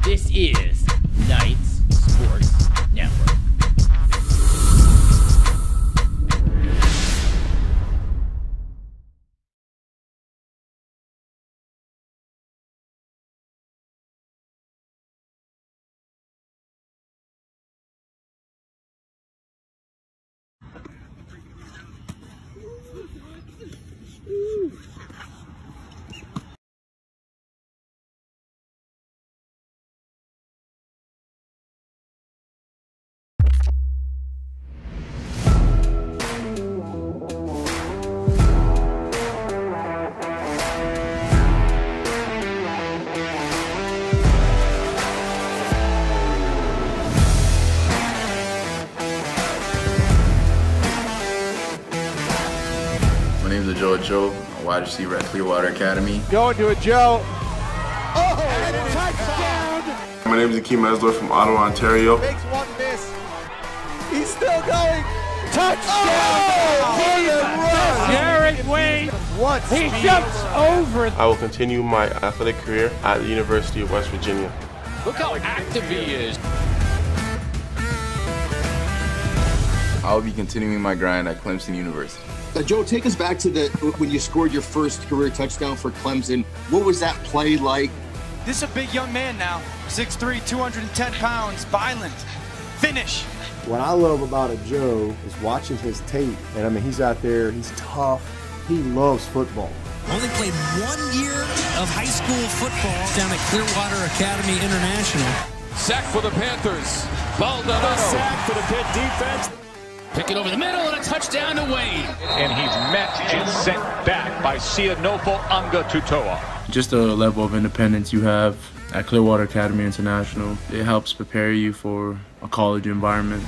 This is Knights Sports Network. My name is Joe, a wide receiver at Clearwater Academy. Going to a Joe. Oh, and a touchdown! My name is Akeem Mesler from Ottawa, Ontario. Makes one miss. He's still going. Touchdown! Oh, Jared Wayne. What? He jumps over. I will continue my athletic career at the University of West Virginia. Look how active he is. I will be continuing my grind at Clemson University. Joe, take us back to when you scored your first career touchdown for Clemson. What was that play like? This is a big young man now. 6'3", 210 pounds, violent, finish. What I love about a Joe is watching his tape. And I mean, he's out there, he's tough, he loves football. Only played 1 year of high school football down at Clearwater Academy International. Sack for the Panthers. Baldonado. Sack for the Pitt defense. Pick it over the middle and a touchdown to Wayne. And he's met and sent back by Sianofo Anga Tutoa. Just the level of independence you have at Clearwater Academy International, it helps prepare you for a college environment.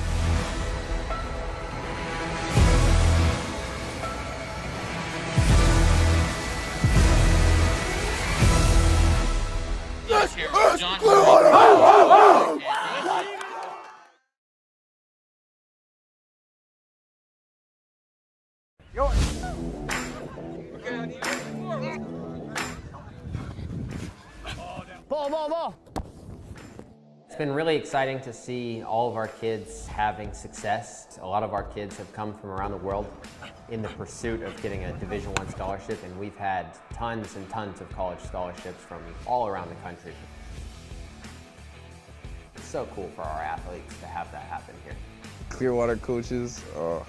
Ball. It's been really exciting to see all of our kids having success. A lot of our kids have come from around the world in the pursuit of getting a Division I scholarship, and we've had tons and tons of college scholarships from all around the country. It's so cool for our athletes to have that happen here. Clearwater coaches are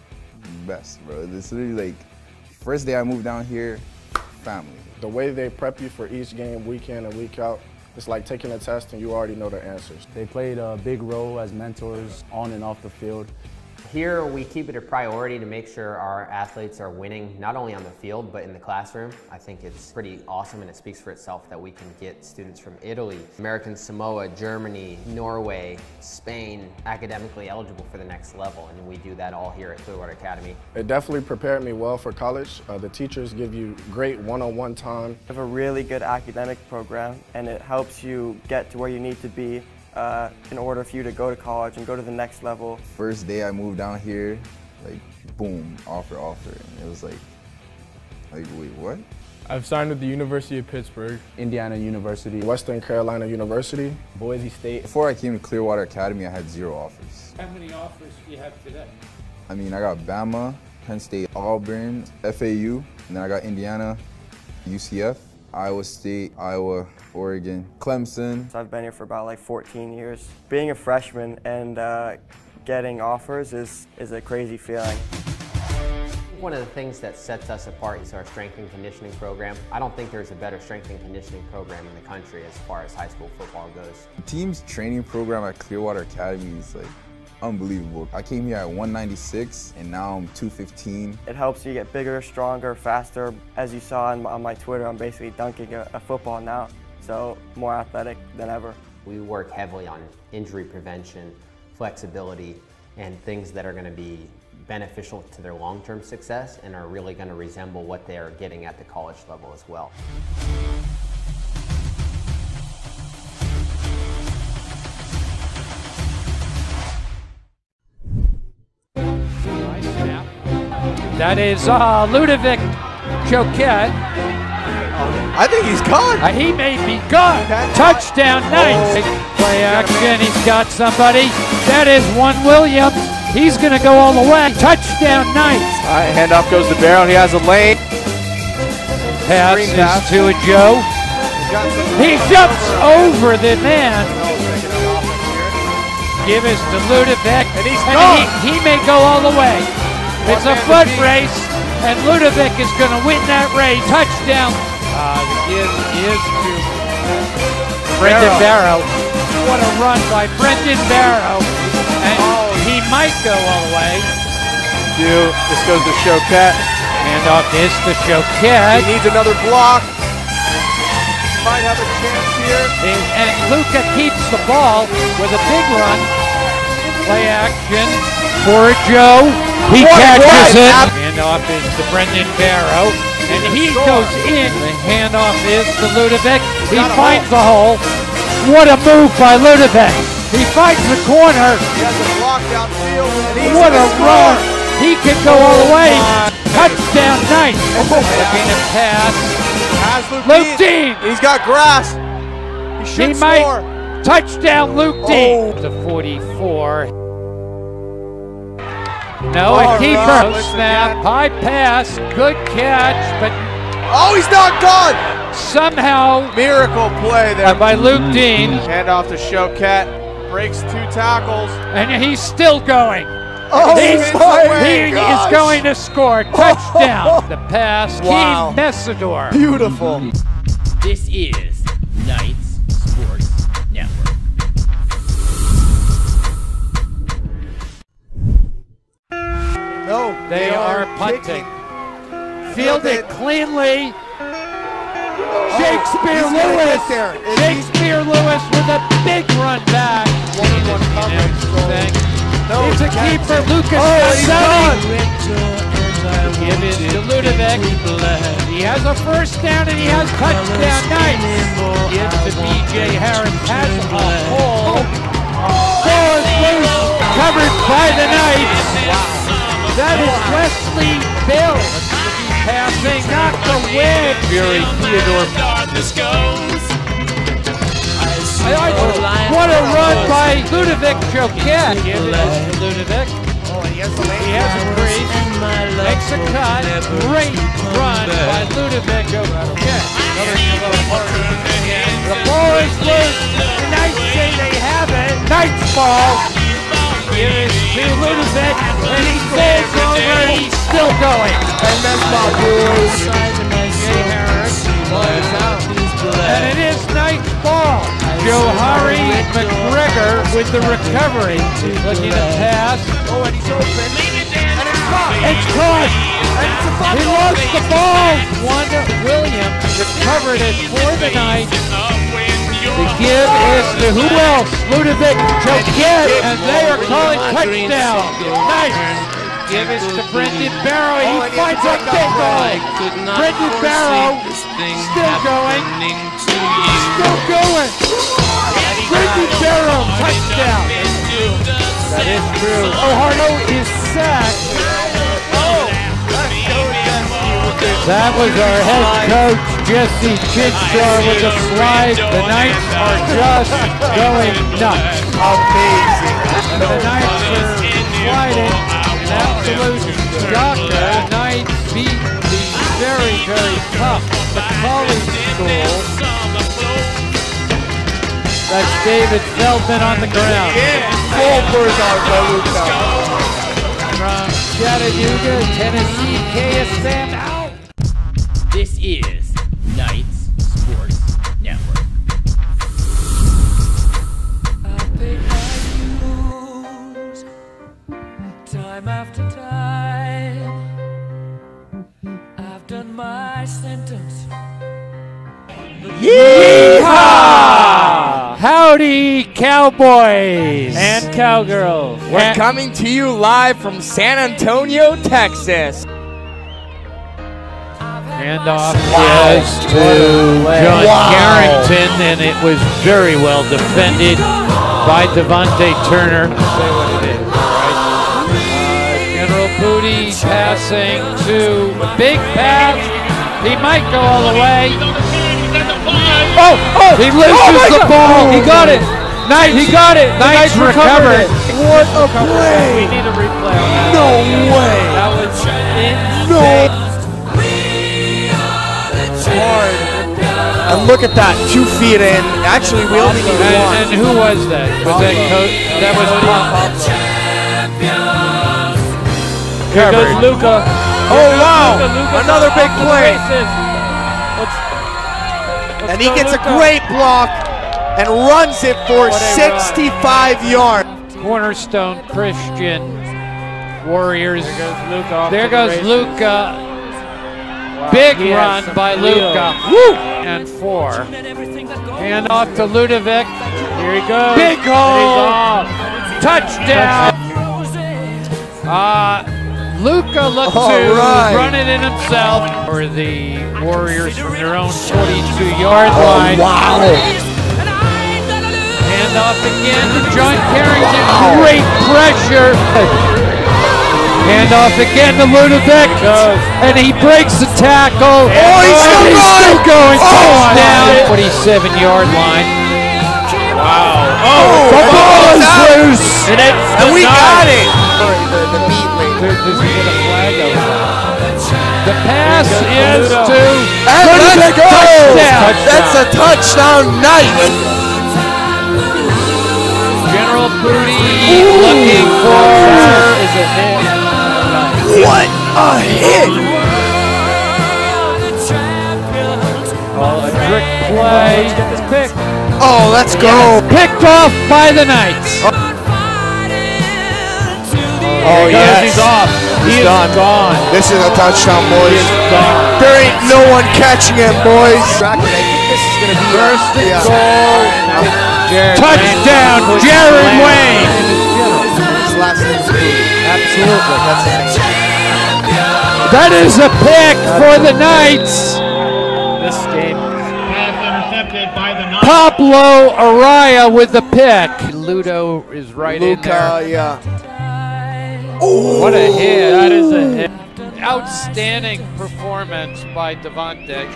best, bro. This is literally like, first day I moved down here, family. The way they prep you for each game week in and week out, it's like taking a test and you already know the answers. They played a big role as mentors on and off the field. Here we keep it a priority to make sure our athletes are winning, not only on the field, but in the classroom. I think it's pretty awesome and it speaks for itself that we can get students from Italy, American Samoa, Germany, Norway, Spain, academically eligible for the next level, and we do that all here at Clearwater Academy. It definitely prepared me well for college. The teachers give you great one-on-one time. We have a really good academic program, and it helps you get to where you need to be in order for you to go to college and go to the next level. First day I moved down here, like boom, offer. And it was like wait, what? I've signed with the University of Pittsburgh, Indiana University, Western Carolina University, Boise State. Before I came to Clearwater Academy, I had 0 offers. How many offers do you have today? I mean, I got Bama, Penn State, Auburn, FAU, and then I got Indiana, UCF, Iowa State, Iowa, Oregon, Clemson. So I've been here for about like 14 years. Being a freshman and getting offers is a crazy feeling. One of the things that sets us apart is our strength and conditioning program. I don't think there's a better strength and conditioning program in the country as far as high school football goes. The team's training program at Clearwater Academy is like unbelievable. I came here at 196 and now I'm 215. It helps you get bigger, stronger, faster. As you saw on my Twitter, I'm basically dunking a football now, so more athletic than ever. We work heavily on injury prevention, flexibility, and things that are going to be beneficial to their long-term success and are really going to resemble what they are getting at the college level as well. That is Ludovic Choquette I think he's gone. He may be gone. Touchdown, Knights. Play action. He's got somebody. That is one Williams. He's going to go all the way. Touchdown, Knights. All right, handoff goes to Barrow. He has a lane. Pass is to a Joe. He jumps over the man. Give us to Ludovic. And he's gone. He may go all the way. It's a foot race, and Ludovic is going to win that race. Touchdown. The give is to Brendan Barrow. What a run by Brendan Barrow. And he might go all the way. This goes to Choquette. Handoff is to Choquette. He needs another block. Might have a chance here. And Luca keeps the ball with a big run. Play action for Joe. He catches it. Handoff is to Brendan Barrow. And he goes in. The handoff is to Ludovic. He finds the hole. What a move by Ludovic. He finds the corner. He has a block downfield. What a run. He can go all the way. Touchdown, Knights. Looking to pass. Luke Dean. He's got grass. He should score. Touchdown, Luke Dean. To 44. No, a keeper. Snap. High pass. Good catch, but he's not gone. Somehow. Miracle play there by Luke Dean. Handoff to Choquette. Breaks 2 tackles. And he's still going. He is going to score. Touchdown. The pass. Wow. Keem Messidor. Beautiful. This is Knights Sports Network. No, they are punting. Fielded cleanly. Shakespeare Lewis. Shakespeare Lewis with a big run back. One-on-one coverage. It's a keeper, Lucas Gazzani. Give it to Ludovic. He has a first down and he has touchdown. Nice. Give to B.J. Harris. Has a hole. Ball is loose. Covered by the Knights. That is Wesley Bill. Passing, not the win. Fury Theodore. What a run by Ludovic Choquette. Ludovic. He has a crease. Makes a cut. Great run by Ludovic Choquette. The ball is loose. The Knights say they have it. Knights ball. Here is to Ludovic. And he falls over. He's still going. And that's my boys. And it is Knights ball. Johari McGregor with the recovery. Looking to pass. And he's open. And it's caught. It's caught. He lost the ball. One Williams recovered it for the Knights. The give is to who else? Ludovic Choquette. And they are calling touchdown. Nice. Give is to Brendan Barrow. He finds a big goal. Brendan Barrow still going. Still going. Brendan Barrow, touchdown. That is true. O'Harno is sacked. That was our head coach, Jesse Chinstar, with a slide. The Knights are just going nuts. Amazing. The Knights are sliding. An absolute shocker. The Knights beat the very, very tough McCauley School. That's David Feldman on the ground. Full first out by Luca. From Chattanooga, Tennessee, KSM out. This is Knights Sports Network. I've paid my dues, time after time. I've done my sentence. Yeehaw! Howdy, cowboys and cowgirls. We're coming to you live from San Antonio, Texas. Handoff is to John Carrington, and it was very well defended by Devontae Turner. Say what it is, right? General Booty passing to a big pass. He might go all the way. He loses the ball. He got it. He got it. Knights recovered. What a play! We need a replay on that. No way! That was No! hard. And look at that, 2 feet in. Actually, we only need one. And who was that? Was that coach? That was Here goes Luca. Oh wow! Luca Another big play. And he gets a great block and runs it for 65 yards. Cornerstone Christian Warriors. There goes Luca. Wow. Big run by Luca. Woo! And 4. Hand off to Ludovic. Here he goes. Big hole. Touchdown. Luca looked to run it in himself for the Warriors from their own 42-yard line. Wow! Hand off again to John Carrington. Great pressure. Hand off again to Ludovic. And he breaks the tackle. He's still going. Touchdown. 47-yard line. Wow. The ball is loose. And we got it. Does he get a flag over that? The pass is to Ludovic. Touchdown. That's a touchdown night. General Booty looking for is a hit. What a hit! a trick play. Let's get this pick. Oh, let's go. Picked off by the Knights. Oh, yes. He's off. He's done. Gone. This is a touchdown, boys. Gone. There ain't no one catching him, boys. I think this is going to be First and goal. Touchdown, Jared Wayne. His last name's Absolutely. That is a pick for the Knights. This game. Pablo Araya with the pick. Ludo is right in there. Yeah. What a hit. That is a hit. Outstanding performance by Devontae.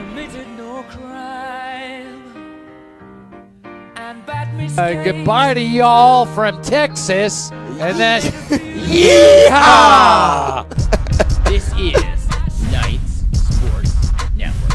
Goodbye to y'all from Texas. And then, yeehaw! This is Knights Sports Network.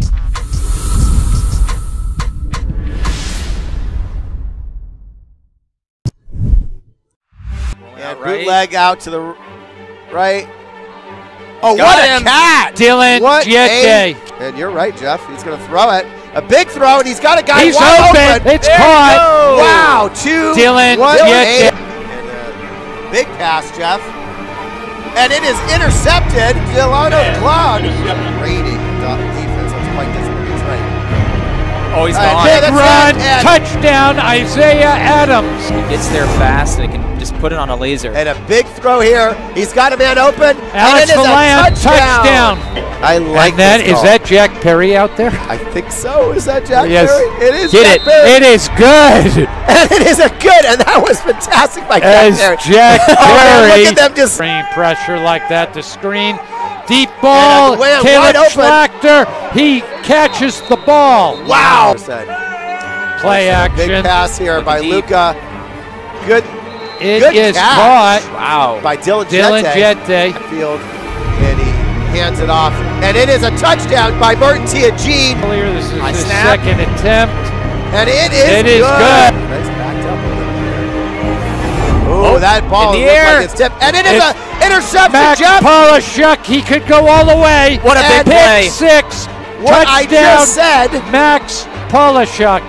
Yeah, bootleg out to the right. Oh, Got what him. a cat! Dylan Giette. And you're right, Jeff. He's going to throw it. A big throw, and he's got a guy He's wide open. open. It's caught. Wow, 2, Dylan 1, Giette. and big pass, Jeff. And it is intercepted. Delano Cloud. Rating defense. That's quite disappointing. That's right. Oh, he's All gone. right, Big run, touchdown, Isaiah Adams. He gets there fast and he can just put it on a laser. And a big throw here. He's got a man open. Alex and it is Vallant, a touchdown. touchdown. I like And that this is call. that Jack Perry out there? I think so. Is that Jack Yes. Perry? It is Get Jack it. Perry. It is good. And it is a good, and that was fantastic by As Jack Perry. Jack Oh, man, Perry. look at them just. Bringing pressure like that to screen. Deep ball. And wide Caleb open. Schlachter. He catches the ball. Wow. Play action. Big pass here by Luca. Good. It good is catch. caught. Wow. By Dylan Giette. Field, and he hands it off, and it is a touchdown by Burton Tiagene. Earlier, this is his snap. second attempt. And it is good. Nice backed up a little bit. Oh, that ball in the looks air. like it's tipped, and it is an interception, Max Jeff. Polishuk, he could go all the way. What a big Pick play. 6. What touchdown, I just said. Max Polishuk.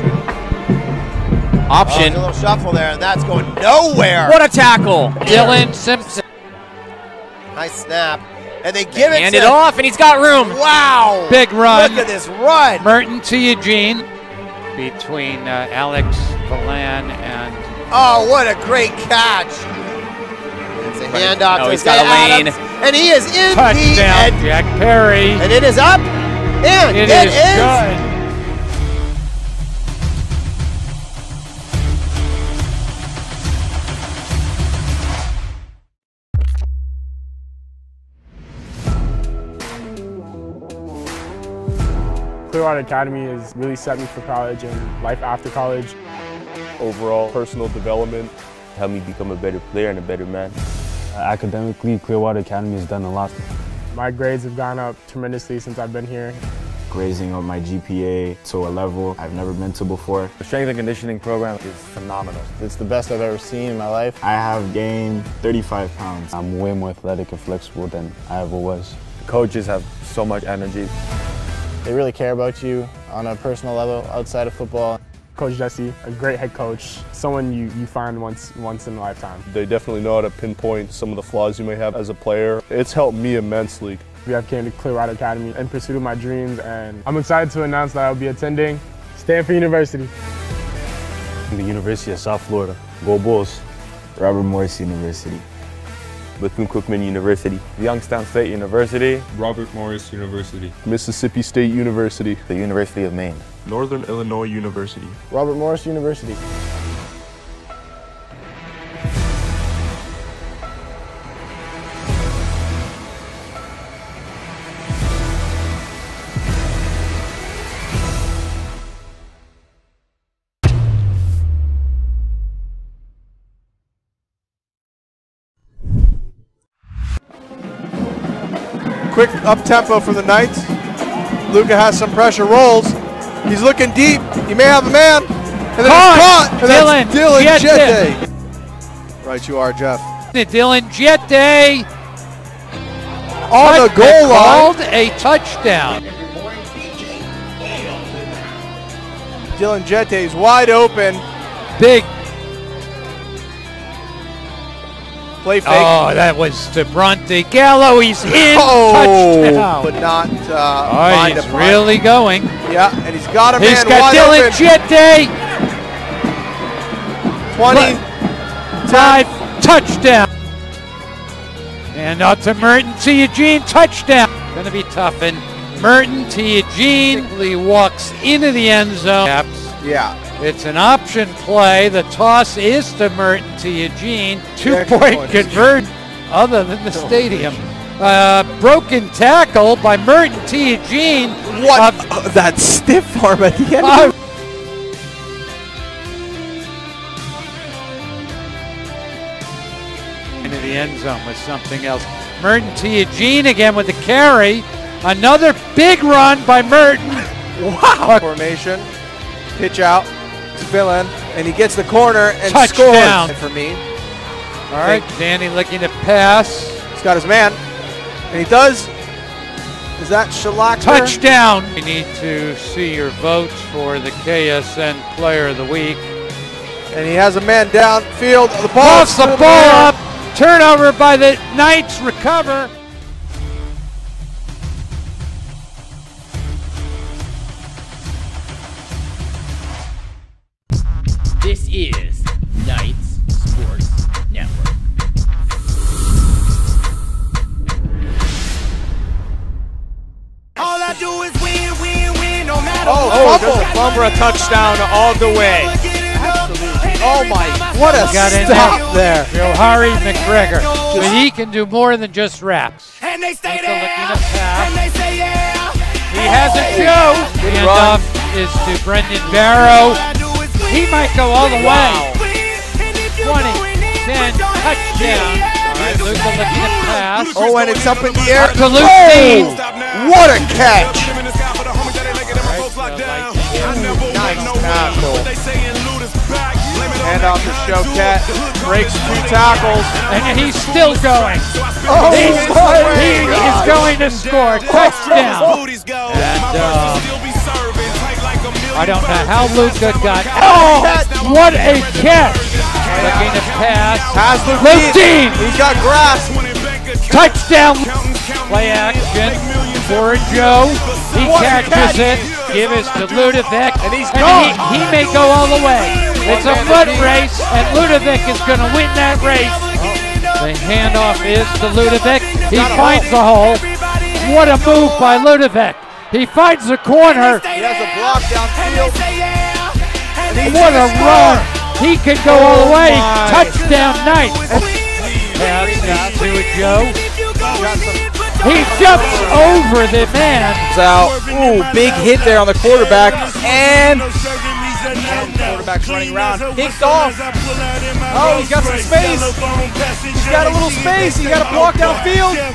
Option. A little shuffle there, and that's going nowhere. What a tackle. Dylan Simpson. Nice snap. And they give it Hand to it off, and he's got room. Wow. Big run. Look at this run. Merton to Eugene. Between Alex Vallant and... Oh, what a great catch. It's a handoff to he's got a lane. Adams, and he is in Touchdown, the end. Jack Perry. And it is up. And It is good. Clearwater Academy has really set me for college and life after college. Overall personal development helped me become a better player and a better man. Academically, Clearwater Academy has done a lot. My grades have gone up tremendously since I've been here. Raising up my GPA to a level I've never been to before. The strength and conditioning program is phenomenal. It's the best I've ever seen in my life. I have gained 35 pounds. I'm way more athletic and flexible than I ever was. The coaches have so much energy. They really care about you on a personal level outside of football. Coach Jesse, a great head coach, someone you find once in a lifetime. They definitely know how to pinpoint some of the flaws you may have as a player. It's helped me immensely. I've came to Clearwater Academy in pursuit of my dreams, and I'm excited to announce that I'll be attending Stanford University. The University of South Florida. Go Bulls. Robert Morris University. Bethune-Cookman University. Youngstown State University. Robert Morris University. Mississippi State University. The University of Maine. Northern Illinois University. Robert Morris University. Quick up-tempo from the Knights. Luka has some pressure, rolls. He's looking deep. He may have a man. And then he's caught. And Dylan that's Dylan Jette. Right you are, Jeff. Dylan Jette on the goal line. Called a touchdown. Dylan Jette is wide open. Big. Play fake. Oh, that was to Bronte Gallo. He's in. Touchdown. But not he's really going. Yeah, and he's got a man He's got wide Dylan open. Jette. 5 touchdown. And out to Merton to Eugene, touchdown. Going to be tough. And Merton to Eugene. He walks into the end zone. Yeah. It's an option play. The toss is to Merton to Eugene. 2-point conversion other than the stadium. Broken tackle by Merton to Eugene. What? That stiff arm at the end. Into the end zone with something else. Merton to Eugene again with the carry. Another big run by Merton. Wow. Formation. Pitch out. Fill in, and he gets the corner and touchdown. Scores for me. All right, Danny looking to pass. He's got his man, and he does. Is that Shalacker? Touchdown. We need to see your votes for the KSN Player of the Week. And he has a man downfield. The ball Puffs the ball up. Turnover by the Knights. Recover. This is Knights Sports Network. All I do is win, win, win, no matter what. Just a bumper, a touchdown all the way. Absolutely. Oh my, what a stop there. Johari McGregor. But he can do more than just raps. And they stay there, and they say yeah. He has a show. The handoff is to Brendan Barrow. He might go all the way. 20, 10, touchdown. All right, Luka looking to pass. Oh, and it's up in the air. To Luke. What a catch. Nice tackle. Hand off to Choquette. Breaks 2 tackles. And he's still going. Oh, he is going to score. Touchdown. And, I don't know how Luka got. Oh, what a catch! Looking to pass. Has Luke Dean. He's got grass. Touchdown. Play action for Joe. He catches it. Give it to Ludovic. And he's gone. He may go all the way. It's a foot race, and Ludovic is going to win that race. The handoff is to Ludovic. He finds the hole. What a move by Ludovic. He finds the corner. He has a block downfield. What a run. He can go all the way. Touchdown Knights. Pass to Joe. He jumps over the man. Out. Ooh, big hit there on the quarterback. And quarterback's running around. Kicked off. Oh, he's got some space. He's got a little space. He got a block downfield. And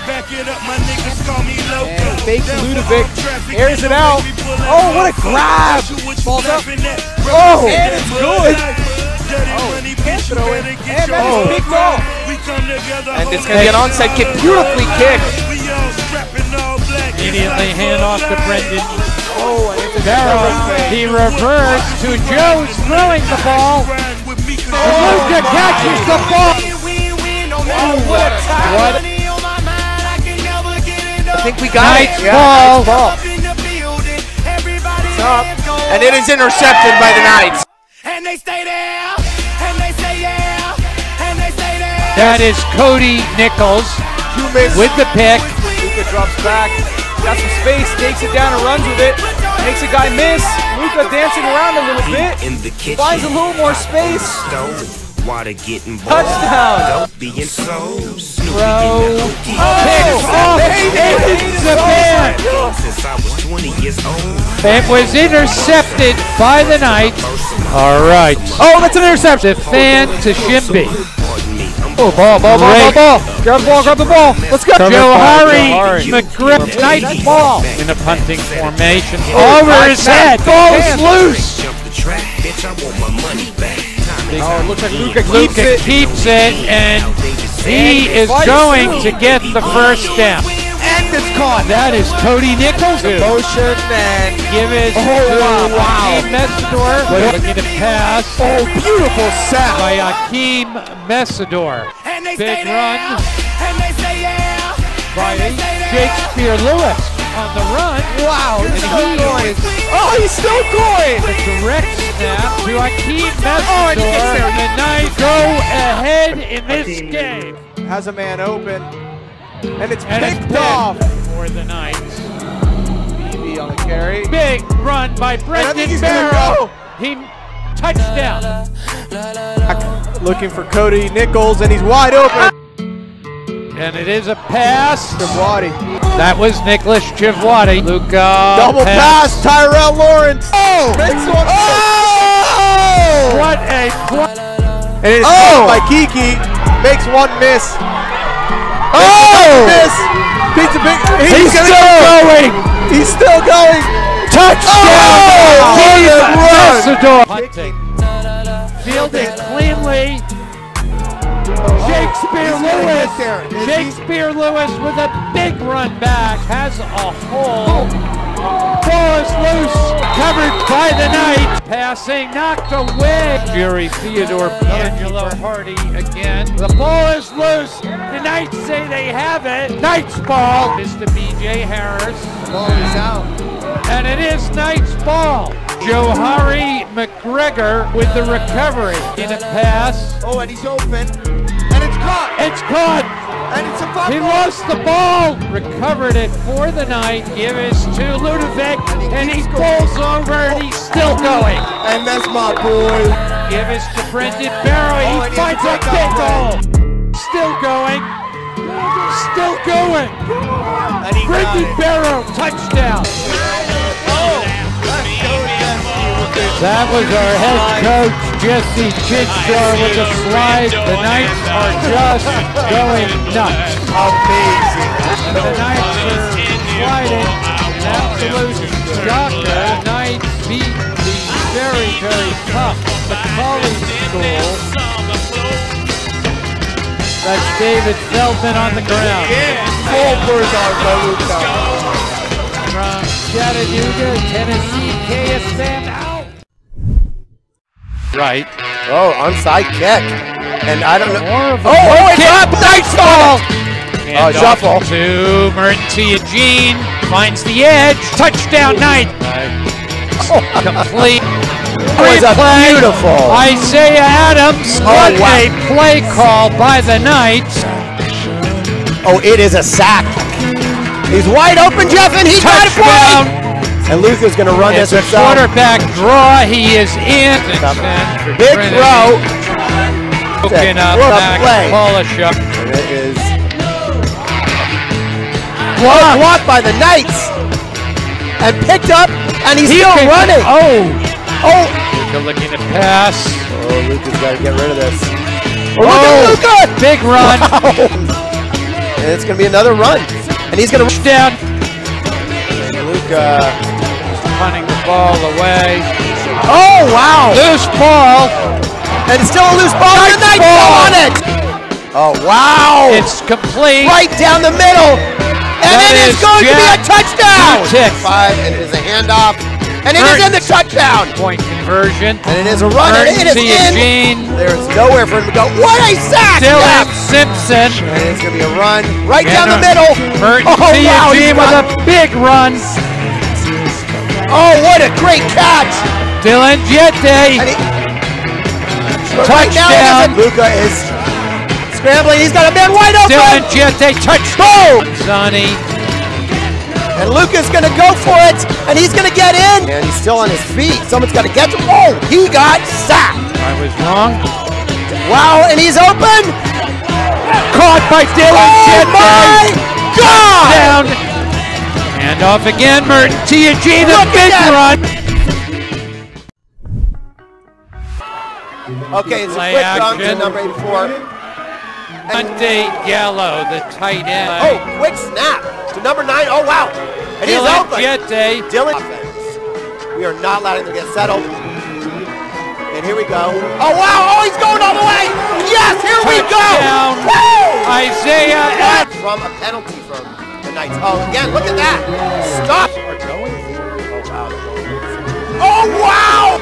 fakes Ludovic. Airs it out. Oh, what a grab. Ball's up. Oh, and it's good. Oh, can't throw it. And that is picked off. And it's going to be an onside kick. Beautifully kicked. Immediately hand off to Brendan. Oh, and it's a Barrow. He reversed to Joe's throwing the ball. Luca catches the ball. Oh, what a tackle. I think we got it. Ball. Up. And it is intercepted by the Knights. And they stay there. And they say yeah. And they stay there. That is Cody Nichols with the pick. Luca drops back. Got some space, takes it down and runs with it. Makes a guy miss. Luca dancing around a little bit. Finds a little more space. Touchdown. Throw. It was intercepted by the Knights. All right. Oh, that's an interception. The fan to Shimby. Oh, ball. Grab the ball. Let's go. Joe Harry McGriff, Knights ball in a punting formation. Over his head. Ball is loose. Oh, it looks like Luca keeps it, and he is going to get the first down. And it's caught. That is Cody Nichols. Motion and give it to Messidor. Looking to pass. Oh, beautiful sack by Akeem Messidor. Big run by Shakespeare Lewis on the run. Wow, he's still going. Oh, he's still going. The direct snap to Akeem Messidor. And the Knights go ahead in this game. Has a man open. And it's picked off for the Knights. BB on the carry. Big run by Brendan Barrow. He touchdown. Looking for Cody Nichols, and he's wide open. And it is a pass. Chivwadi. That was Nicholas Chivwadi. Luca. Double pass. Tyrell Lawrence. Oh! Makes one. Oh! What a play. And it is caught by Kiki. Makes one miss. Oh! He's still going. He's still going. Touchdown! Messidor. Fielded cleanly. Shakespeare Lewis with a big run back. Has a hole. Ball is loose. Covered by the Knights. Passing knocked away. Jerry Theodore. Angelo Hardy again. The ball is loose. The Knights say they have it. Knights ball is to B.J. Harris. Ball is out. And it is Knights ball. Joe Harry McGregor with the recovery. In a pass. Oh, and he's open. And it's caught. It's caught. And it's a fumble. He lost the ball. Recovered it for the Knight. Give it to Ludovic. And he pulls over and he's still going. And that's my boy. Give it to Brendan Barrow. He finds a big goal. Still going. Still going. Brendan Barrow, touchdown. That was our head coach, Jesse Chinshaw, with the slide. The Knights are just going nuts. Amazing. The Knights are sliding. An absolute shocker. The Knights beat the very, very tough McCauley School. That's David Feldman on the ground. Full Burzard by Luca. From Chattanooga, Tennessee, KSM out. Right. Oh, onside kick. And I don't know. Oh, it's up! Knights ball! Oh, shuffle. To Merton Eugene. Finds the edge. Touchdown, Knight. Complete. That was a beautiful. Isaiah Adams. What a play call by the Knights. Oh, it is a sack. He's wide open, Jeff, and he's got it for him. And Luther's going to run this himself. Quarterback draw. He is in. Big throw. Looking up back. Polish up. And it is blocked by the Knights. And picked up, and he's still running. Oh! Looking to pass. Oh, Luka's got to get rid of this. Oh, look at Luka! Big run. Wow. And it's going to be another run. And he's going to push down. Luka punting the ball away. Oh, wow. Loose ball. And it's still a loose ball. And the Knights go on it. Oh, wow. It's complete. Right down the middle. And it is going to be a touchdown. 5, and it is a handoff. And it is in the touchdown. Point conversion. And it is a run. And it is in. There's nowhere for him to go. What a sack. Dylan Simpson. And it's going to be a run right down the middle. Eugene with a big run. Oh, what a great catch. Dylan Jette. Touchdown. Luka is scrambling. He's got a man wide open. Dylan Jette. Touchdown. Sonny. And Luka's going to go for it, and he's going to get in. And he's still on his feet. Someone's got to get to him. Oh, he got sacked. I was wrong. Wow, and he's open. Caught by Dylan Jette. My God. Down. And off again, Merton T&G, the big run. Okay, it's a quick dunk to number 84. Monday Gallo, the tight end. Oh, quick snap to number 9. Oh, wow. And he's open. Dylan. We are not letting them get settled. And here we go. Oh, wow. Oh, he's going all the way. Yes, here we go. Woo! Isaiah. From a penalty from the Knights. Oh, again, look at that. Stop. Oh, wow.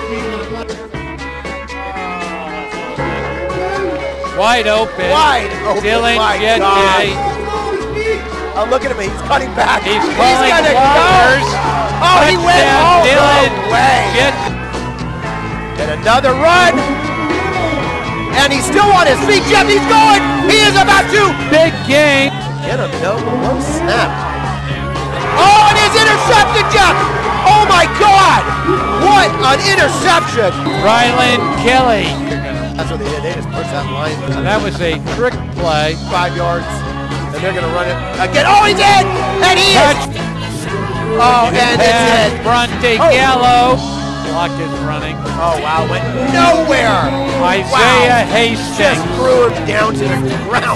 Wide open. Dylan Jette. Oh, look at him. He's cutting back. He's calling gonna Walters. Go. Oh, he went all Dylan the way. And another run. And he's still on his feet. Jeff, he's going. He is about to. Big game. Get him. No snap. Oh, and he's intercepted, Jeff. Oh, my God. What an interception. Ryland Kelly. That's what they did. They just pushed that line. That was a trick play. 5 yards. And they're going to run it again. Oh, he's in! And he is! Oh, and it's in. Bronte Gallo. Clock is running. Oh, wow. Went nowhere. Isaiah Hastings. Just threw him down to the ground.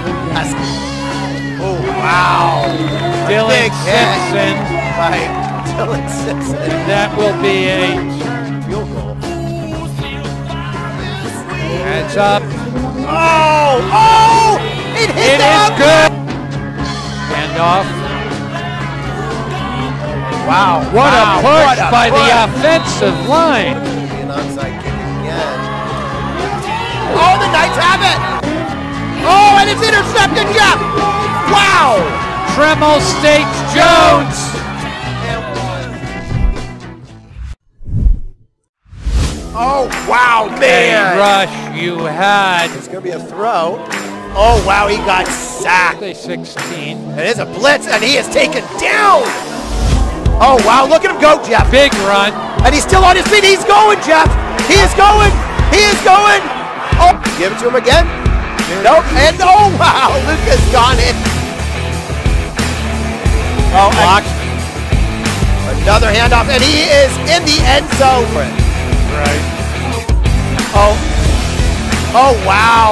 Oh, wow. Dylan Simpson. Right. Dylan Simpson. That will be a field goal. Heads up. Oh! It hit is good. Hand off. Wow. What a push by the offensive line. An onside kick again. Oh, the Knights have it. Oh, and it's intercepted, Jeff. Wow. Tremel Stakes Jones. Oh, wow, man. A rush you had. It's going to be a throw. Oh, wow, he got sacked. 16. It is a blitz, and he is taken down. Oh, wow, look at him go, Jeff. Big run. And he's still on his feet. He's going, Jeff. He is going. He is going. Oh, give it to him again. Nope. And, oh, wow, Luka's gone in. Oh, blocked. Another handoff, and he is in the end zone. Right. Oh. Oh, wow.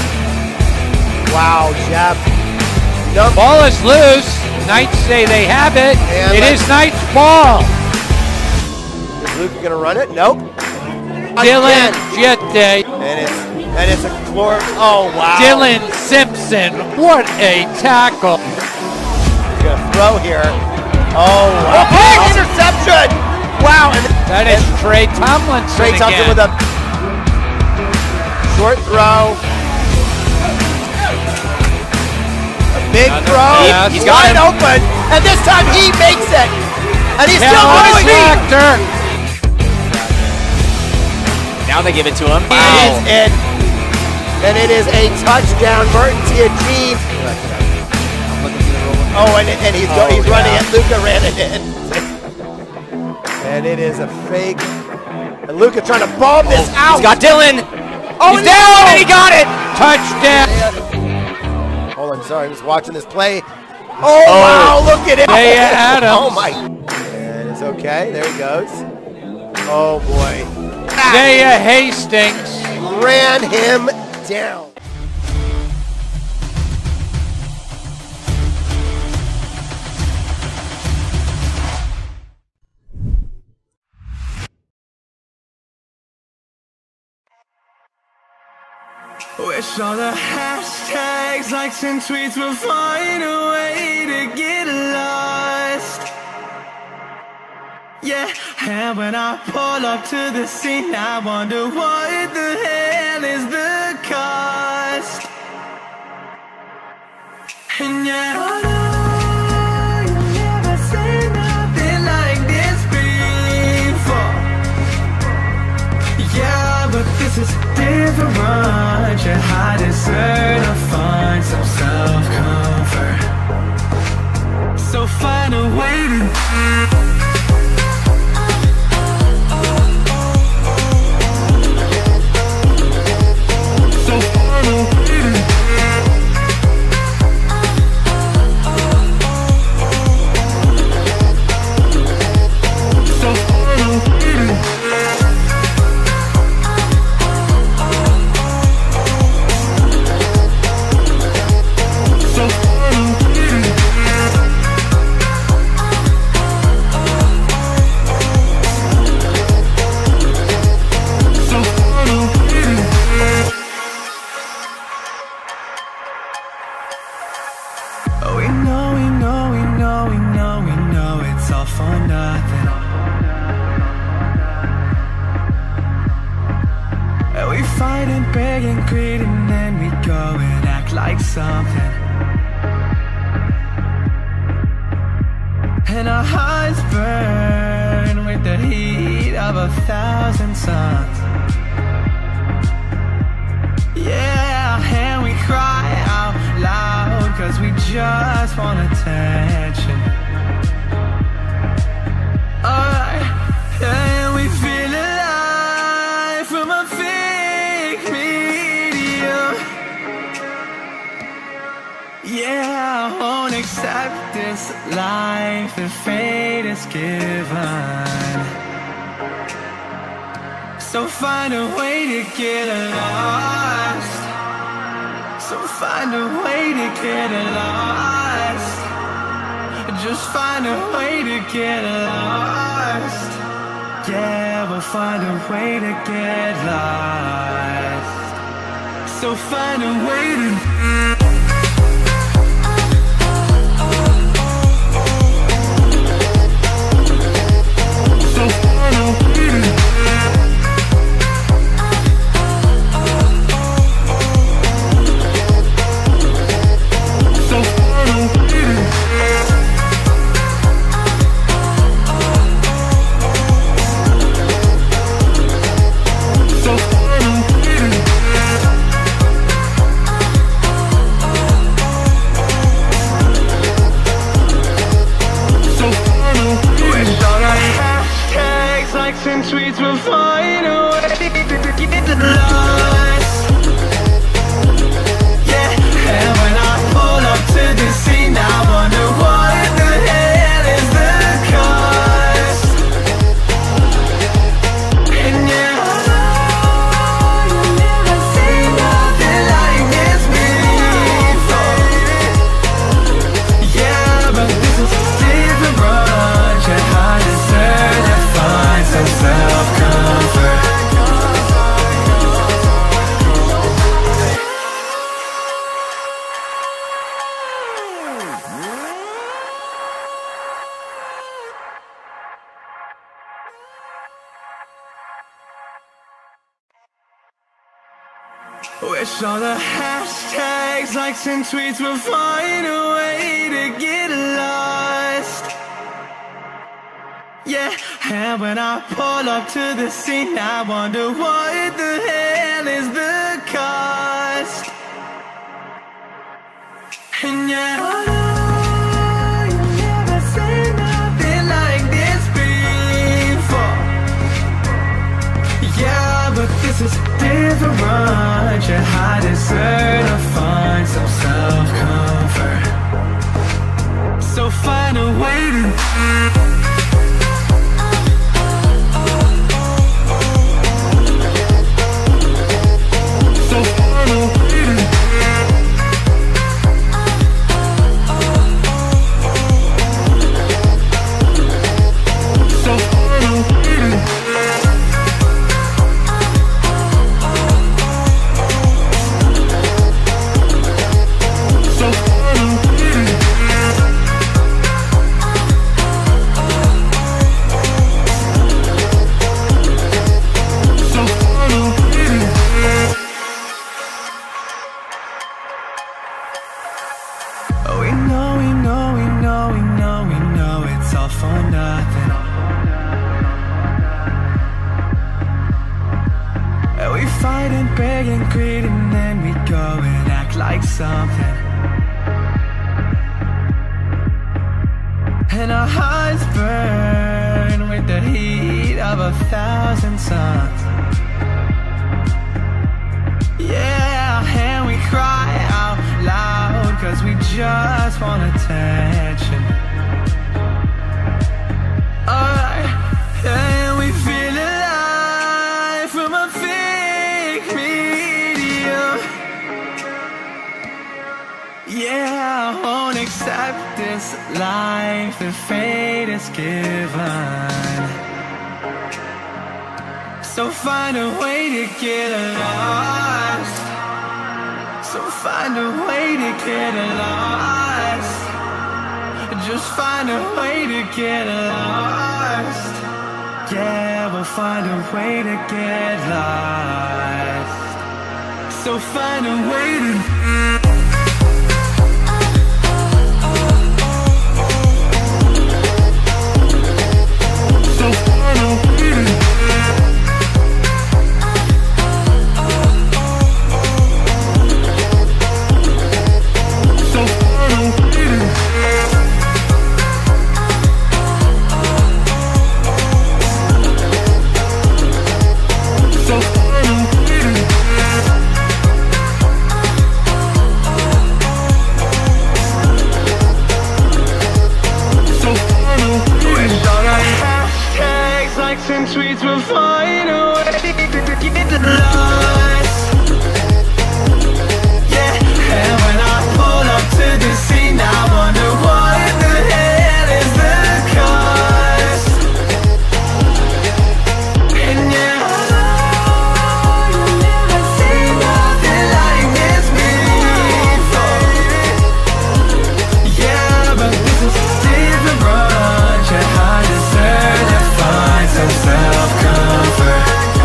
Wow, Jeff. Ball is loose. Knights say they have it. And it is Knights ball. Is Luka gonna run it? Nope. Dylan Jette. And it's a floor. Oh, wow. Dylan Simpson. What a tackle. He's gonna throw here. Oh, wow. Big interception. Wow. And that is Trey Tomlinson. Trey Tomlinson with a short throw. A big throw. He's wide open. And this time he makes it. And he's still going. Now they give it to him. Wow. And it is a touchdown. Merton T&G. Oh, and he's running it. Luka ran it in. And it is a fake. And Luka trying to bomb this out. He's got Dylan. Oh, he's down, and he got it. Touchdown. Hold on, sorry, I'm just watching this play. Oh, wow, look at it. Isaiah Adams. Oh, my. And it's okay. There he goes. Oh, boy. Isaiah Hastings. Ran him down. Wish all the hashtags, likes, and tweets would find a way to get lost. Yeah, and when I pull up to the scene, I wonder what the hell is the cost. And yeah, I know you never seen nothing like this before. Yeah, but this is different. Yeah, I deserve to find some self-comfort. So find a way to and our hearts burn with the heat of 1,000 suns. Yeah, and we cry out loud 'cause we just want attention. And we feel alive from a fake medium. Yeah, I won't accept this life that fate is given. So find a way to get lost. So find a way to get lost. Just find a way to get lost. Yeah, we'll find a way to get lost. So find a way to and tweets will find a way to get lost. Yeah, and when I pull up to the scene, I wonder what the hell is the cost. And yeah, I know you never seen nothing like this before. Yeah, but this is different. Yeah, I deserve to find some self-comfort. Wish all the hashtags, likes, and tweets will find a way to get lost. Yeah, and when I pull up to the scene, I wonder what the hell is the cost. And yeah, I know you never seen nothing like this before. Yeah, but this is different. Yeah, I deserve to find some self-comfort. So find a way to something, and our hearts burn with the heat of 1,000 suns. Yeah, and we cry out loud 'cause we just want attention. Alright, and we feel alive from a fake medium. Yeah, I won't accept this life that fate is given. So find a way to get lost. So find a way to get lost. Just find a way to get lost. Yeah, we'll find a way to get lost. So find a way to and tweets will find a way to get lost. Yeah, and when I pull up to the scene, I wonder what the hell is the cost. And yeah, you'll never see nothing like this before. Yeah, but this is a different branch. I deserve to find some self-comfort.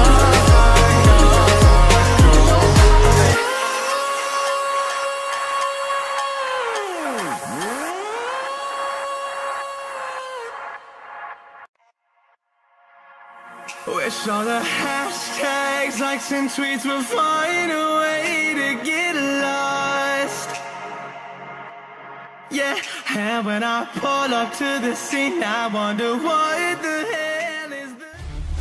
Wish all the hashtags, likes and tweets will find a way to get lost. Yeah, and when I pull up to the scene, I wonder what the hell is the...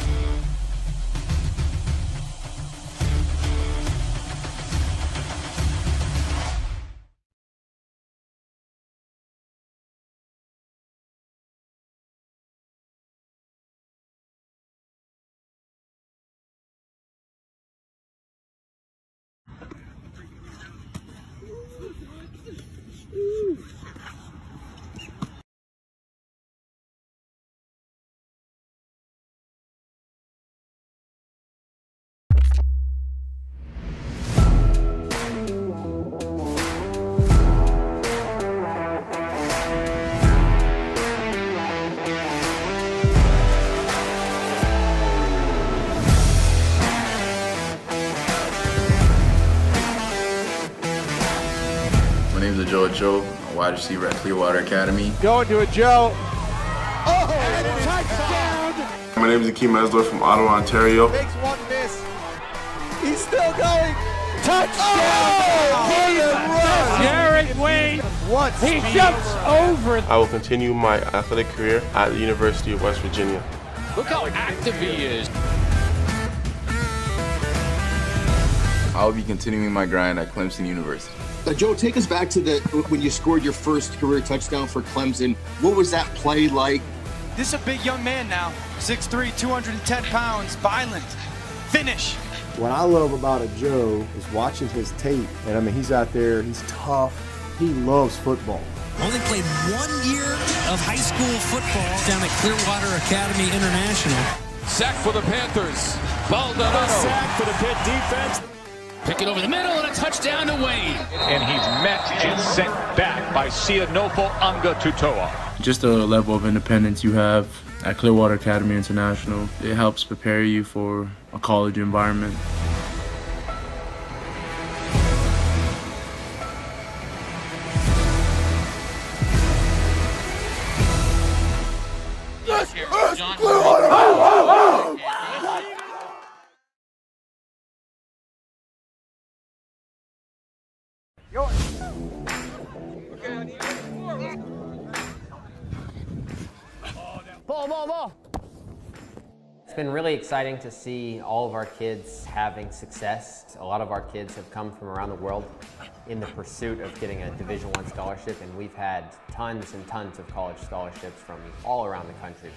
My name is Joe, a wide receiver at Clearwater Academy. Going to a Joe. Oh, and a touchdown! My name is Akeem Mesler from Ottawa, Ontario. Makes one miss. He's still going. Touchdown! Oh, Jared Wayne. What? He jumps over. I will continue my athletic career at the University of West Virginia. Look how active he is. I'll be continuing my grind at Clemson University. Joe, take us back to when you scored your first career touchdown for Clemson. What was that play like? This is a big young man now, 6'3", 210 pounds, violent, finish. What I love about a Joe is watching his tape, and I mean, he's out there, he's tough, he loves football. Only played 1 year of high school football down at Clearwater Academy International. Sack for the Panthers. Baldonado. Sack for the Pitt defense. Pick it over the middle and a touchdown to Wayne. And he's met and sent back by Sianofo Tutoa. Just the level of independence you have at Clearwater Academy International, it helps prepare you for a college environment. Ball. It's been really exciting to see all of our kids having success. A lot of our kids have come from around the world in the pursuit of getting a Division I scholarship, and we've had tons and tons of college scholarships from all around the country.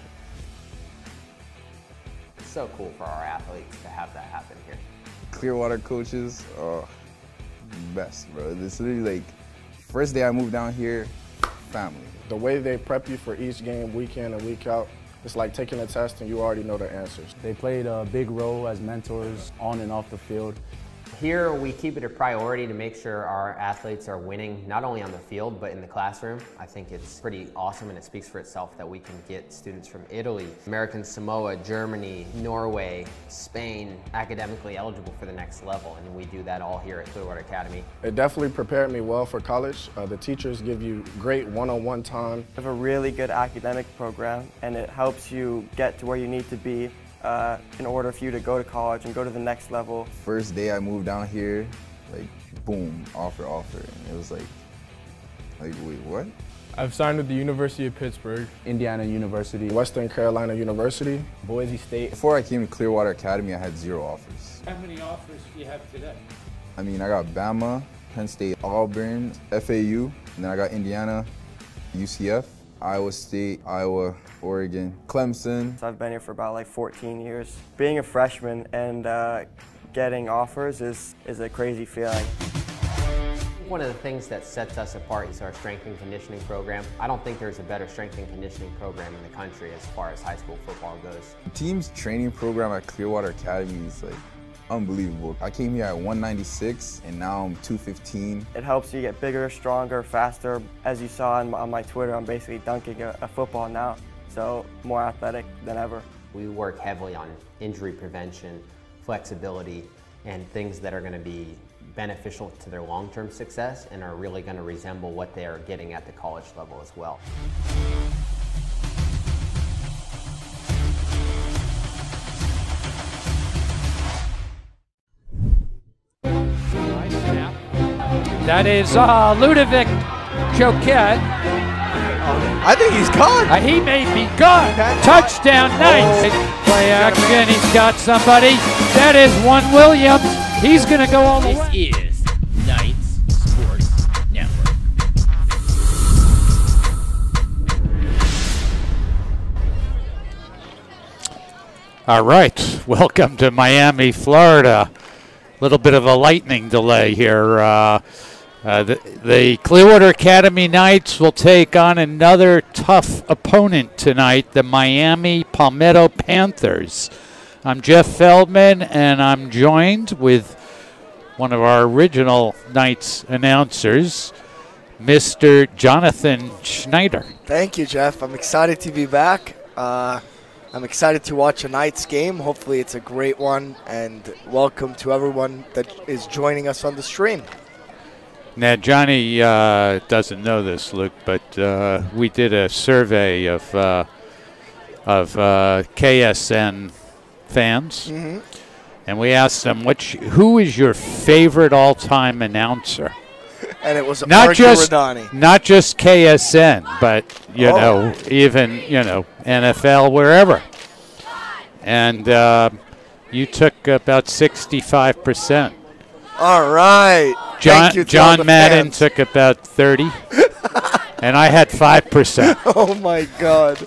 It's so cool for our athletes to have that happen here. Clearwater coaches, best, bro. This is literally like, first day I moved down here, family. The way they prep you for each game, week in and week out, it's like taking a test and you already know the answers. They played a big role as mentors on and off the field. Here we keep it a priority to make sure our athletes are winning, not only on the field, but in the classroom. I think it's pretty awesome, and it speaks for itself that we can get students from Italy, American Samoa, Germany, Norway, Spain, academically eligible for the next level, and we do that all here at Clearwater Academy. It definitely prepared me well for college. The teachers give you great one-on-one time. We have a really good academic program, and it helps you get to where you need to be in order for you to go to college and go to the next level. First day I moved down here, like, boom, offer. And it was like, wait, what? I've signed with the University of Pittsburgh, Indiana University, Western Carolina University, Boise State. Before I came to Clearwater Academy, I had 0 offers. How many offers do you have today? I mean, I got Bama, Penn State, Auburn, FAU, and then I got Indiana, UCF, Iowa State, Iowa, Oregon, Clemson. So I've been here for about like 14 years. Being a freshman and getting offers is a crazy feeling. One of the things that sets us apart is our strength and conditioning program. I don't think there's a better strength and conditioning program in the country as far as high school football goes. The team's training program at Clearwater Academy is like unbelievable. I came here at 196 and now I'm 215. It helps you get bigger, stronger, faster. As you saw on my Twitter, I'm basically dunking a football now, so more athletic than ever. We work heavily on injury prevention, flexibility, and things that are going to be beneficial to their long-term success and are really going to resemble what they are getting at the college level as well. That is Ludovic Choquette. I think he's gone. He may be gone. Touchdown, Knights. Play action. He's got somebody. That is one Williams. He's going to go all the way. This is Knights Sports Network. All right. Welcome to Miami, Florida. A little bit of a lightning delay here. The Clearwater Academy Knights will take on another tough opponent tonight, the Miami Palmetto Panthers. I'm Jeff Feldman, and I'm joined with one of our original Knights announcers, Mr. Jonathan Schneider. Thank you, Jeff. I'm excited to be back. I'm excited to watch a Knights game. Hopefully it's a great one, and welcome to everyone that is joining us on the stream. Now, Johnny doesn't know this, Luke, but we did a survey of KSN fans, and we asked them, who is your favorite all-time announcer? And it was not just KSN, but know, even NFL, wherever. And you took about 65%. All right. John Madden took about 30, and I had 5%. Oh, my God.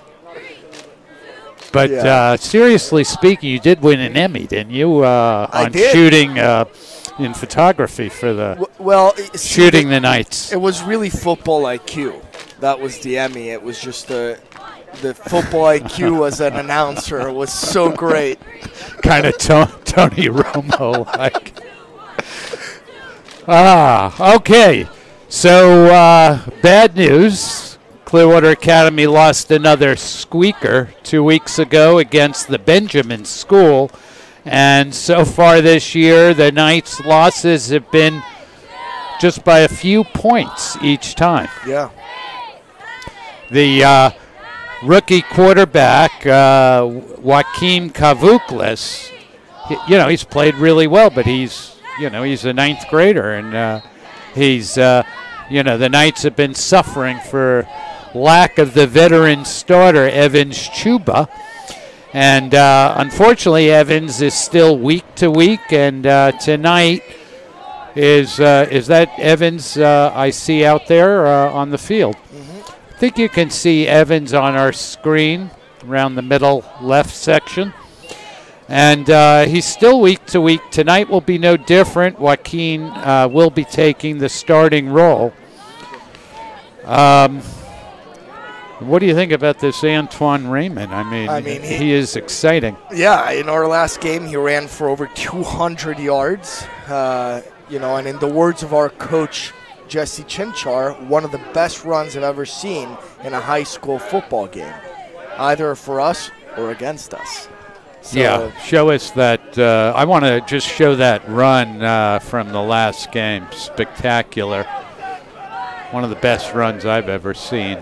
But seriously speaking, you did win an Emmy, didn't you, on shooting in photography for the shooting the Knights? It was really football IQ. That was the Emmy. It was just the football IQ as an announcer was so great. Kind of Tony Romo-like. Okay. So bad news. Clearwater Academy lost another squeaker 2 weeks ago against the Benjamin School. And so far this year, the Knights' losses have been just by a few points each time. Yeah. The rookie quarterback, Joaquim Kavuklis, he's played really well, but he's a ninth grader, and the Knights have been suffering for lack of the veteran starter, Evans Chuba. And unfortunately, Evans is still week to week, and tonight is that Evans I see out there on the field. I think you can see Evans on our screen around the middle left section. And he's still week to week. Tonight will be no different. Joaquin will be taking the starting role. What do you think about this Antoine Raymond? I mean he is exciting. Yeah, in our last game, he ran for over 200 yards. And in the words of our coach, Jesse Chinchar, one of the best runs I've ever seen in a high school football game, either for us or against us. So yeah, show us that. I want to just show that run from the last game. Spectacular. One of the best runs I've ever seen.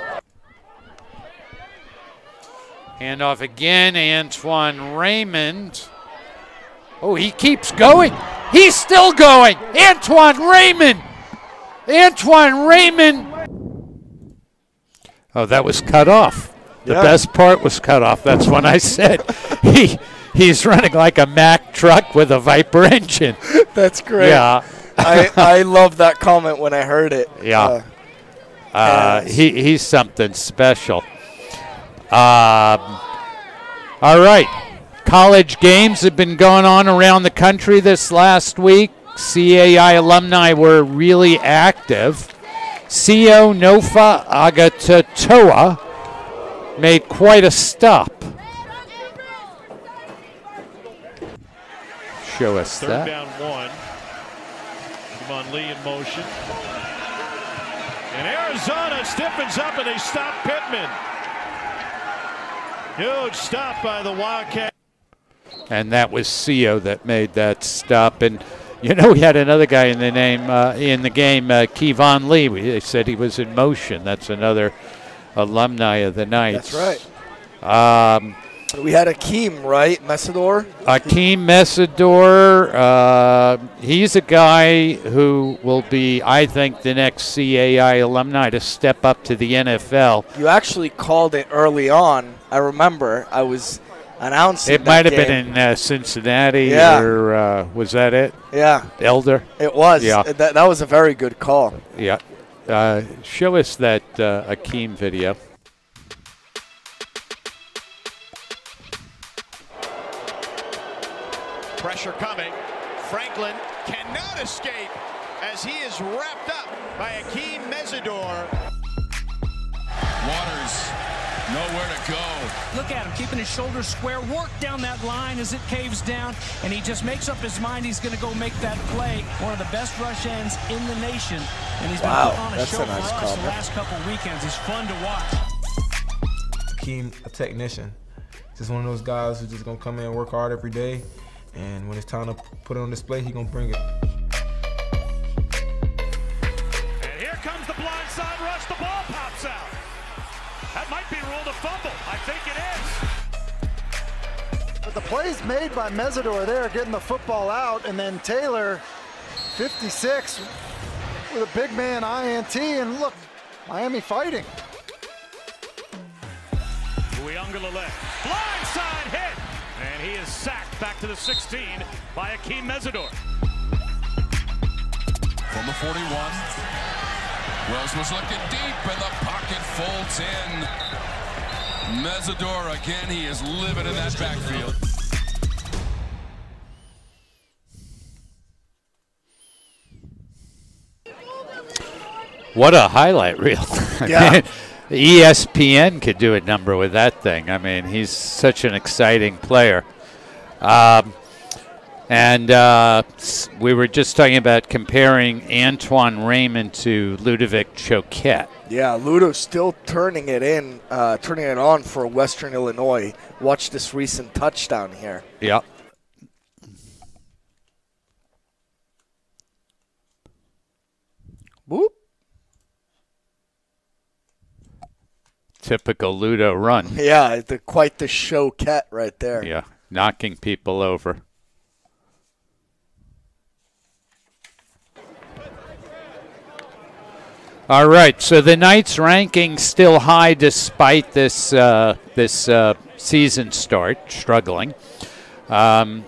Handoff again, Antoine Raymond. Oh, he keeps going. He's still going. Antoine Raymond. Antoine Raymond. Oh, that was cut off. The best part was cut off. That's when I said he's running like a Mack truck with a Viper engine. That's great. Yeah. I love that comment when I heard it. Yeah. He's something special. All right. College games have been going on around the country this last week. CAI alumni were really active. CO Nofa Agatatoa made quite a stop. Show us Third that. down one. Kevon Lee in motion. And Arizona stiffens up and they stop Pittman. Huge stop by the Wildcat. And that was CO that made that stop. And we had another guy in the game, Kevon Lee. They said he was in motion. That's another alumni of the Knights. That's right. We had Akeem, right? Mesidor? Akeem Mesidor. He's a guy who will be, I think, the next CAI alumni to step up to the NFL. You actually called it early on. I remember I was announcing it might have been in Cincinnati, or was that it? Yeah. Elder? It was. Yeah. That was a very good call. Yeah. Show us that Akeem video. Pressure coming. Franklin cannot escape as he is wrapped up by Akeem Mesidor. Waters, nowhere to go. Look at him, keeping his shoulders square. Work down that line as it caves down, and he just makes up his mind he's going to go make that play. One of the best rush ends in the nation, and he's been putting on a show for us the last couple weekends. He's fun to watch. Akeem, a technician. Just one of those guys who's just going to come in and work hard every day, and when it's time to put it on display, he's going to bring it. And here comes the blindside rush. The ball pops out. That might be ruled a fumble. I think it is. But the play's made by Mesidor there, getting the football out, and then Taylor, 56, with a big man INT, and look, Miami fighting. Uiagalelei. Blindside hit. And he is sacked back to the 16 by Akeem Mesidor. 41. Wells was looking deep, and the pocket folds in. Mesidor again, he is living in that backfield. What a highlight reel. Yeah. ESPN could do a number with that thing. I mean, he's such an exciting player. And we were just talking about comparing Antoine Raymond to Ludovic Choquette. Yeah, Ludo's still turning it on for Western Illinois. Watch this recent touchdown here. Yep. Whoop. Typical Ludo run. Yeah, quite the Choquette right there. Yeah, knocking people over. All right, so the Knights' ranking still high despite this season start, struggling. I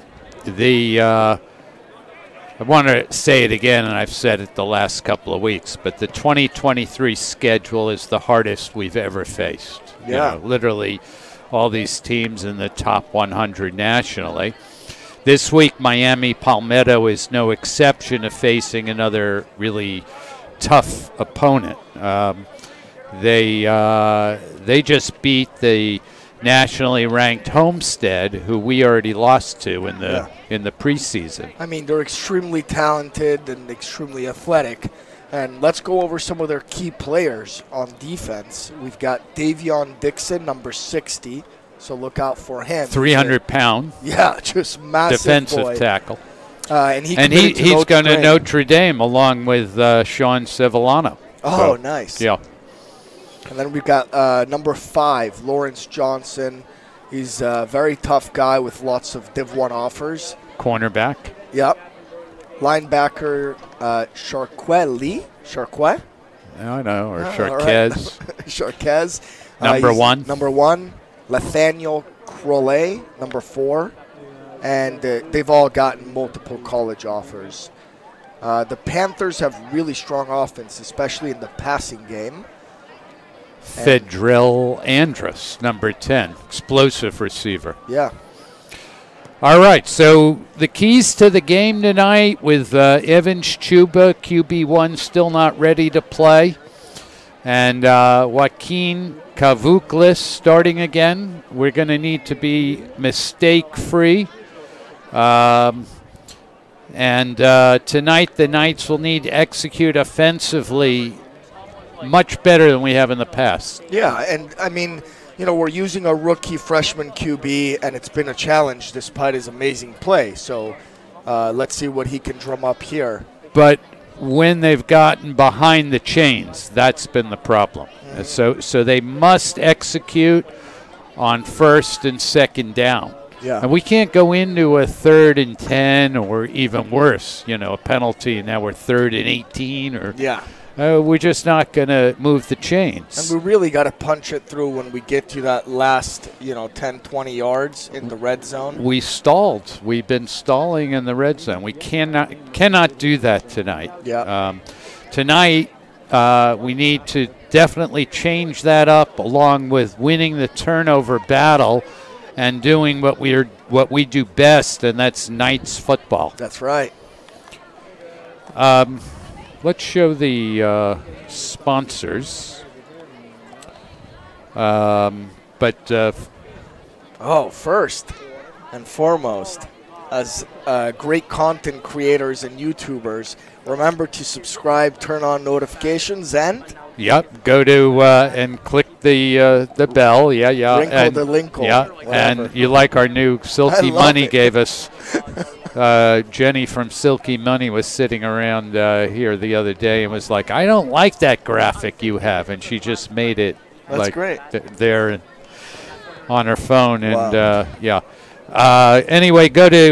want to say it again, and I've said it the last couple of weeks, but the 2023 schedule is the hardest we've ever faced. Yeah. You know, literally all these teams in the top 100 nationally. This week, Miami Palmetto is no exception of facing another really tough opponent. They just beat the nationally ranked Homestead, who we already lost to in the preseason. I mean, they're extremely talented and extremely athletic. And let's go over some of their key players on defense. We've got Davion Dixon, number 60, so look out for him. 300-pound. Yeah, just massive defensive boy. tackle. And he's going to Notre Dame along with Sean Civillano. Oh, so, nice. Yeah. And then we've got number 5, Lawrence Johnson. He's a very tough guy with lots of Div 1 offers. Cornerback. Yep. Linebacker Charquet. I know, or Charquez. Right. Charquez. Number 1. Number 1. Nathaniel Crowley, number 4. And they've all gotten multiple college offers. The Panthers have really strong offense, especially in the passing game. Fedrell Andrus, number 10, explosive receiver. Yeah. All right, so the keys to the game tonight with Evans Chuba, QB1, still not ready to play, and Joaquin Kavuklis starting again. We're going to need to be mistake-free. And tonight the Knights will need to execute offensively much better than we have in the past. Yeah, and I mean, you know, we're using a rookie freshman QB, and it's been a challenge despite his amazing play. So let's see what he can drum up here. But when they've gotten behind the chains, that's been the problem. So they must execute on first and second down. Yeah. And we can't go into a 3rd and 10 or even worse, you know, a penalty, and now we're 3rd and 18 or yeah. We're just not going to move the chains. And we really got to punch it through when we get to that last, 10, 20 yards in the red zone. We stalled. We've been stalling in the red zone. We cannot do that tonight. Yeah. Tonight, we need to definitely change that up along with winning the turnover battle and doing what we do best, and that's Knights football. That's right. Let's show the sponsors. First and foremost, as great content creators and YouTubers, remember to subscribe, turn on notifications, and yep, go to and click the bell. Yeah. Linkle. Yeah, whatever. And you like our new Silky Money gave us. Jenny from Silky Money was sitting around here the other day and was like, I don't like that graphic you have. And she just made it great. There on her phone. And wow. Anyway, go to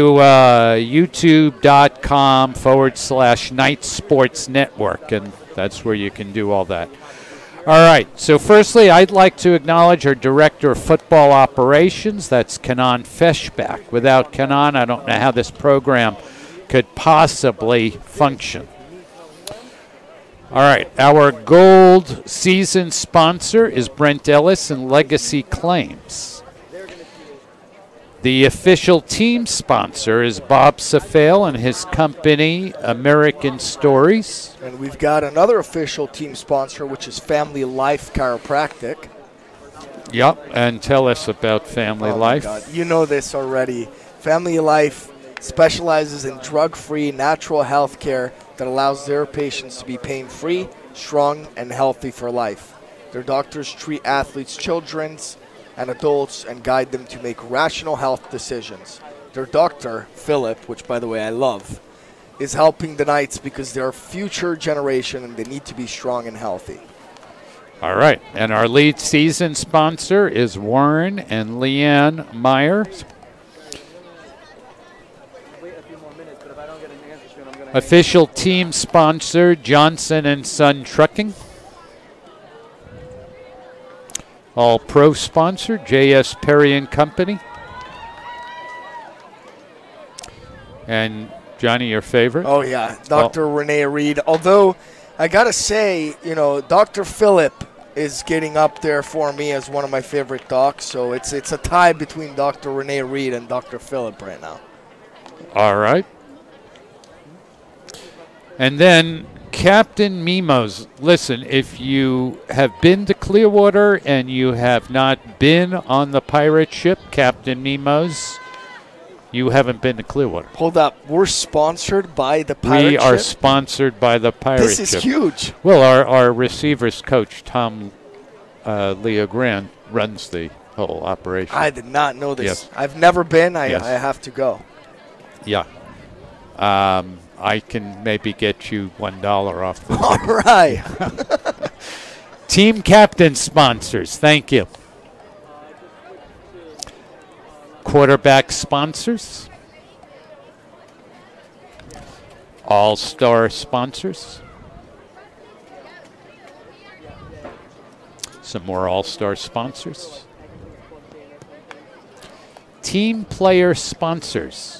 youtube.com/Knight Sports Network. And that's where you can do all that. All right, so firstly, I'd like to acknowledge our Director of Football Operations. That's Kanan Feshbach. Without Kanan, I don't know how this program could possibly function. All right, our gold season sponsor is Brent Ellis and Legacy Claims. The official team sponsor is Bob Safale and his company, American Stories. And we've got another official team sponsor, which is Family Life Chiropractic. Yep, and tell us about Family Life. My God. You know this already. Family Life specializes in drug-free, natural health care that allows their patients to be pain-free, strong, and healthy for life. Their doctors treat athletes, children's, and adults and guide them to make rational health decisions. Their doctor, Philip, which by the way I love, is helping the Knights because they're a future generation and they need to be strong and healthy. All right, and our lead season sponsor is Warren and Leanne Meyer. Official team sponsor, Johnson & Son Trucking. All-pro sponsor, J.S. Perry & Company. And, Johnny, your favorite? Oh, yeah, Dr. Renee Reed. Although, I got to say, you know, Dr. Philip is getting up there for me as one of my favorite docs. So it's a tie between Dr. Renee Reed and Dr. Philip right now. All right. And then Captain Mimos. Listen, if you have been to Clearwater and you have not been on the pirate ship, Captain Mimos, you haven't been to Clearwater. Hold up. We're sponsored by the pirate ship? We are sponsored by the pirate ship. This is huge. Well, our receivers coach, Tom Leogrand, runs the whole operation. I did not know this. Yes. I've never been. I Yes. have to go. Yeah. I can maybe get you $1 off the All right. Team captain sponsors, thank you. Quarterback sponsors. All-star sponsors. Some more all-star sponsors. Team player sponsors.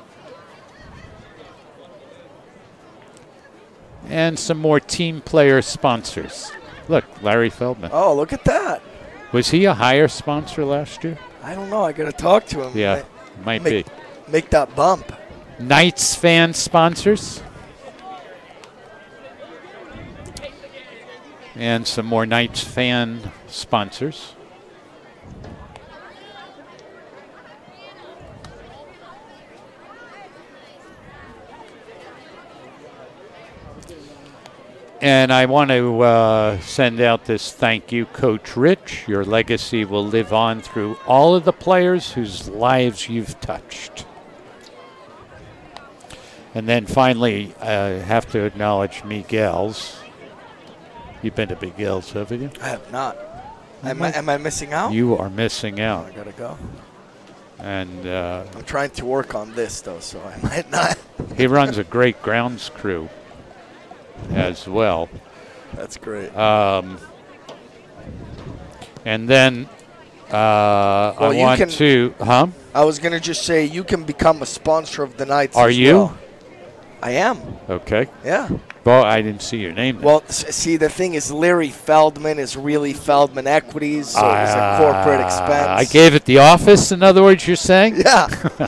And some more team player sponsors. Look, Larry Feldman. Oh, look at that. Was he a higher sponsor last year? I don't know. I got to talk to him. Yeah, might be. Make that bump. Knights fan sponsors. And some more Knights fan sponsors. And I want to send out this thank you, Coach Rich. Your legacy will live on through all of the players whose lives you've touched. And then finally, I have to acknowledge Miguel's. You've been to Miguel's, haven't you? I have not. Am I missing out? You are missing out. Oh, I got to go. And I'm trying to work on this, though, so I might not. He runs a great grounds crew as well. That's great. And then I want to, I was going to just say you can become a sponsor of the Knights. Are as you? Well. I am. Okay. Yeah. Well, I didn't see your name there. Well, see, the thing is, Larry Feldman is really Feldman Equities, so it's a corporate expense. I gave it the office, in other words, you're saying? Yeah.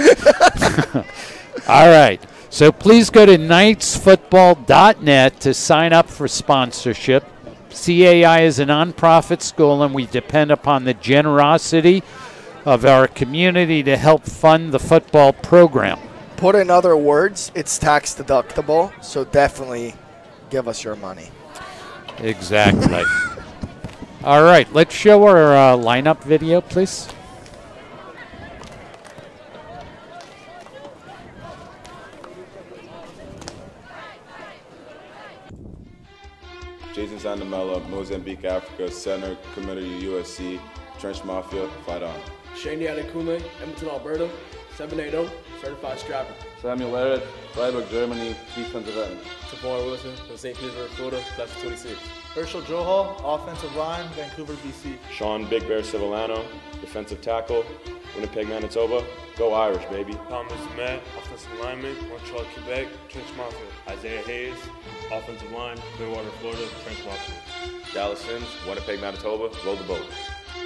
All right. So please go to knightsfootball.net to sign up for sponsorship. CAI is a nonprofit school, and we depend upon the generosity of our community to help fund the football program. Put in other words, it's tax deductible, so definitely give us your money. Exactly. All right, let's show our lineup video, please. Jason Sandamella, Mozambique, Africa, Center, Community, USC, Trench Mafia, Fight On. Shane Adekume, Edmonton, Alberta, 780, certified strapper. Samuel Larrett, Freiburg, Germany, defensive end. Tavon Wilson from St. Petersburg, Florida, class of 26. Herschel Johal, offensive line, Vancouver, BC. Sean Big Bear Civillano, defensive tackle, Winnipeg, Manitoba. Go Irish, baby. Thomas Matt, offensive lineman, Montreal, Quebec, Trench Mafia. Isaiah Hayes, offensive line, Clearwater, Florida, Trench Mafia. Dallas Sims, Winnipeg, Manitoba. Roll the boat.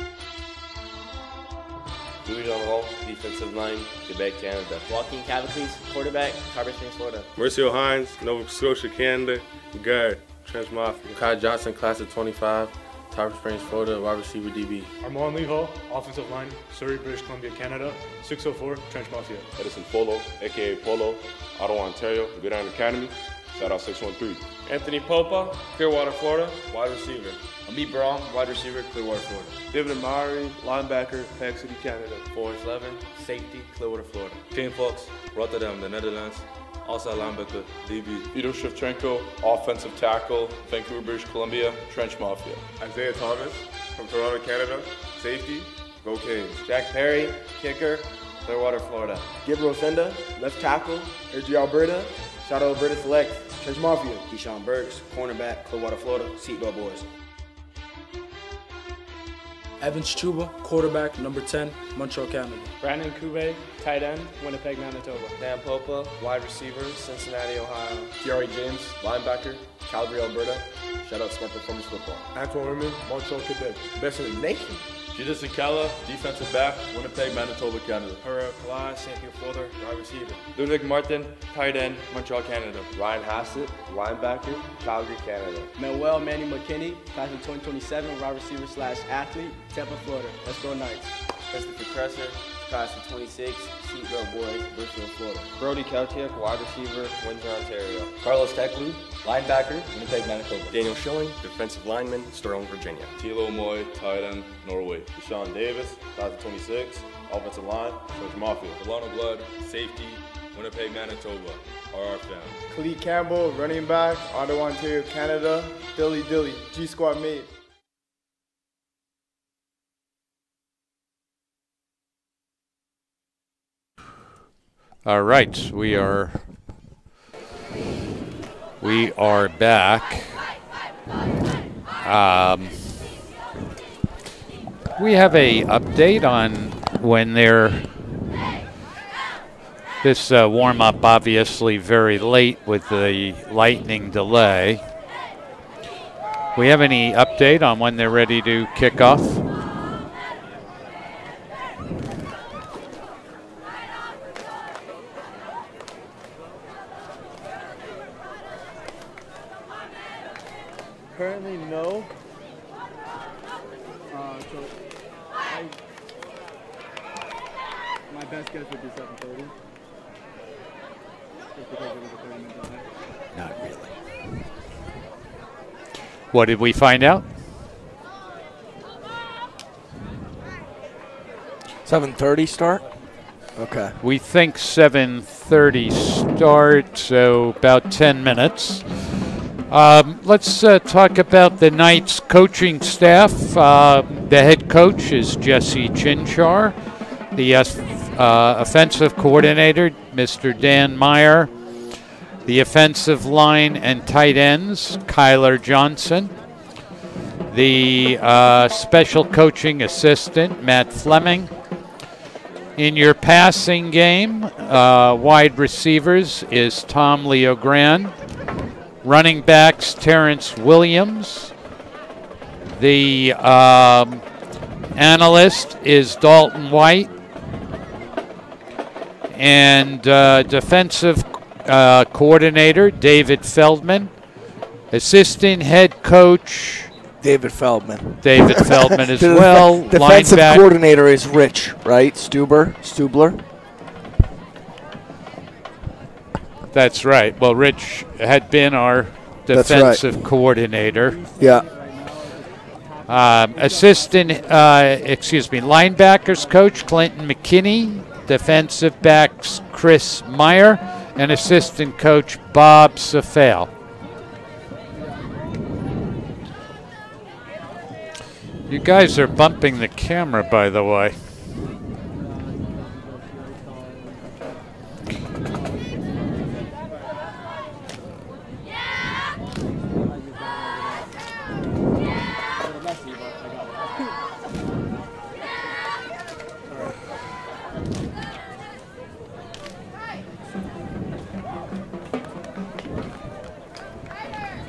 Louis Jean defensive line, Quebec, Canada. Joaquin Cavacles, quarterback, Harbor Springs, Florida. Mercio Hines, Nova Scotia, Canada. Guard, Trench Mafia. Kai Johnson, class of 25, Harbor Springs, Florida, wide receiver DB. Armand Leho, offensive line, Surrey, British Columbia, Canada, 604, Trench Mafia. Edison Polo, a.k.a. Polo, Ottawa, Ontario, Good Iron Academy. Shout out 613. Anthony Popa, Clearwater, Florida, wide receiver. Amit Baram, wide receiver, Clearwater, Florida. David Amari, linebacker, Pack City, Canada. Forrest Levin, safety, Clearwater, Florida. King Fox, Rotterdam, the Netherlands. Also linebacker, DB. Vito Shevchenko, offensive tackle, Vancouver, British Columbia, Trench Mafia. Isaiah Thomas, from Toronto, Canada. Safety, Go Canes. Jack Perry, kicker, Clearwater, Florida. Gabriel Senda, left tackle, AG Alberta. Shout out Alberta Select, Trench Mafia. Keyshawn Burks, cornerback, Clearwater, Florida, Seatbelt Boys. Evans Chuba, quarterback, number 10, Montreal, Canada. Brandon Kube, tight end, Winnipeg, Manitoba. Dan Popa, wide receiver, Cincinnati, Ohio. Thierry James, linebacker, Calgary, Alberta. Shout out Smart Performance Football. Antoine Remy, Montreal, Quebec. Best in the nation. Judas Akella, defensive back, Winnipeg, Manitoba, Canada. Hura Kalai, St. Pete, Florida, wide receiver. Ludwig Martin, tight end, Montreal, Canada. Ryan Hassett, linebacker, Calgary, Canada. Manuel Manny McKinney, class of 2027, wide receiver / athlete, Tampa, Florida. Let's go Knights. Christopher Kresser, class of 26, Seatbelt Boys, Bristol, Florida. Brody Kelchiak, wide receiver, Windsor, Ontario. Carlos Teclu, linebacker, Winnipeg, Manitoba. Daniel Schilling, defensive lineman, Sterling, Virginia. Tilo Moy, tight end, Norway. Deshaun Davis, class of 26, offensive line, Trench Mafia. Delano Blood, safety, Winnipeg, Manitoba. RR fam. Khalid Campbell, running back, Ottawa, Ontario, Canada. Dilly Dilly, G Squad mate. All right, we are back. We have a update on when this warm-up obviously very late with the lightning delay. We have any update on when they're ready to kick off? Currently, no. My best guess would be 7:30. Just because it was a 30-minute delay. Not really. What did we find out? 7:30 start? Okay. We think 7:30 start, so about 10 minutes. Let's talk about the Knights coaching staff. The head coach is Jesse Chinchar. The offensive coordinator, Mr. Dan Meyer. The offensive line and tight ends, Kyler Johnson. The special coaching assistant, Matt Fleming. In your passing game, wide receivers is Tom Leogrand. Running backs, Terrence Williams. The analyst is Dalton White. And defensive coordinator, David Feldman. Assistant head coach, David Feldman. David Feldman as well. Defensive coordinator is Rich, right? Stubler. That's right. Well, Rich had been our defensive coordinator. Yeah. Linebackers coach Clinton McKinney, defensive backs Chris Meyer, and assistant coach Bob Safale. You guys are bumping the camera, by the way.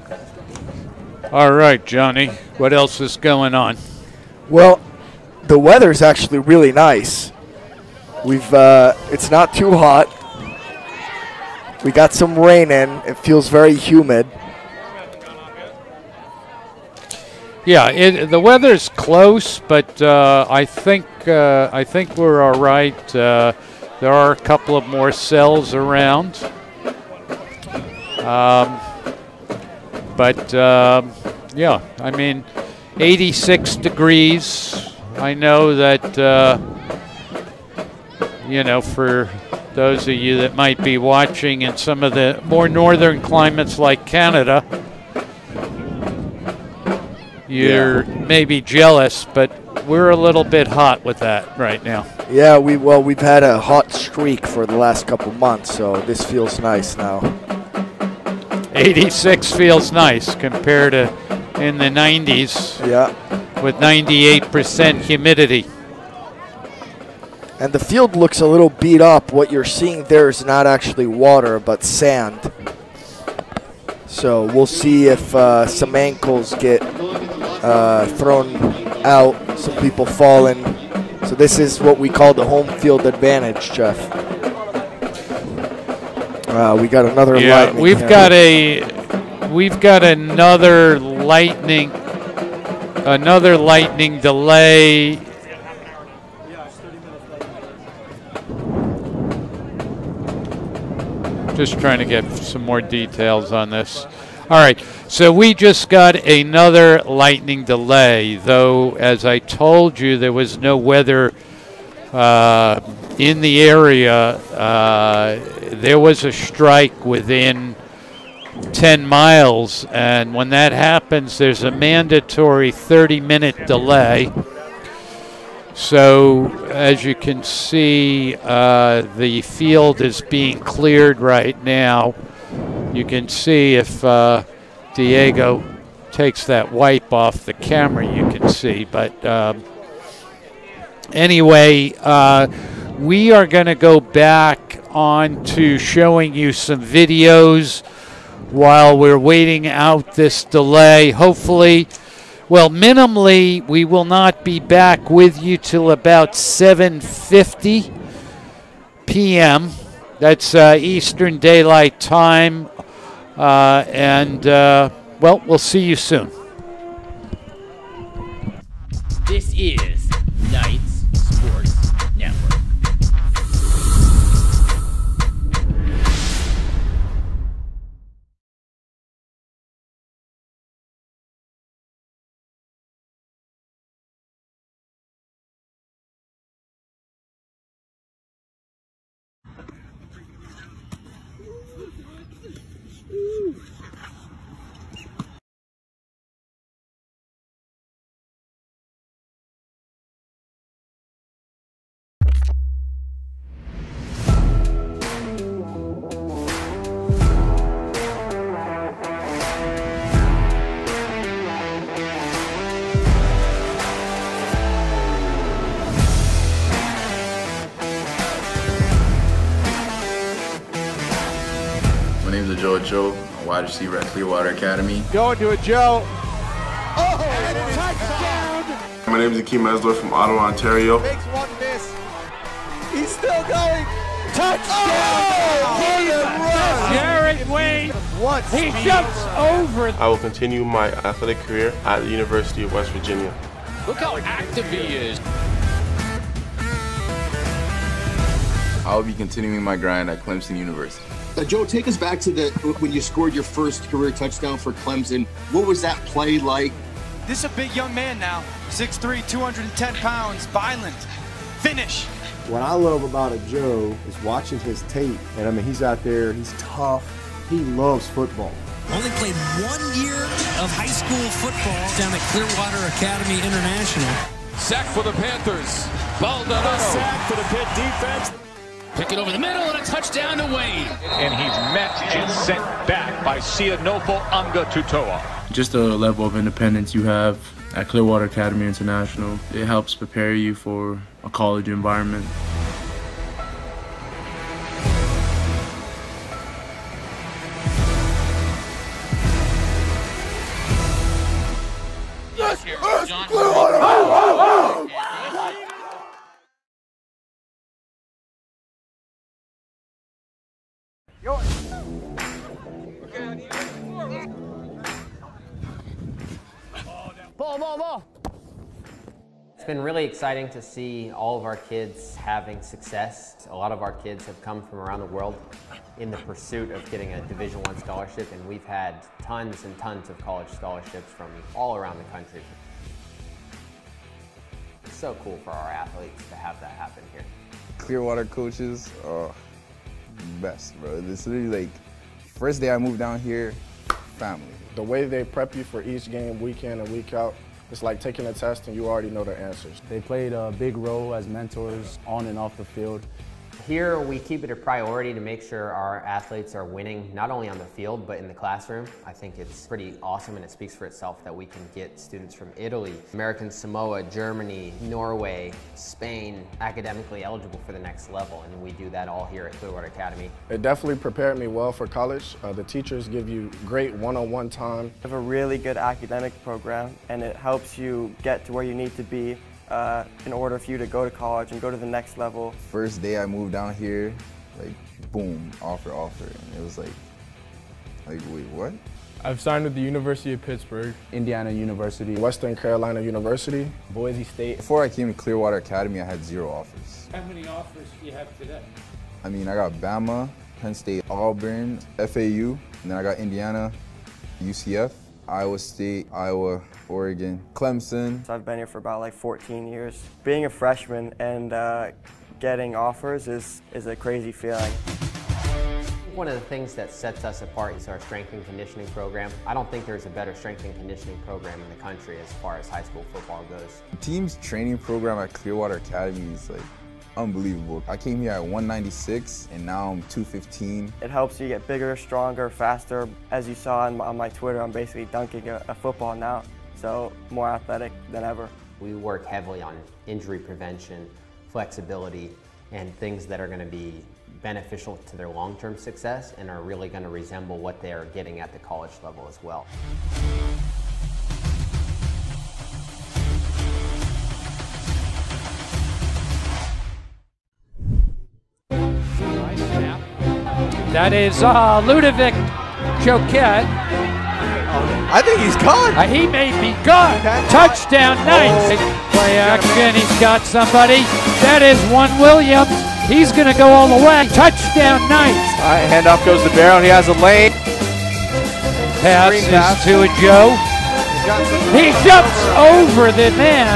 All right, Johnny, what else is going on? Well, the weather's actually really nice. It's not too hot. We got some rain in. It feels very humid. Yeah, the weather's close, but I think we're all right. There are a couple of more cells around, yeah, I mean, 86 degrees. I know that you know, for those of you that might be watching in some of the more northern climates like Canada, you're maybe jealous, but we're a little bit hot with that right now. Yeah, we've had a hot streak for the last couple months, so this feels nice now. 86 feels nice compared to in the 90s. Yeah. With 98% humidity. And the field looks a little beat up. What you're seeing there is not actually water, but sand. So we'll see if some ankles get thrown out, some people falling. So this is what we call the home field advantage, Jeff. We got another lightning. We've got another lightning delay. Just trying to get some more details on this. All right, so we just got another lightning delay, though, as I told you, there was no weather in the area. There was a strike within 10 miles, and when that happens, there's a mandatory 30-minute delay. So, as you can see, the field is being cleared right now. You can see if Diego takes that wipe off the camera, you can see. But anyway, we are going to go back on to showing you some videos while we're waiting out this delay. Hopefully, well, minimally, we will not be back with you till about 7:50 p.m. That's Eastern Daylight Time. Well, we'll see you soon. This is Knights Sports Network. My name is Joe, a wide receiver at Clearwater Academy. Going to it, Joe. Oh, touchdown! My name is Akeem Mesler from Ottawa, Ontario. Makes one miss. He's still going. Touchdown! Oh, Jared Wayne. What? He jumps over. I will continue my athletic career at the University of West Virginia. Look how active he is. I will be continuing my grind at Clemson University. Joe, take us back to when you scored your first career touchdown for Clemson. What was that play like? This is a big young man now. 6'3", 210 pounds, violent, finish. What I love about a Joe is watching his tape. And I mean, he's out there, he's tough, he loves football. Only played 1 year of high school football down at Clearwater Academy International. Sack for the Panthers. Baldonado. Sack for the Pitt defense. Pick it over the middle and a touchdown to Wayne. And he's met and sent back by Sianofo Anga Tutoa. Just the level of independence you have at Clearwater Academy International, it helps prepare you for a college environment. Ball. It's been really exciting to see all of our kids having success. A lot of our kids have come from around the world in the pursuit of getting a Division I scholarship, and we've had tons and tons of college scholarships from all around the country. It's so cool for our athletes to have that happen here. Clearwater coaches, best, bro. This is literally like, first day I moved down here, family. The way they prep you for each game week in and week out, it's like taking a test and you already know the answers. They played a big role as mentors on and off the field. Here we keep it a priority to make sure our athletes are winning, not only on the field, but in the classroom. I think it's pretty awesome and it speaks for itself that we can get students from Italy, American Samoa, Germany, Norway, Spain, academically eligible for the next level, and we do that all here at Clearwater Academy. It definitely prepared me well for college. The teachers give you great one-on-one time. We have a really good academic program, and it helps you get to where you need to be in order for you to go to college and go to the next level. First day I moved down here, like boom, offer, and it was like wait, what? I've signed with the University of Pittsburgh, Indiana University, Western Carolina University, Boise State. Before I came to Clearwater Academy, I had 0 offers. How many offers do you have today? I mean, I got Bama, Penn State, Auburn, FAU, and then I got Indiana, UCF, Iowa State, Iowa, Oregon, Clemson. So I've been here for about like 14 years. Being a freshman and getting offers is a crazy feeling. One of the things that sets us apart is our strength and conditioning program. I don't think there's a better strength and conditioning program in the country as far as high school football goes. The team's training program at Clearwater Academy is like unbelievable. I came here at 196 and now I'm 215. It helps you get bigger, stronger, faster. As you saw on my Twitter, I'm basically dunking a football now, so more athletic than ever. We work heavily on injury prevention, flexibility, and things that are going to be beneficial to their long-term success and are really going to resemble what they are getting at the college level as well. That is Ludovic Choquette. I think he's gone. He may be gone. Touchdown, Knights. Play action, he's got somebody. That is one Williams. He's going to go all the way. Touchdown, Knights. All right, handoff goes to Barrow. He has a lane. Pass is to a Joe. He jumps over the man.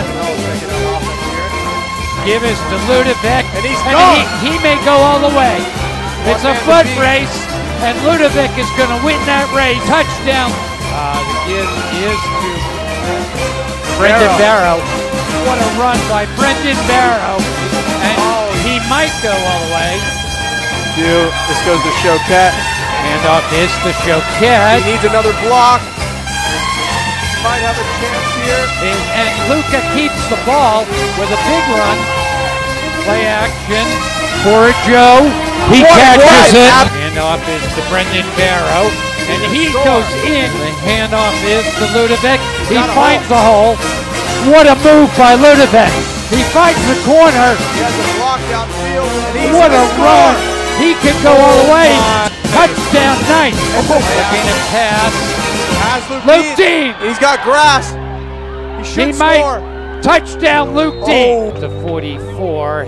Give us to Ludovic. And he's gone. He may go all the way. It's a foot race, and Ludovic is going to win that race. Touchdown. The give is to Brendan Barrow. What a run by Brendan Barrow. And he might go all the way. This goes to Choquette. Handoff is to Choquette. He needs another block. Might have a chance here. And Luca keeps the ball with a big run. Play action for Joe. He catches it. Handoff is to Brendan Barrow. And he goes in. The handoff is to Ludovic. He finds the hole. What a move by Ludovic. He finds the corner. He has a block downfield. What a run. He can go all the way. Touchdown, Knights. Looking to pass. Luke Dean. He's got grass. He should score. Touchdown, Luke Dean. To 44.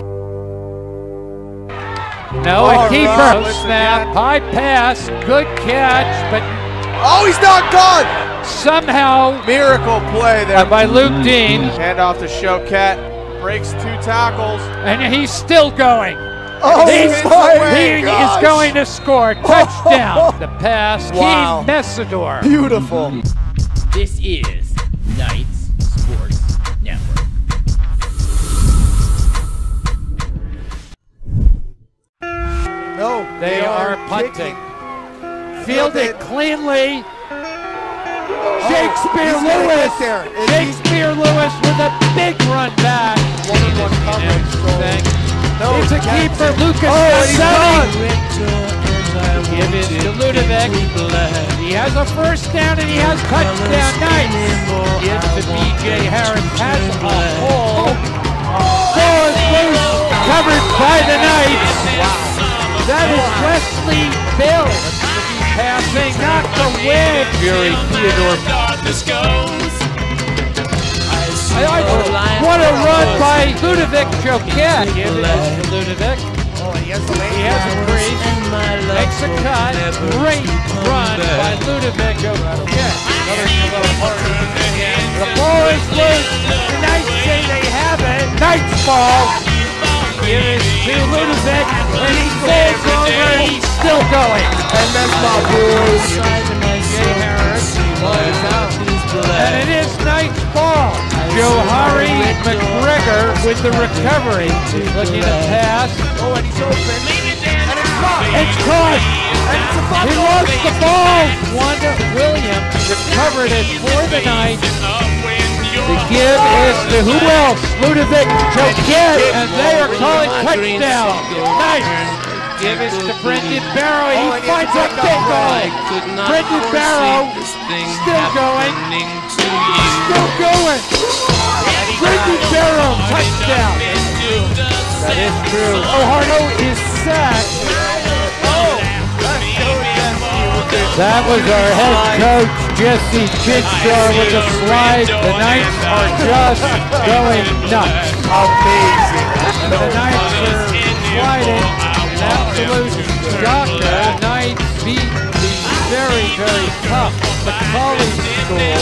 No, a keeper. Snap, high pass, good catch, but he's not gone. Somehow, miracle play there by Luke Dean. Hand off to Choquette, breaks 2 tackles, and he's still going. He is going to score. Touchdown. The pass. Wow. Keem Messidor. Beautiful. This is Knights Sports Network. No, they are punting. Fielded cleanly. Shakespeare Lewis. Shakespeare Lewis with a big run back. It's a keeper, Lucas Gazzani. Give it to Ludovic. He has a first down and he has touchdown Knights. Give to B.J. Harris. Has a hole. Ball is loose. Covered by the Knights. That is Wesley Bill. Passing, not the win. Jerry Theodore. What a run by Ludovic Choquette. Ludovic. He has a crease. Makes a cut. Great run by Ludovic Choquette. The ball is loose. The Knights say they have it. Knights ball. Here is to Ludovic, and he falls over, and he's still going. And that's my boys. Jay Harris. And it is Knights ball. Johari McGregor with the recovery. Looking to pass. Oh, and he's open. And it's caught. It's caught. And it's a He lost the ball. Wanda Williams recovered it for the Knights. The give is to who else? Ludovic Choquette, and they are calling touchdown. Nice. Give is to Brendan Barrow. He finds a big goal. Brendan Barrow still going. Still going. Brendan Barrow touchdown. That is true. O'Harno is sacked. That was our head coach, Jesse Chinshaw, with the slide. The Knights are just going nuts. Amazing. The Knights are sliding. An absolute shocker. The Knights beat the very, very tough McCauley School.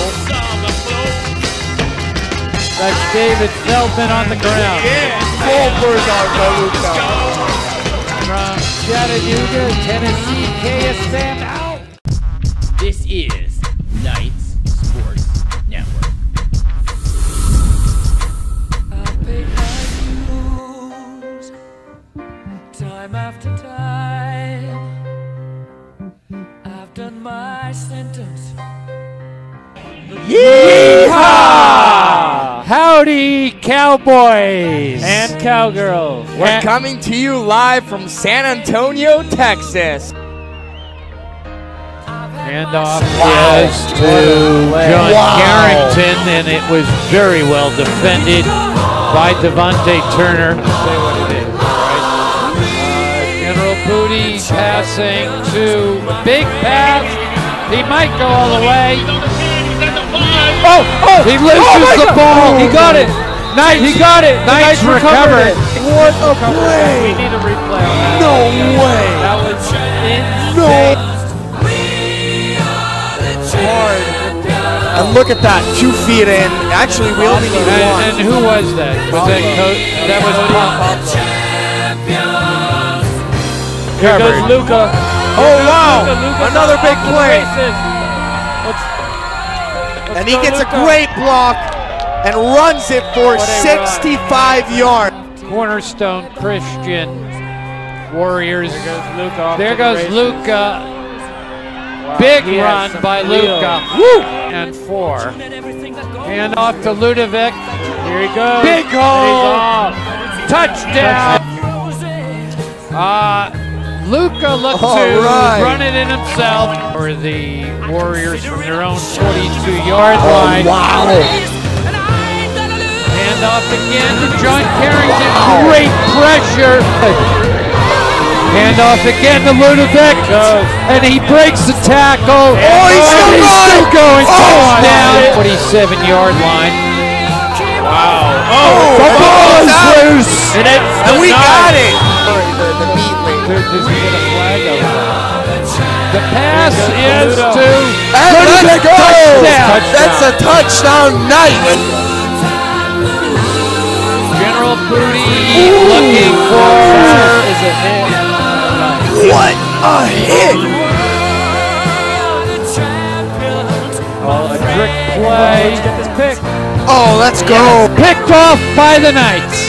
That's David Feldman on the ground. Forward on Galuka. From Chattanooga, Tennessee, KSM out. This is Knights Sports Network. I've paid my dues time after time. I've done my sentence. Yeehaw! Howdy, cowboys and cowgirls. We're coming to you live from San Antonio, Texas. Handoff is to John Carrington, and it was very well defended by Devontae Turner. Say what it is, right? General Booty passing to big pass. He might go all the way. He loses the ball. He got it. He got it. Knights recovered. What a play. We need a replay on that. No way. That was insane. No. And look at that, 2 feet in. Actually, we only need one. And who was that? Was that coach? That was Pop. Here goes Luca. Oh, wow. Luca. Another big play. Let's And he gets a great block and runs it for 65 yards. Cornerstone Christian Warriors. There goes Luca. Wow. Big run by Luca. Woo! And 4. Hand off to Ludovic. Here he goes. Big hole. Touchdown. Luca looked to run it in himself for the Warriors from their own 42-yard line. Wow. Hand off again to John Carrington. Great pressure. Hand off again to Ludovic, and he breaks the tackle. He's still going. Touchdown. 47-yard line. Wow. The ball is loose. And we got it. The pass is to Ludovic. Touchdown. That's a touchdown night. General Booty looking for is a hit. What a hit! Oh, a trick play. Let's get this pick. Oh, let's go. Picked off by the Knights.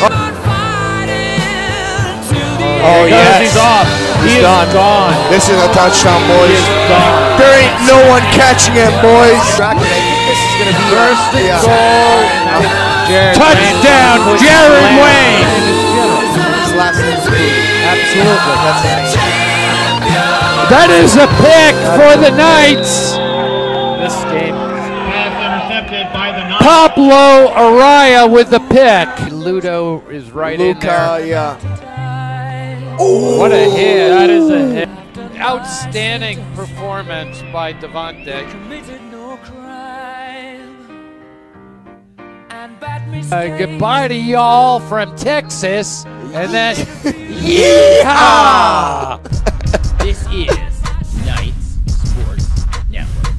Oh, yes. He's off. He's gone. This is a touchdown, boys. There ain't no one catching him, boys. I think this is going to be first and goal. Touchdown, Jared Wayne. His last name is Absolutely. That's it. That is a pick for the Knights. This game. Pablo Araya with the pick. Ludo is right in there. Yeah. What a hit. That is a hit. Outstanding performance by Devontae. Goodbye to y'all from Texas, and then yeehaw! This is Knights Sports Network.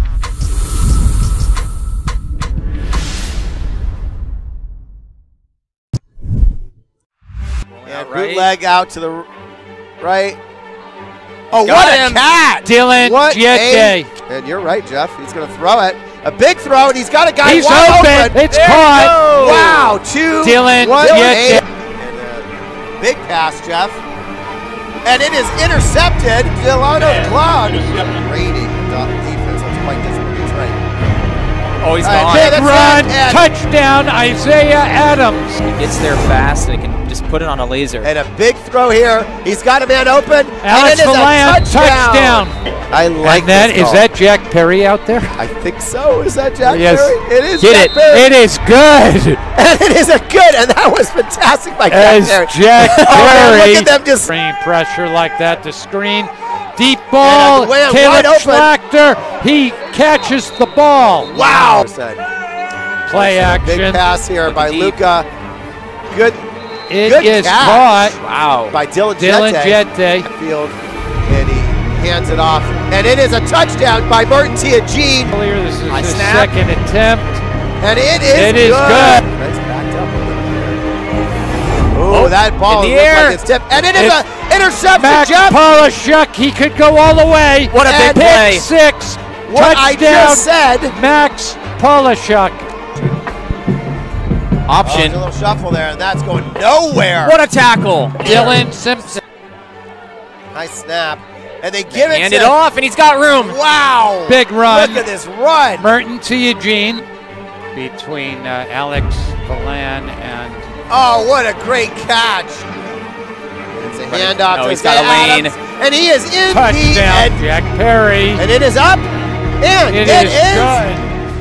And bootleg out to the right. Oh, what a cat! Dylan Jette. And you're right, Jeff. He's going to throw it. A big throw, and he's got a guy He's wide open. It's there caught. Wow, 2, Dylan 1, Jette. And a big pass, Jeff. And it is intercepted. Delano Cloud. Rating defense. That's quite disciplined. That's right. Oh, he's gone. Big run, touchdown, Isaiah Adams. He gets there fast, and he can just put it on a laser. And a big throw here. He's got a man open. Alex and it is Vallant, a touchdown. I like that. Is that Jack Perry out there? I think so. Is that Jack Yes. Perry? It is Get Jack it. Perry. It is good. And it is a good, and that was fantastic by Jack As Perry. Jack Oh, Perry. look at them just bringing pressure like that to screen. Deep ball. And a Caleb wide open. Schlachter. He catches the ball. Wow. Play action. Big pass here by Luca. Good. It good is catch. caught. By Dylan Jette. Field, and he hands it off, and it is a touchdown by Martin Tiagene. This is his second attempt, and it is good. That's backed up a little bit. Oh, that ball in the looks air. like it's tipped, and it is an interception. Max Jeff. Polishuk, he could go all the way. What a big Pick play. 6. What Touchdown. I just said. Max Polishuk. Oh, Option. there's a little shuffle there, and that's going nowhere. What a tackle. Dylan Simpson. Nice snap. And they give it Hand to it off, and he's got room. Wow. Big run. Look at this run. Merton to Eugene. Between Alex Vallant and... Oh, what a great catch. It's a handoff to he's got a lane. Adams, and he is in Touchdown, the end. Jack Perry. And it is up. And It is good.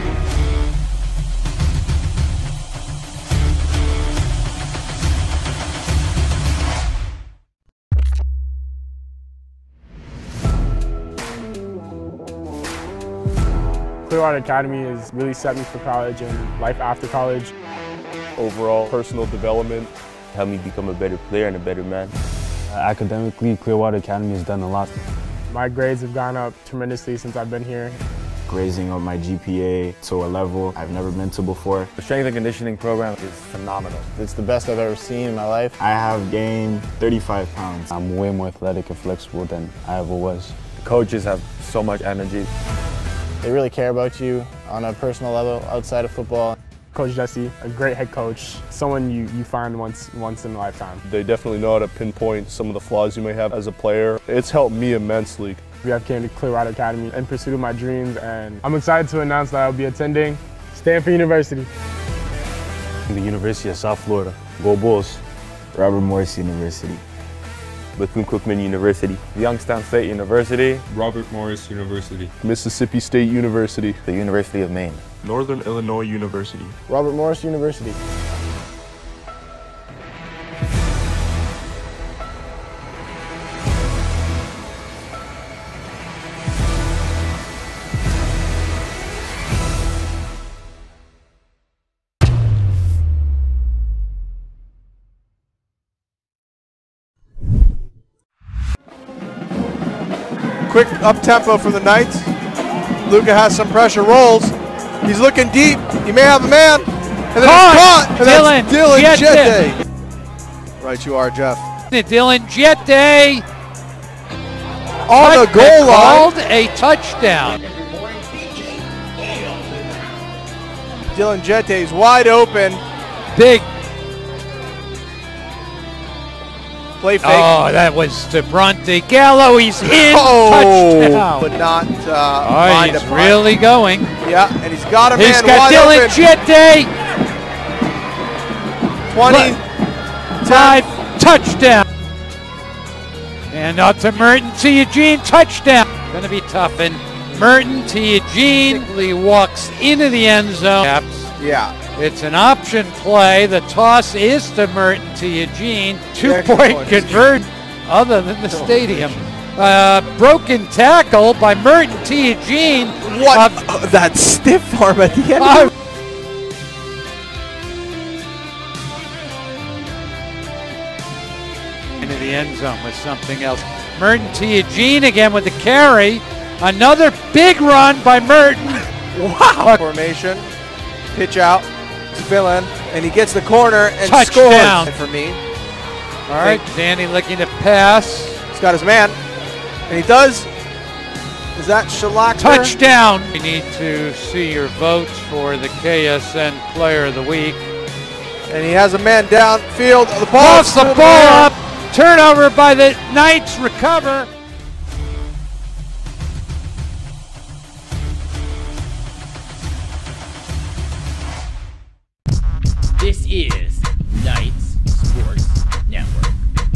Clearwater Academy has really set me for college and life after college. Overall personal development helped me become a better player and a better man. Academically, Clearwater Academy has done a lot. My grades have gone up tremendously since I've been here. Raising up my GPA to a level I've never been to before. The strength and conditioning program is phenomenal. It's the best I've ever seen in my life. I have gained 35 pounds. I'm way more athletic and flexible than I ever was. The coaches have so much energy. They really care about you on a personal level outside of football. Coach Jesse, a great head coach, someone you find once in a lifetime. They definitely know how to pinpoint some of the flaws you may have as a player. It's helped me immensely. I've came to Clearwater Academy in pursuit of my dreams, and I'm excited to announce that I'll be attending Stanford University. The University of South Florida. Go Bulls. Robert Morris University. Bethune-Cookman University. Youngstown State University. Robert Morris University. Mississippi State University. The University of Maine. Northern Illinois University. Robert Morris University. Quick up-tempo for the Knights. Luca has some pressure, rolls. He's looking deep. He may have a man. And then it's caught. And that's Dylan Jette. Right you are, Jeff. Dylan Jette. On the goal line. Called a touchdown. Dylan Jette is wide open. Big. Play fake. Oh, that was to Bronte Gallo. He's in. Touchdown. But not he's really going. Yeah, and he's got a man He's got wide Dylan open. Jette. 25 touchdown. And out to Merton to Eugene, touchdown. Going to be tough. And Merton to Eugene. He walks into the end zone. Yeah. It's an option play. The toss is to Merton to Eugene. 2-point conversion other than the stadium. Broken tackle by Merton to Eugene. What? That stiff arm at the end. end zone with something else. Merton to Eugene again with the carry. Another big run by Merton. Wow. Formation. Pitch out. Villain. And he gets the corner and Touchdown. scores for me. All right, Danny looking to pass. He's got his man. And he does. Is that Shellac? Touchdown. We need to see your votes for the KSN Player of the Week. And he has a man downfield. The ball Puffs the ball up. Turnover by the Knights. Recover. This is Knights Sports Network.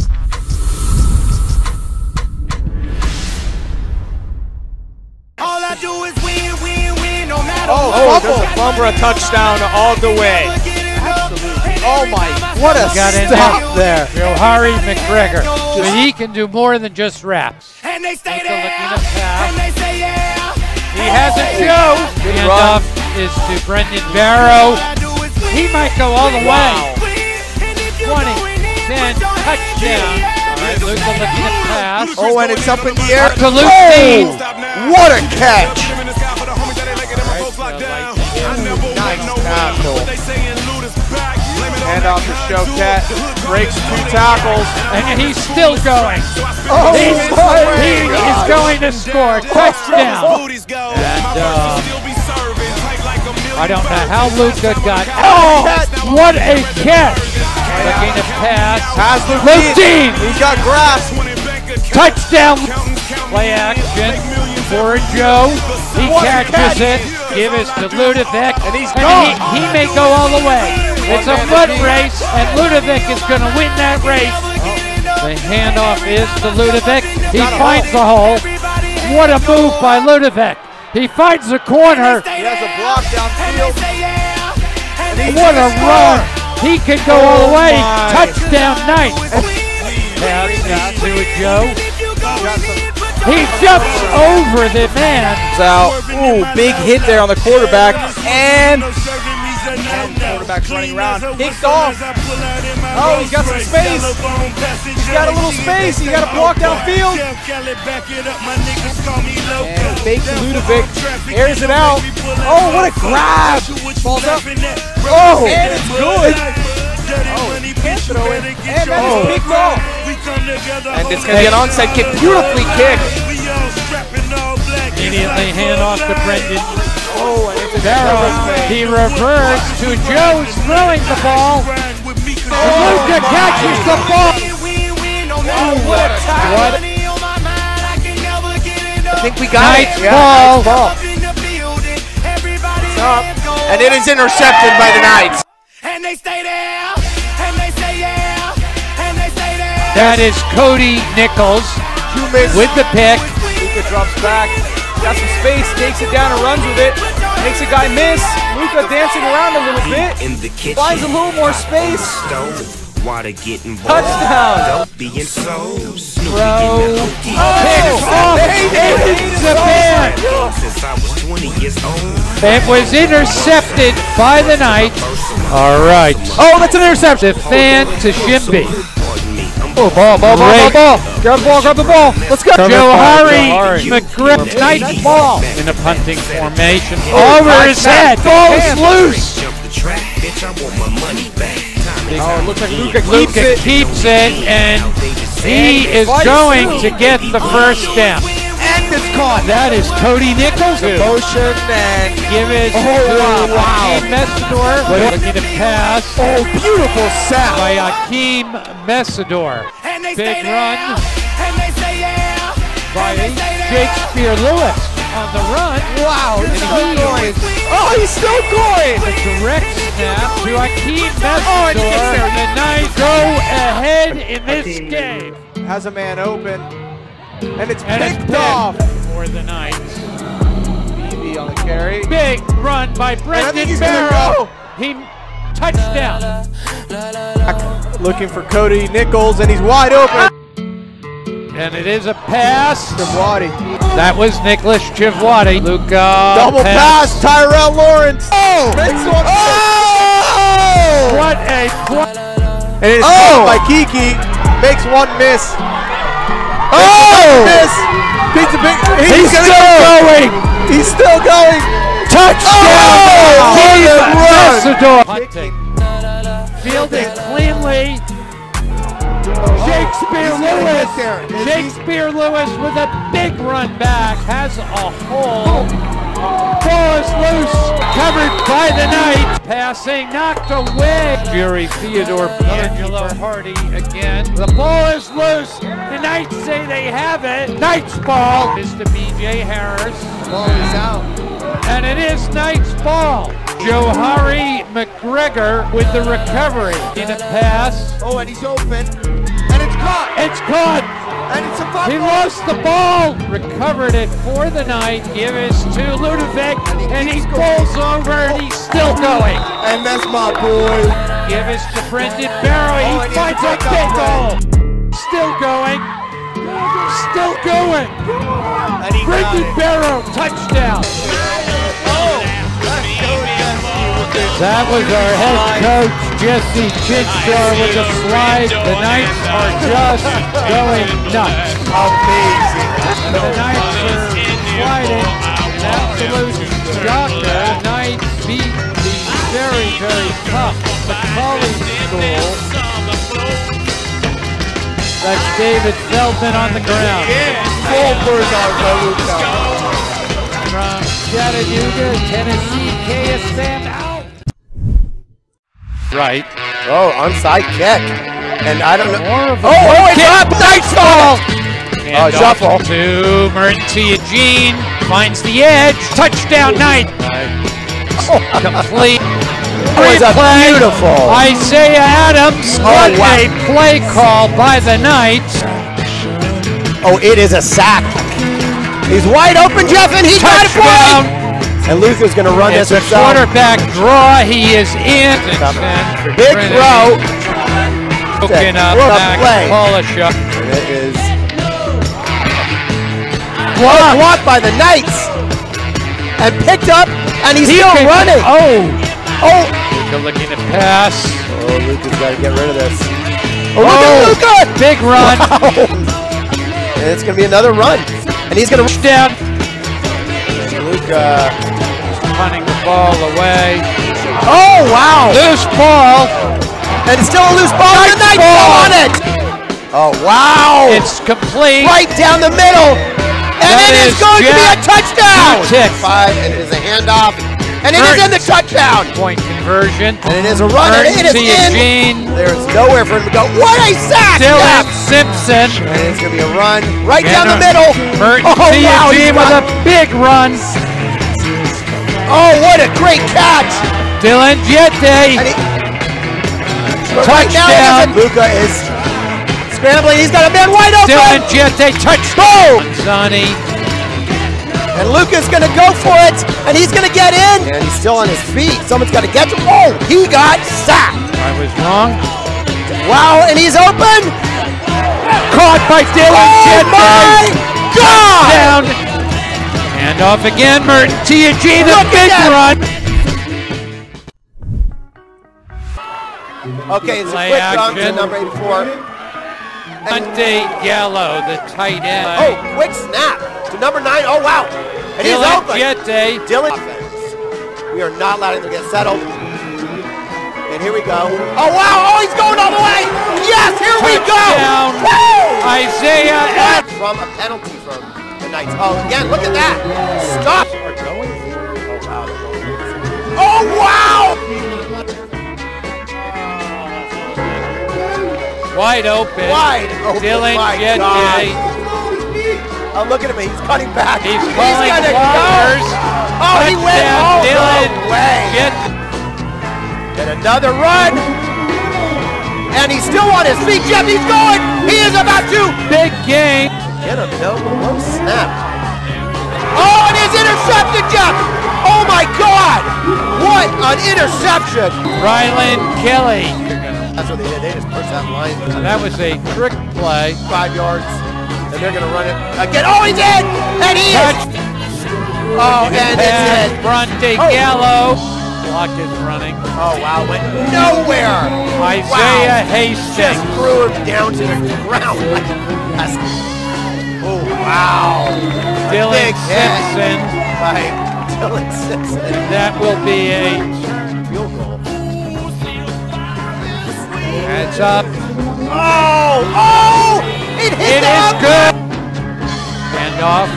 All I do is win, win, win, no matter what. There's a bumper, a touchdown all the way. Absolutely. Oh my, what a stop there. Johari McGregor. But he can do more than just raps. And they stay there. And they say yeah. He has a show. Handoff is to Brendan Barrow. He might go all the way. 20, 10, touchdown. All right, Luca looking at pass. Oh, and it's up in the air. To Luke. What a catch. Nice tackle. Hand off to Choquette. Breaks 2 tackles. And he's still going. Oh, he is going to score. Touchdown. And, I don't know how Luca got. Oh, what a catch! Looking to pass. Has Luke Dean. He's got grass. Touchdown. Play action for Joe. He catches it. Give it to Ludovic. And he's gone. He may go all the way. It's a foot race, and Ludovic is going to win that race. The handoff is to Ludovic. He finds the hole. What a move by Ludovic. He finds the corner. He has a block downfield. What a run. He can go all the way. Touchdown Knights. Pass to Joe. He jumps over the man. Out. Ooh, big hit there on the quarterback. And quarterback's running around. Kicked off. Oh, he's got some space. He's got a little space. He got a block downfield. And fake to Ludovic. Airs it out. Oh, what a grab. Falls up. Oh, and it's good. Oh, can't throw it. And that is a big ball. And it's going to be an onside kick. Beautifully kicked. Immediately hand off to Brendan. Oh, and it's a Barrow. He reverts to Joe. He's throwing the ball. Luca catches the ball. Oh, what a tackle. I think we got Knights it. Ball. Up. And it is intercepted by the Knights. And they stay there. And they say yeah. And they stay there. That is Cody Nichols with the pick. Luca drops back. Got some space. Takes it down and runs with it. Makes a guy miss. Luca dancing around a little bit. Finds a little more space. Touchdown. Throw. It was intercepted by the Knights. All right. Oh, that's an interception. The fan to Shimby. Oh, ball. Grab the ball. Let's go. Johari McGregor. Knights ball in a punting formation. Over his head. Ball's loose. Oh, it looks like Luca keeps it, and he is going to get the first down. And it's caught. That is Cody Nichols. Motion and give it to Akeem Messidor. Looking to pass. Oh, beautiful sack by Akeem Messidor. Big run by Shakespeare Lewis on the run. Wow, and still going. Oh, he's still going. A direct snap to Akeem Messidor. And the Knights go ahead in this game. Has a man open. And it's picked off for the Knights. BB on the carry. Big run by Brendan Barrow. He touchdown. Looking for Cody Nichols, and he's wide open. And it is a pass. Chivwadi. That was Nicholas Chivwadi. Luca. Double pass. Tyrell Lawrence. Oh! What a and it's caught by Kiki. makes one miss. Oh! Miss. He's still going. He's still going. Touchdown! Oh, Hunting. Fielding cleanly. Shakespeare Lewis with a big run back. Has a hole. Ball is loose. Covered by the Knights. Passing knocked away. Fury Theodore Angelo Hardy again. The ball is loose. The Knights say they have it. Knights ball is to B.J. Harris. Ball is out. And it is Knights ball. Johari McGregor with the recovery. In a pass. Oh, and he's open. And it's caught. It's caught. And it's a fumble. He lost the ball. Recovered it for the Knight. Give it to Ludovic. And he pulls over and he's still going. And that's my boy. Give it to Brendan Barrow. He finds a big goal. Still going. Still going. Brendan Barrow, touchdown. That was our head coach, Jesse Chinstar, with a slide. The Knights are just going nuts. Amazing. The Knights are sliding. An absolute shocker. The Knights beat the very, very tough Macaulay School. That's David Feldman on the ground. Full first on Luca. From Chattanooga, Tennessee, KSM out. Right. Oh, onside kick. And I don't know. It's up! Knights ball! And shuffle. To Merton Eugene. Finds the edge. Touchdown Knight. Complete. That was a beautiful. Isaiah Adams. What a play call by the Knights. Oh, it is a sack. He's wide open, Jeff, and he got it for him. And Luther's going to run this himself. It's a quarterback draw. He is in. Big throw. Looking up back. Polish up. And it is blocked by the Knights. And picked up, and he's still running. Oh. Luka looking to pass. Oh, Luka's got to get rid of this. Oh, look at Luka! Big run. Wow. And it's going to be another run. And he's going to rush down. Luka punting the ball away. Oh, wow. Loose ball. And it's still a loose ball. And the Knights on it. Oh, wow. It's complete. Right down the middle. And it is going to be a touchdown. 5, and it is a handoff. And it is in the touchdown. Point conversion. And it is a run. And it is in. There's nowhere for him to go. What a sack. Dylan Simpson. And it's going to be a run right down the middle. Merton Eugene with a big run. Oh, what a great catch. Dylan Jette. Touchdown. Luka is scrambling. He's got a man wide open. Dylan Jette touchdown. Zani. And Luka's going to go for it. And he's going to get in. And he's still on his feet. Someone's got to get to him. Oh, he got sacked. I was wrong. Wow, and he's open. Caught by Dylan Jette. Oh, my God. Down. And off again, Merton Eugene, a big run. Okay, it's a quick dunk to number 84. Monte Gallo, the tight end. Oh, quick snap to number 9. Oh, wow. And he's open. Dylan. We are not letting them get settled. And here we go. Oh, wow. Oh, he's going all the way. Yes, here we go. Woo! Isaiah from a penalty from the Knights. Oh, again, look at that. Stop. Oh, wow. Wide open. Dylan Jette. Oh, look at him. He's cutting back. He's calling Flowers. Oh, he went all Dylan the way. And another run. And he's still on his feet. Jeff, he's going. He is about to. Big game. Get him, no snap. Oh, and his interception, Jeff. Oh, my God. What an interception. Ryland Kelly. That's what they did. They just pushed that line. That was a trick play. 5 yards. And they're going to run it again. Oh, he's in. And he is. Oh, and it's in. Bronte Gallo. Clock is running. Oh, wow, went nowhere. Isaiah Hastings. Just threw him down to the ground. Oh, wow. Dylan Big Simpson. By Dylan Simpson. That will be a field goal. That's up. Oh! Oh! It hit is good. And off.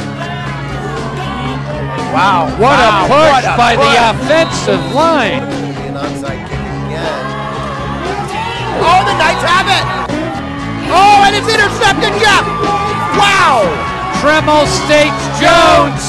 Wow. What a push by the offensive line. An onside kick again. Oh, the Knights have it. Oh, and it's intercepted, Jeff. Wow. Tremel States Jones.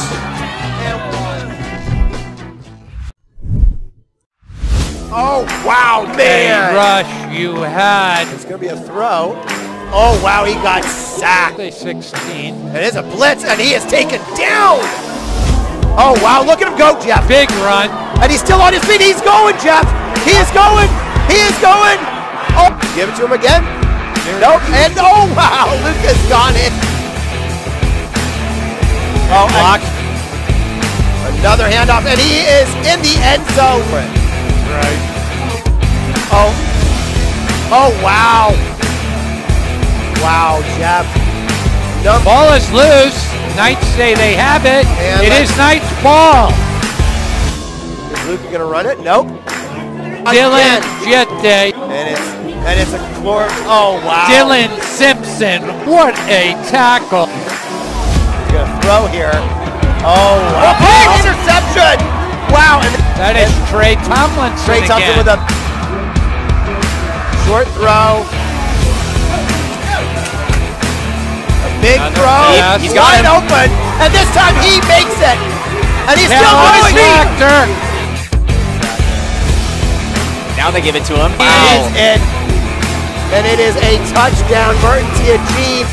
Oh, wow, man. A rush you had. It's going to be a throw. Oh, wow, he got sacked. 16. It is a blitz, and he is taken down. Oh, wow, look at him go, Jeff. Big run. And he's still on his feet. He's going, Jeff. He is going. He is going. Oh, give it to him again. Nope. And, oh, wow, Lucas gone in. Oh, blocked. Another handoff, and he is in the end zone. Right. Oh. Oh, wow. Wow, Jeff. Ball is loose. Knights say they have it. And it is Knights ball. Is Luke gonna run it? Nope. Dylan Jette. And it's a floor. Oh wow. Dylan Simpson. What a tackle. He's gonna throw here. Oh wow. Big interception. Wow. And that is Trey Tomlinson. Trey Tomlinson with a short throw. Big throw, he's got wide him. open, and this time he makes it, and he's still on his feet. Now they give it to him. He is in, and it is a touchdown. Burton Jean.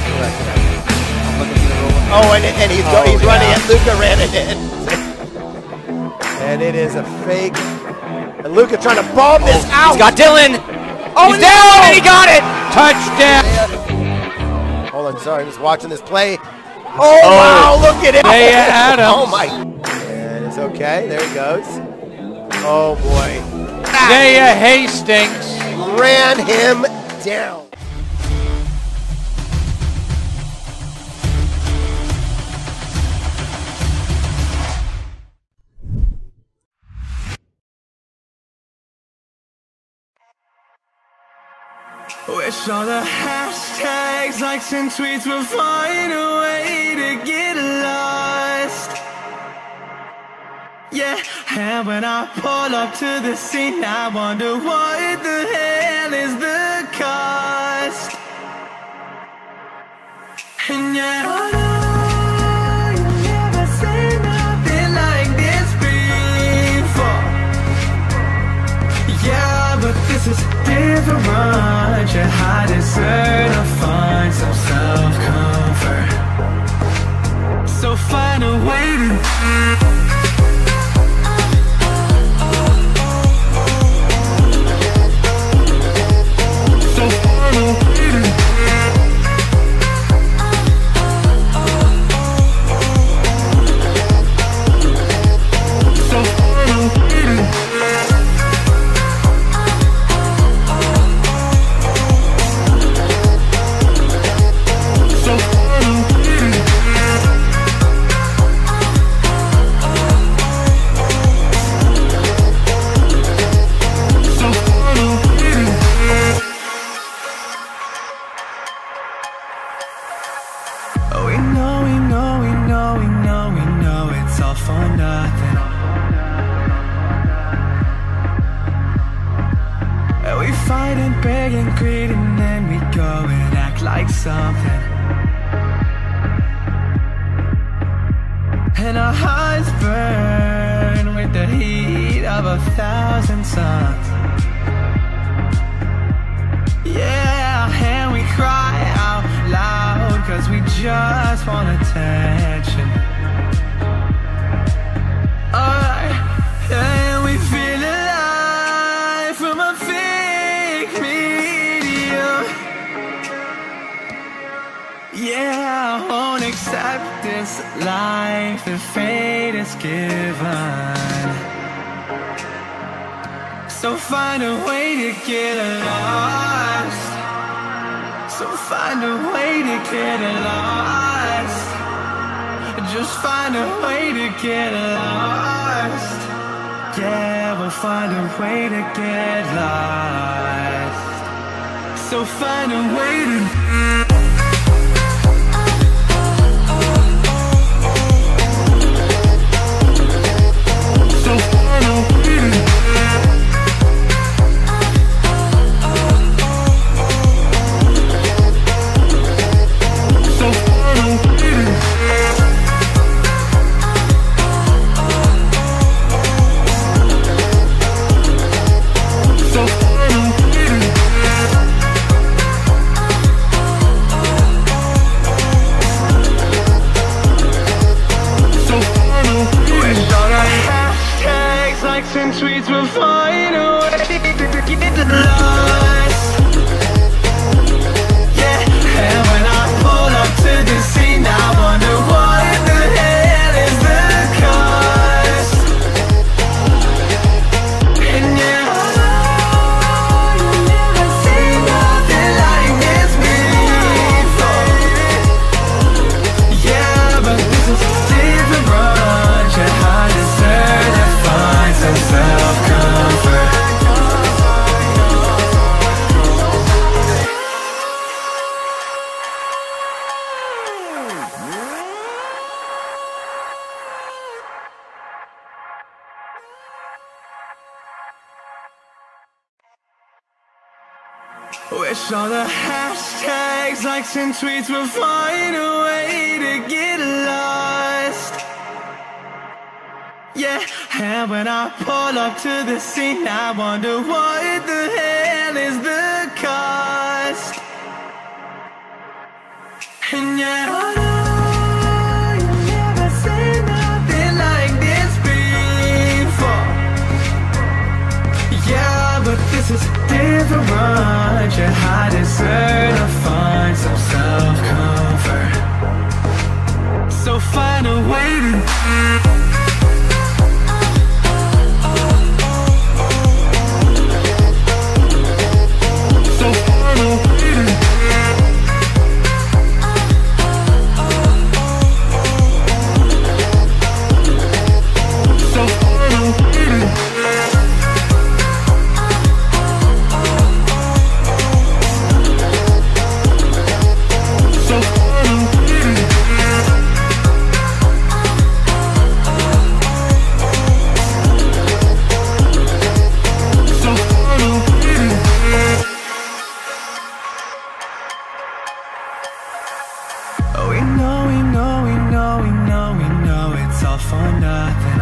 Oh, and he's running it. Luca ran it in, and it is a fake. And Luca trying to bomb this out. He's got Dylan. Oh, he's down, and he got it. Touchdown. Hold on, sorry, I'm just watching this play. Oh, wow, look at it. Isaiah Adams. Oh, my. And it's okay. There he goes. Oh, boy. Isaiah Hastings. Ran him down. Wish all the hashtags, likes, and tweets would find a way to get lost. Yeah, and when I pull up to the scene, I wonder what the hell is the cost. And yet I know you've never seen nothing like this before. Yeah, but this is different. I deserve to find some self-comfort. So find a way to something, and our hearts burn with the heat of 1,000 suns. Yeah, and we cry out loud 'cause we just want attention. And we feel alive from a fake medium. Yeah, I won't accept this life the fate is given. So find a way to get lost. So find a way to get lost. Just find a way to get lost. Yeah, we'll find a way to get lost. So find a way to and tweets will find a way to get lost. Yeah, and when I pull up to the scene, I wonder what the hell is the cost. And yeah, you've never seen nothing like this before. Yeah, but this is a different road. Your heart is certified. Some self-comfort. Wish all the hashtags, likes and tweets will find a way to get lost. Yeah, and when I pull up to the scene, I wonder what the hell is the cost. And yeah, you've never seen nothing like this before. Yeah, but this is different. Your heart is certified, some self-comfort. So find a way to it's all for nothing.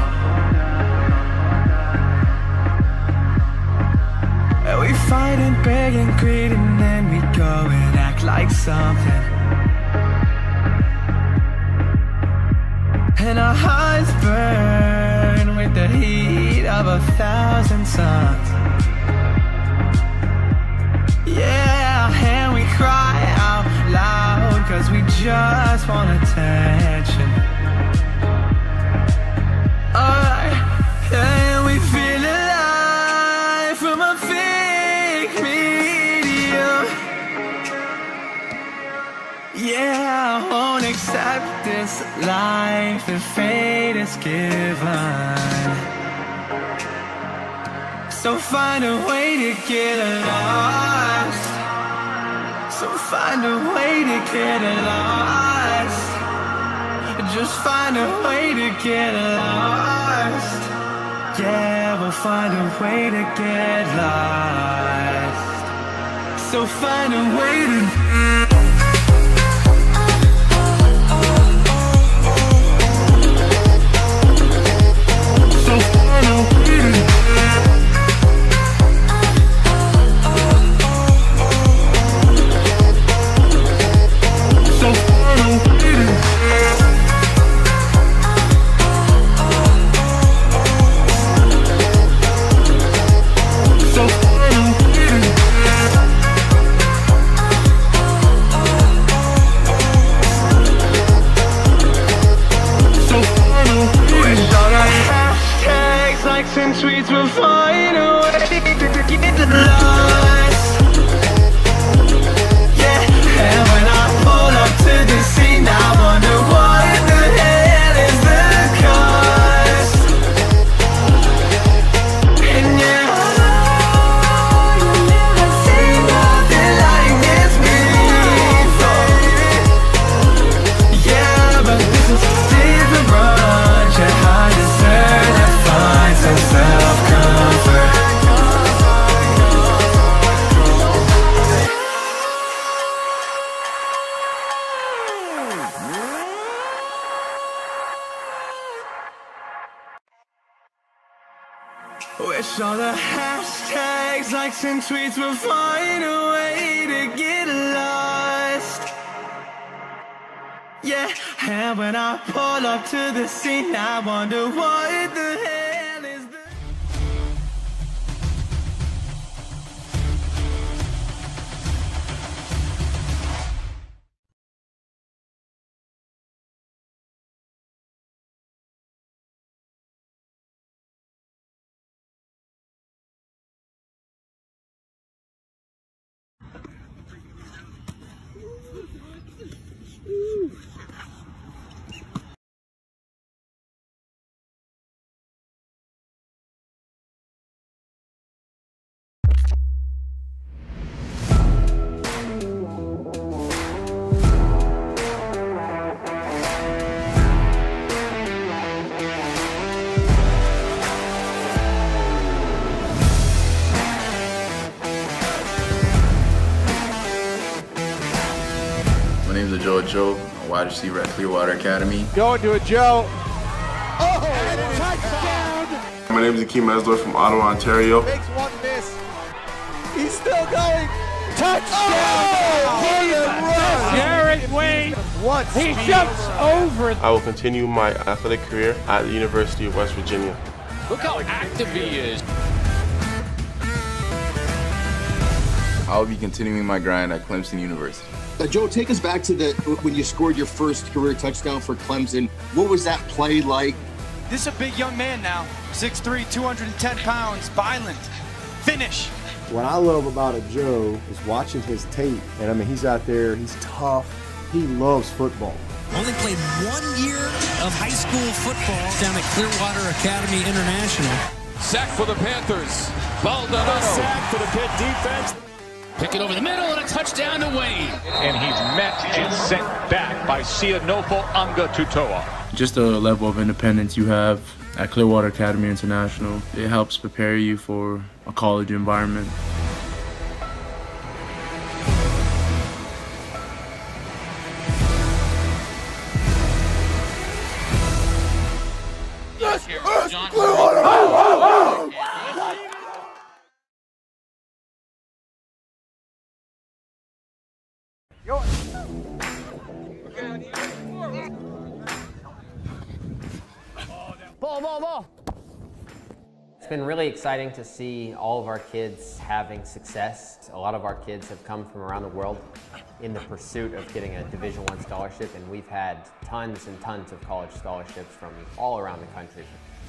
We fight and beg and greed, and then we go and act like something. And our hearts burn with the heat of 1,000 suns. Yeah, and we cry out loud, 'cause we just want attention. And we feel alive from a fake medium. Yeah, I won't accept this life that fate is given. So find a way to get lost. So find a way to get lost. Just find a way to get lost. Yeah, we'll find a way to get lost. So find a way to and tweets will find a way And when I pull up to the scene, I wonder what the hell is the cost. And yeah, you never seen nothing like this before. Yeah, but this is different, bruh. Yeah, I deserve to find some self-comfort. Wish all the hashtags, likes and tweets would find a way to get lost. Yeah, and when I pull up to the scene, I wonder what the hell is the... My name is Joe, a wide receiver at Clearwater Academy. Going to a Joe. Oh, touchdown! My name is Akeem Mesler from Ottawa, Ontario. Makes one miss. He's still going. Touchdown! Oh, Jared Wayne. He jumps over. I will continue my athletic career at the University of West Virginia. Look how active he is. I'll be continuing my grind at Clemson University. Joe, take us back to when you scored your first career touchdown for Clemson. What was that play like? This is a big young man now. 6'3", 210 pounds, violent, finish. What I love about a Joe is watching his tape. And I mean, he's out there, he's tough. He loves football. Only played 1 year of high school football down at Clearwater Academy International. Sack for the Panthers. Baldonado. Sack for the Pitt defense. Pick it over the middle and a touchdown to Wayne. And he's met and sent back by Sianofo Anga Tutoa. Just the level of independence you have at Clearwater Academy International, it helps prepare you for a college environment. Yes, Clearwater! Ball. It's been really exciting to see all of our kids having success. A lot of our kids have come from around the world in the pursuit of getting a Division I scholarship, and we've had tons and tons of college scholarships from all around the country.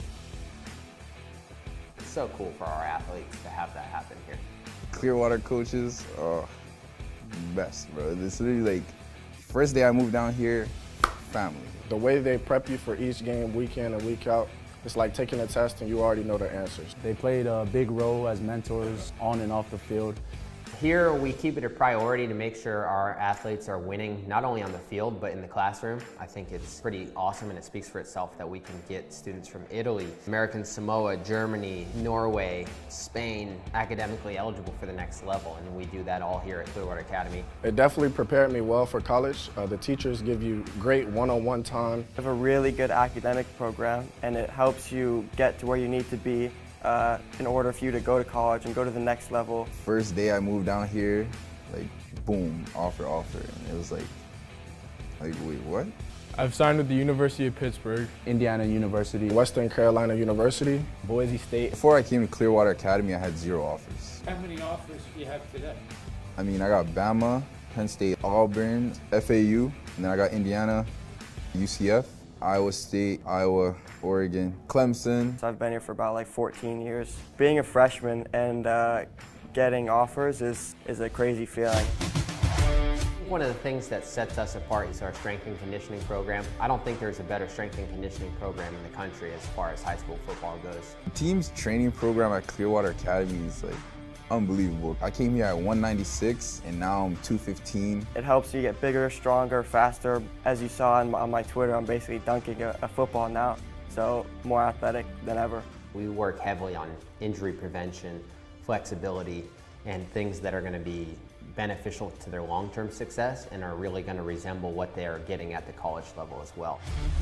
It's so cool for our athletes to have that happen here. Clearwater coaches, best, bro. This is literally like, first day I moved down here, family. The way they prep you for each game, week in and week out, it's like taking a test and you already know the answers. They played a big role as mentors on and off the field. Here, we keep it a priority to make sure our athletes are winning, not only on the field, but in the classroom. I think it's pretty awesome, and it speaks for itself that we can get students from Italy, American Samoa, Germany, Norway, Spain, academically eligible for the next level, and we do that all here at Clearwater Academy. It definitely prepared me well for college. The teachers give you great one-on-one time. We have a really good academic program, and it helps you get to where you need to be in order for you to go to college and go to the next level. First day I moved down here, like, boom, offer. And it was like, wait, what? I've signed with the University of Pittsburgh, Indiana University, Western Carolina University, Boise State. Before I came to Clearwater Academy, I had 0 offers. How many offers do you have today? I mean, I got Bama, Penn State, Auburn, FAU, and then I got Indiana, UCF. Iowa State, Iowa, Oregon, Clemson. So I've been here for about like 14 years. Being a freshman and getting offers is a crazy feeling. One of the things that sets us apart is our strength and conditioning program. I don't think there's a better strength and conditioning program in the country as far as high school football goes. The team's training program at Clearwater Academy is like unbelievable. I came here at 196 and now I'm 215. It helps you get bigger, stronger, faster. As you saw on my Twitter, I'm basically dunking a football now, so more athletic than ever. We work heavily on injury prevention, flexibility, and things that are going to be beneficial to their long-term success and are really going to resemble what they are getting at the college level as well.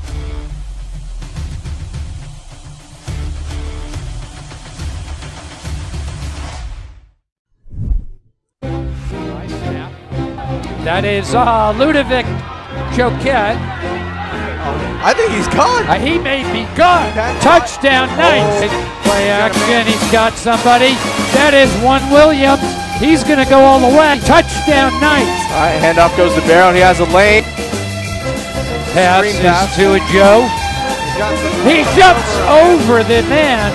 That is Ludovic Choquette. I think he's gone. He may be gone. Touchdown, Knights. Play action. He's got somebody. That is one Williams. He's going to go all the way. Touchdown, Knights. All right, handoff goes to Barrow. He has a lane. Pass is to a Joe. He jumps over the man.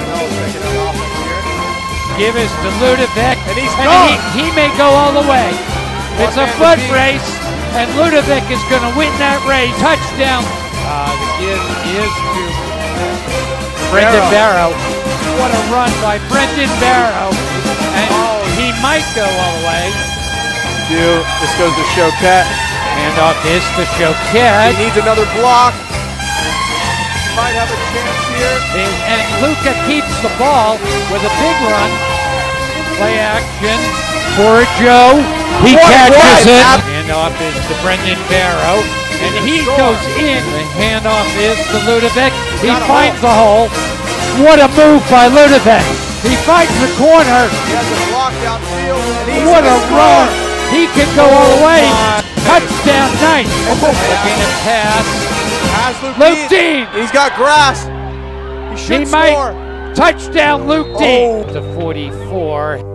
Give us to Ludovic. And he's gone. He may go all the way. It's a foot race, and Ludovic is going to win that race. Touchdown. The give is to Brendan Barrow. What a run by Brendan Barrow. And he might go all the way. This goes to Choquette. Handoff is to Choquette. He needs another block. He might have a chance here. And Luca keeps the ball with a big run. Play action for Joe. He catches it. Handoff is to Brendan Barrow. And he goes in. The handoff is to Ludovic. He finds the hole. What a move by Ludovic. He finds the corner. He has a block downfield. What a run. He can go all the way. Touchdown, Knights. Looking to pass. Luke Dean. He's got grass. He should score. Touchdown, Luke Dean. To 44.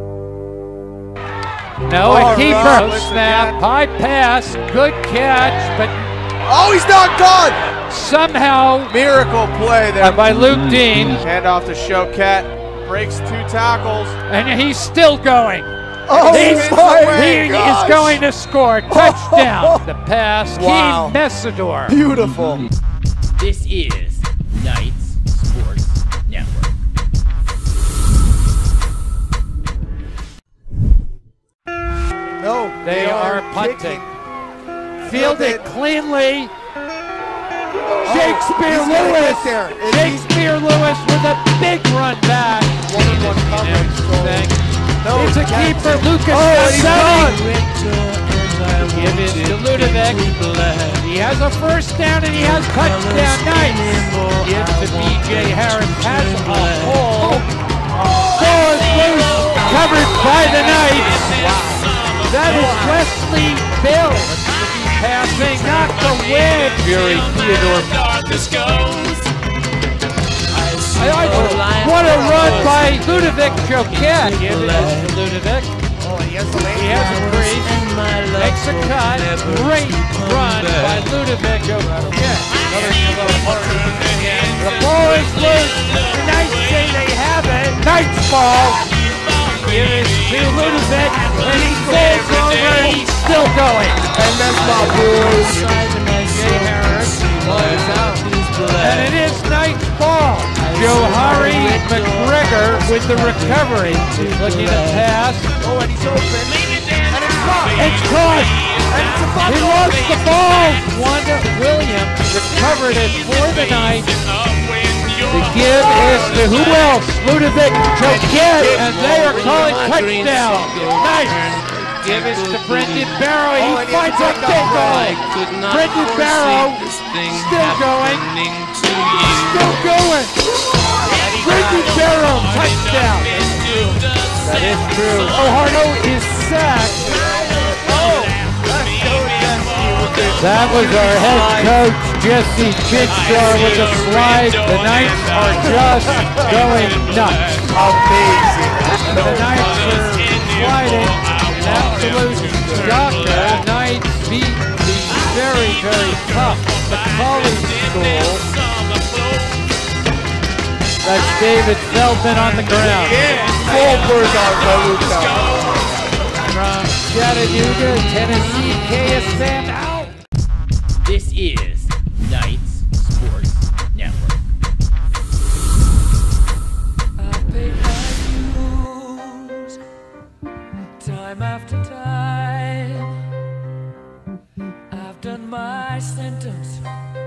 No, a keeper. Snap, high pass, good catch, but he's not gone. Somehow, miracle play there by Luke Dean. Handoff to Choquette, breaks 2 tackles, and he's still going. He is going to score. Touchdown. The pass, Keem Messidor. Beautiful. This is Knights Sports Network. No, they are punting. Fielded cleanly. Shakespeare Lewis. Shakespeare Lewis with a big run back. It's a keeper, Lucas. Give it to Ludovic. He has a first down and he has touchdown. Knights. Give to B.J. Harris. Has a hole. Ball is loose. Covered by the Knights. That is Wesley Bill. Passing, not the win. Fury Theodore. What a run by Ludovic Choquette. Give it to Ludovic. He has a crease. Makes a cut. Great run by Ludovic Choquette. The ball is loose. The Knights say they have it. Knights ball. Give it to Ludovic, and he falls over, and he's still going. And that's my boys. Jay Harris blows out. And it is Knights ball. Johari McGregor with the recovery. He's looking to pass. And he's open. And it's caught. It's caught. He lost the ball. Wanda Williams recovered it for the Knights. The give is to who else? Ludovic Choquette, and they are calling touchdown. Nice. Give is to Brendan Barrow. He finds a big goal. Brendan Barrow still going. Still going. Brendan Barrow, touchdown. That is true. O'Harno is sacked. That was our head coach, Jesse Chinstar, with the slide. The Knights are just going nuts. Amazing. The Knights are sliding. An absolute shocker. The Knights beat the very, very tough. The college school. That's David Feldman on the ground. Goldberg on Luka. From Chattanooga, Tennessee, KSM out. This is Knights Sports Network. I've paid my dues time after time. I've done my sentence.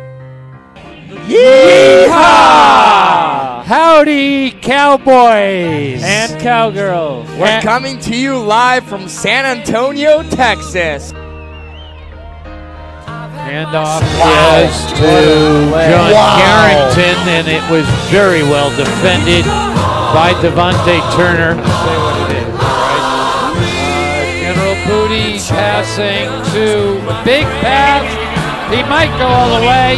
Yeehaw! Howdy, cowboys and cowgirls. We're coming to you live from San Antonio, Texas. Handoff is to John Carrington, and it was very well defended by Devontae Turner. Say what it is, right? General Booty passing to a big pass. He might go all the way.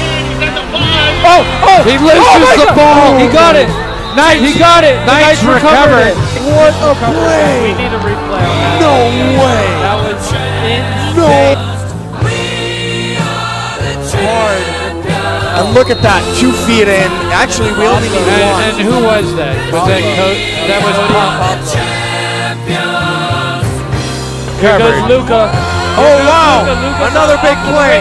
He loses the ball. He got it. He got it. Knights recovered. What a play! We need a replay on that. No way! That was insane. No. Hard. And look at that, 2 feet in. Actually, we only need one. And who was that? Was that coach? That was Here goes Luka. Oh wow! Another big play.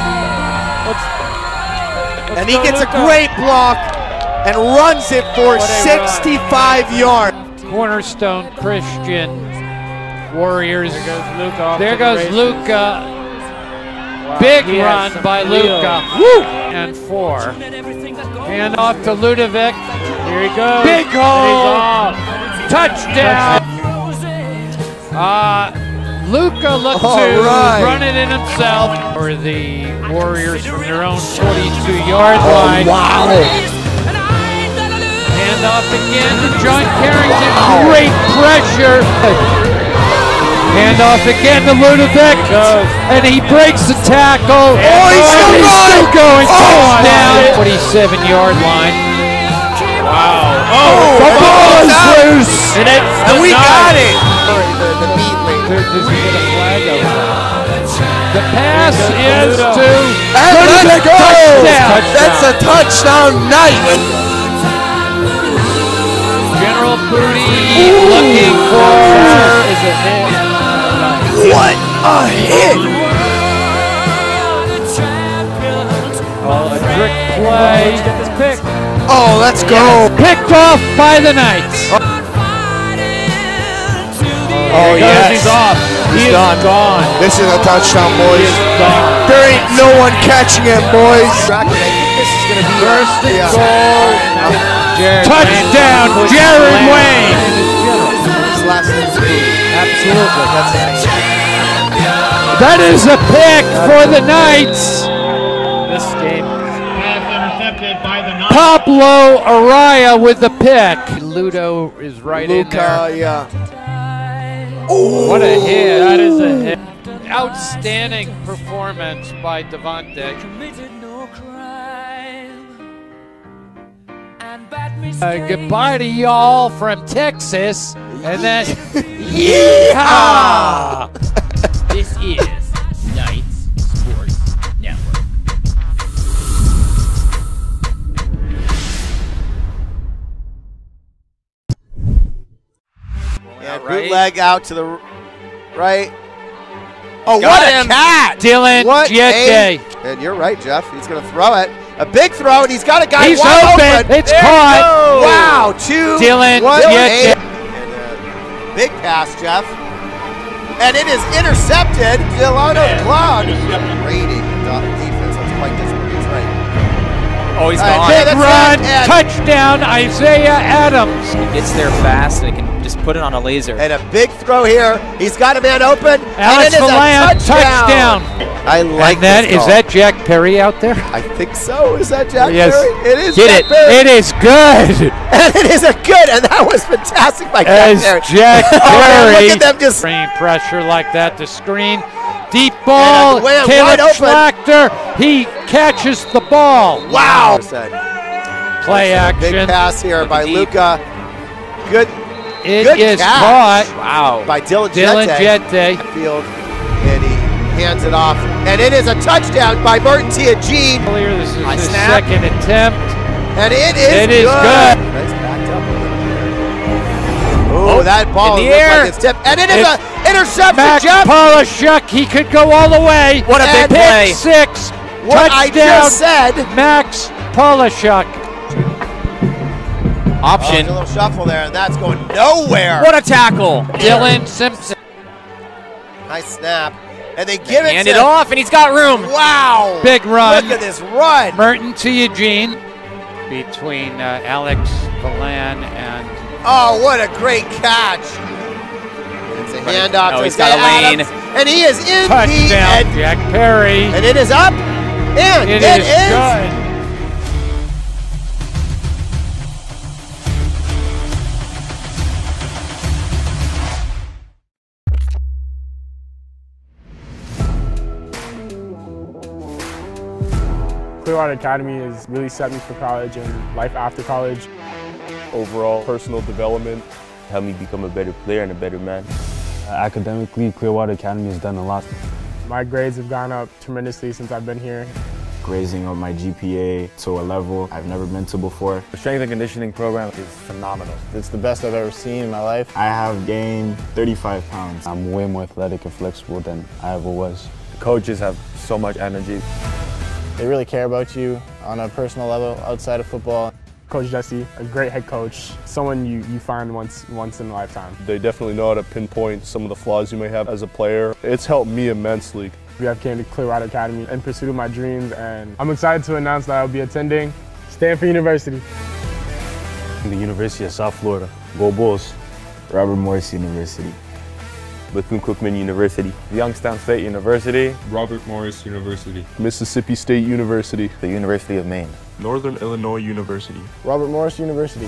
And he gets a great block and runs it for 65 yards. Cornerstone Christian Warriors. There goes Luka. There goes Luka. Wow, big run by Luka. Woo! And 4. Hand off to Ludovic. Here he goes. Big hole. Touchdown. Luka looked to run it in himself for the Warriors from their own 42-yard line. Wow! Hand off again to John Carrington. Great pressure. Hand off again to Ludovic. And he breaks the tackle. He's still going. Touchdown. 47-yard line. Wow. The ball is loose. And we got it. Does he get a flag over that? The pass is to Ludovic. Touchdown. That's a touchdown night. General Booty looking for is a hit. What a hit! a trick play. Let's get this pick. Oh, let's go. Picked off by the Knights. Oh, yes. He's off. He's done. Gone. This is a touchdown, boys. There ain't no one catching it, boys. I think this is going to be first and goal. Touchdown, Jared Wayne. His last name's Absolutely. That's nice. That is a pick for the Knights. This game. Pablo Araya with the pick. Ludo is right in there. Yeah. What a hit. That is a hit. Outstanding performance by Devontae. Goodbye to y'all from Texas. And then, yeehaw! This is Knights Sports Network. Yeah, bootleg out to the right. Oh, Got what him. a cat! Dylan Jette. And you're right, Jeff. He's going to throw it. A big throw, and he's got a guy He's wide open. It's There caught. he goes. Wow, Dylan Jette. Big pass, Jeff. And it is intercepted. Delano Cloud. Rating defense. That's quite disappointing. That's right. Oh, he's All gone. right, Big run. Touchdown, Isaiah Adams. He gets there fast and he can just put it on a laser. And a big throw here. He's got a man open. Alex and it is Vallant, a touchdown. I like and that. this Is call. that Jack Perry out there? I think so. Is that Jack Yes. Perry? It is Get Jack it. Perry. It is good. And it is a good, and that was fantastic by As Jack Perry. Jack Oh, man, Perry. look at them just. Bringing pressure like that to screen. Deep ball. And wide Caleb open. Schlachter. He catches the ball. Wow. Play action. Big pass here by Luka. Good. It good is catch. caught. Wow. By Dylan Jette. Field. And he hands it off, and it is a touchdown by Merton Jean. Earlier, this is his second attempt. And it is good. Nice backed up a little bit. Oh, that ball in the looks air. like it's tipped. And it is an interception, Max Jeff. Polishuk, he could go all the way. What a big play. Pick six. What touchdown, I just said. Max Polishuk. Option. A little shuffle there, and that's going nowhere. What a tackle. Dylan Simpson. Nice snap. And they give it Hand to it off, and he's got room. Wow. Big run. Look at this run. Merton to Eugene. Between Alex Villan and... Oh, what a great catch. It's a handoff to he's got a lane. Adams, and he is in Touchdown, the end. Jack Perry. And it is up, and it is good. Clearwater Academy has really set me for college and life after college. Overall personal development helped me become a better player and a better man. Academically, Clearwater Academy has done a lot. My grades have gone up tremendously since I've been here. Raising up my GPA to a level I've never been to before. The strength and conditioning program is phenomenal. It's the best I've ever seen in my life. I have gained 35 pounds. I'm way more athletic and flexible than I ever was. The coaches have so much energy. They really care about you on a personal level outside of football. Coach Jesse, a great head coach, someone you find once in a lifetime. They definitely know how to pinpoint some of the flaws you may have as a player. It's helped me immensely. We have came to Clearwater Academy in pursuit of my dreams, and I'm excited to announce that I'll be attending Stanford University. The University of South Florida. Go Bulls. Robert Morris University. Bethune-Cookman University, Youngstown State University, Robert Morris University, Mississippi State University, the University of Maine, Northern Illinois University, Robert Morris University.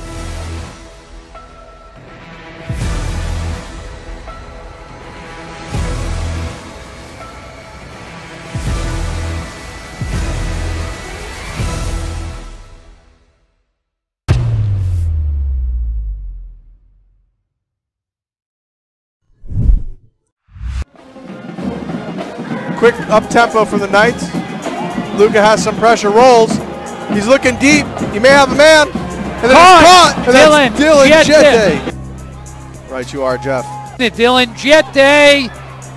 Quick up-tempo for the Knights. Luka has some pressure, rolls. He's looking deep. He may have a man. And then he's caught. And Dylan Jette. Right you are, Jeff. Dylan Jette.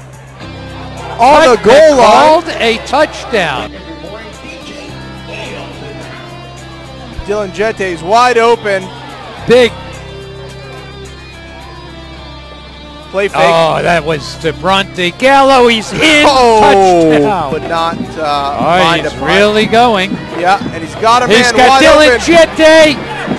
On the goal line. Called a touchdown. Dylan Jette is wide open. Big. Play fake. Oh, that was to Bronte Gallo. He's in. Touchdown. But not he's really going. Yeah, and he's got a man He's got wide Dylan open. Jette.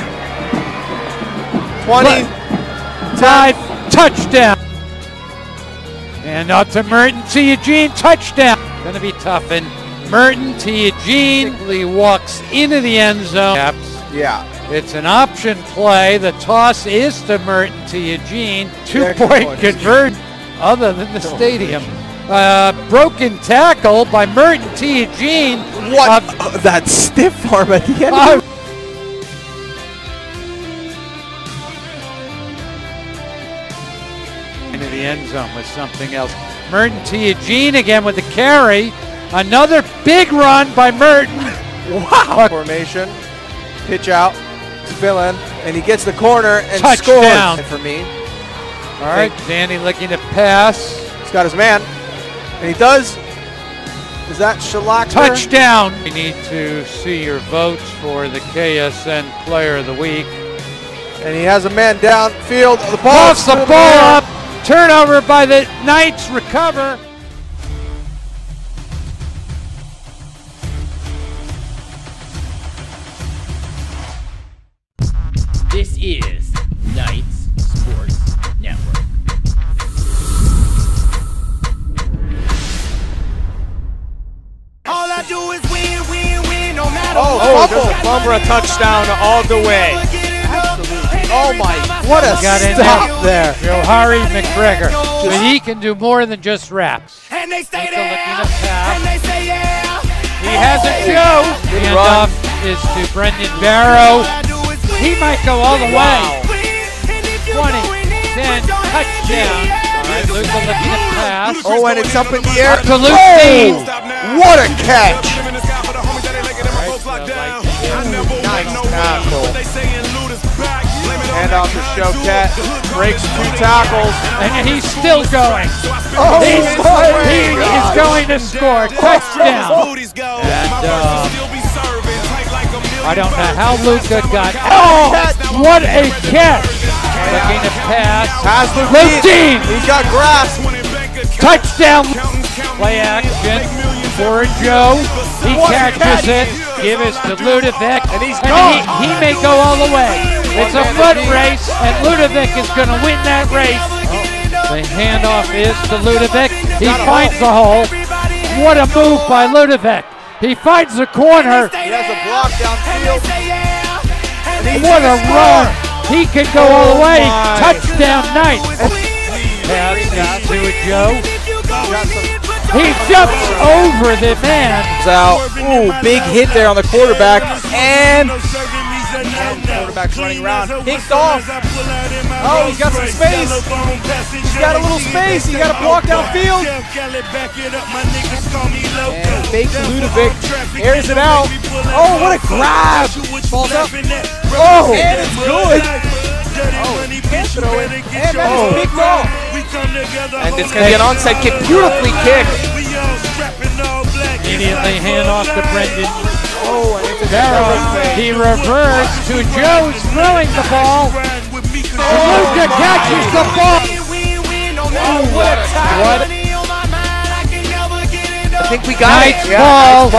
5 touchdown. And out to Merton to Eugene. Touchdown. Going to be tough. And Merton to Eugene. He walks into the end zone. Yeah. It's an option play. The toss is to Merton to Eugene. 2-point conversion other than the stadium. Broken tackle by Merton to Eugene. What? That stiff arm at the end. Into the end zone with something else. Merton to Eugene again with the carry. Another big run by Merton. Wow. Formation. Pitch out. Fill in, and he gets the corner and touchdown scores for me. All right, Danny looking to pass. He's got his man, and he does. Is that Shalacker? Touchdown. We need to see your votes for the KSN Player of the Week. And he has a man downfield. The ball Puffs the ball up. Turnover by the Knights. Recover. This is Knights Sports Network. All I do is win, win, win, no matter what. There's a bumper, a touchdown all the way. Absolutely. Oh my, what a stop there. Johari McGregor. But he can do more than just raps. And they stay there. And they say yeah. He has a show. Handoff is to Brendan Barrow. He might go all the way. 20, 10, touchdown. Luka looking to pass. Oh, and it's up in the air. To Luke. What a catch! Nice tackle. Hand off to Choquette. Breaks 2 tackles. And he's still going. Oh, he is going to score. Touchdown. And, I don't know how Luka got. Oh, what a catch! Looking to pass. Has Luke Dean. He's got grass. Touchdown. Play action for Joe. He catches it. Give us to Ludovic. And he's gone. He may go all the way. It's a foot race, and Ludovic is going to win that race. The handoff is to Ludovic. He finds the hole. What a move by Ludovic. He finds the corner. He has a block downfield. What a run. He can go all the way. Touchdown Knights. Pass to Joe. He jumps over the man. Out. Ooh, big hit there on the quarterback. And quarterback's running around. Kicked off. Oh, he's got some space. He's got a little space. He got a block downfield. And fakes Ludovic. Airs it out. Oh, what a grab. Falls up. Oh, and it's good. Oh, he can't throw it. And that is picked off. And it's going to be an onside kick. Beautifully kicked. Immediately hand off to Brendan. Oh, and it's a he reversed to Joe's throwing the ball. Luka catches the ball. Oh, what a tackle. I think we got Knights it. Ball.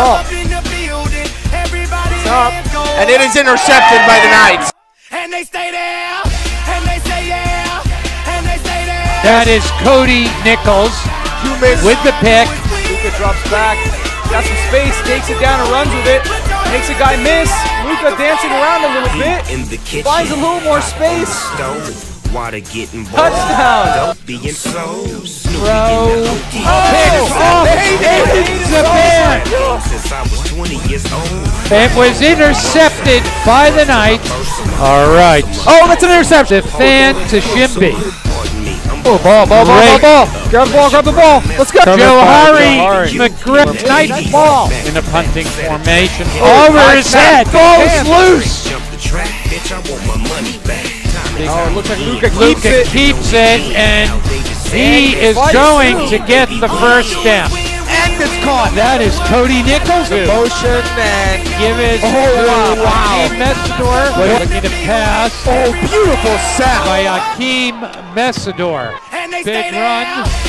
It's up. And it is intercepted by the Knights. And they stay there. And they say yeah. And they stay there. That is Cody Nichols with the pick. Luka drops back. Got some space, takes it down and runs with it. Makes a guy miss. Luka dancing around a little bit. Finds a little more space. Touchdown. Throw. Picks off. It's the man. It was intercepted by the Knights. All right. Oh, that's an interception. Fan to Shimby. Oh, ball. Grab the ball. Let's go. Joe Harry McGriff, Knights ball in a punting formation. Over his head. Ball is loose. Oh, it looks like Luka keeps it, and he is going to get the first down. And it's caught. That is Cody Nichols. Motion and give it to Messidor. Looking to pass. Oh, beautiful sack by Akeem Messidor. Big run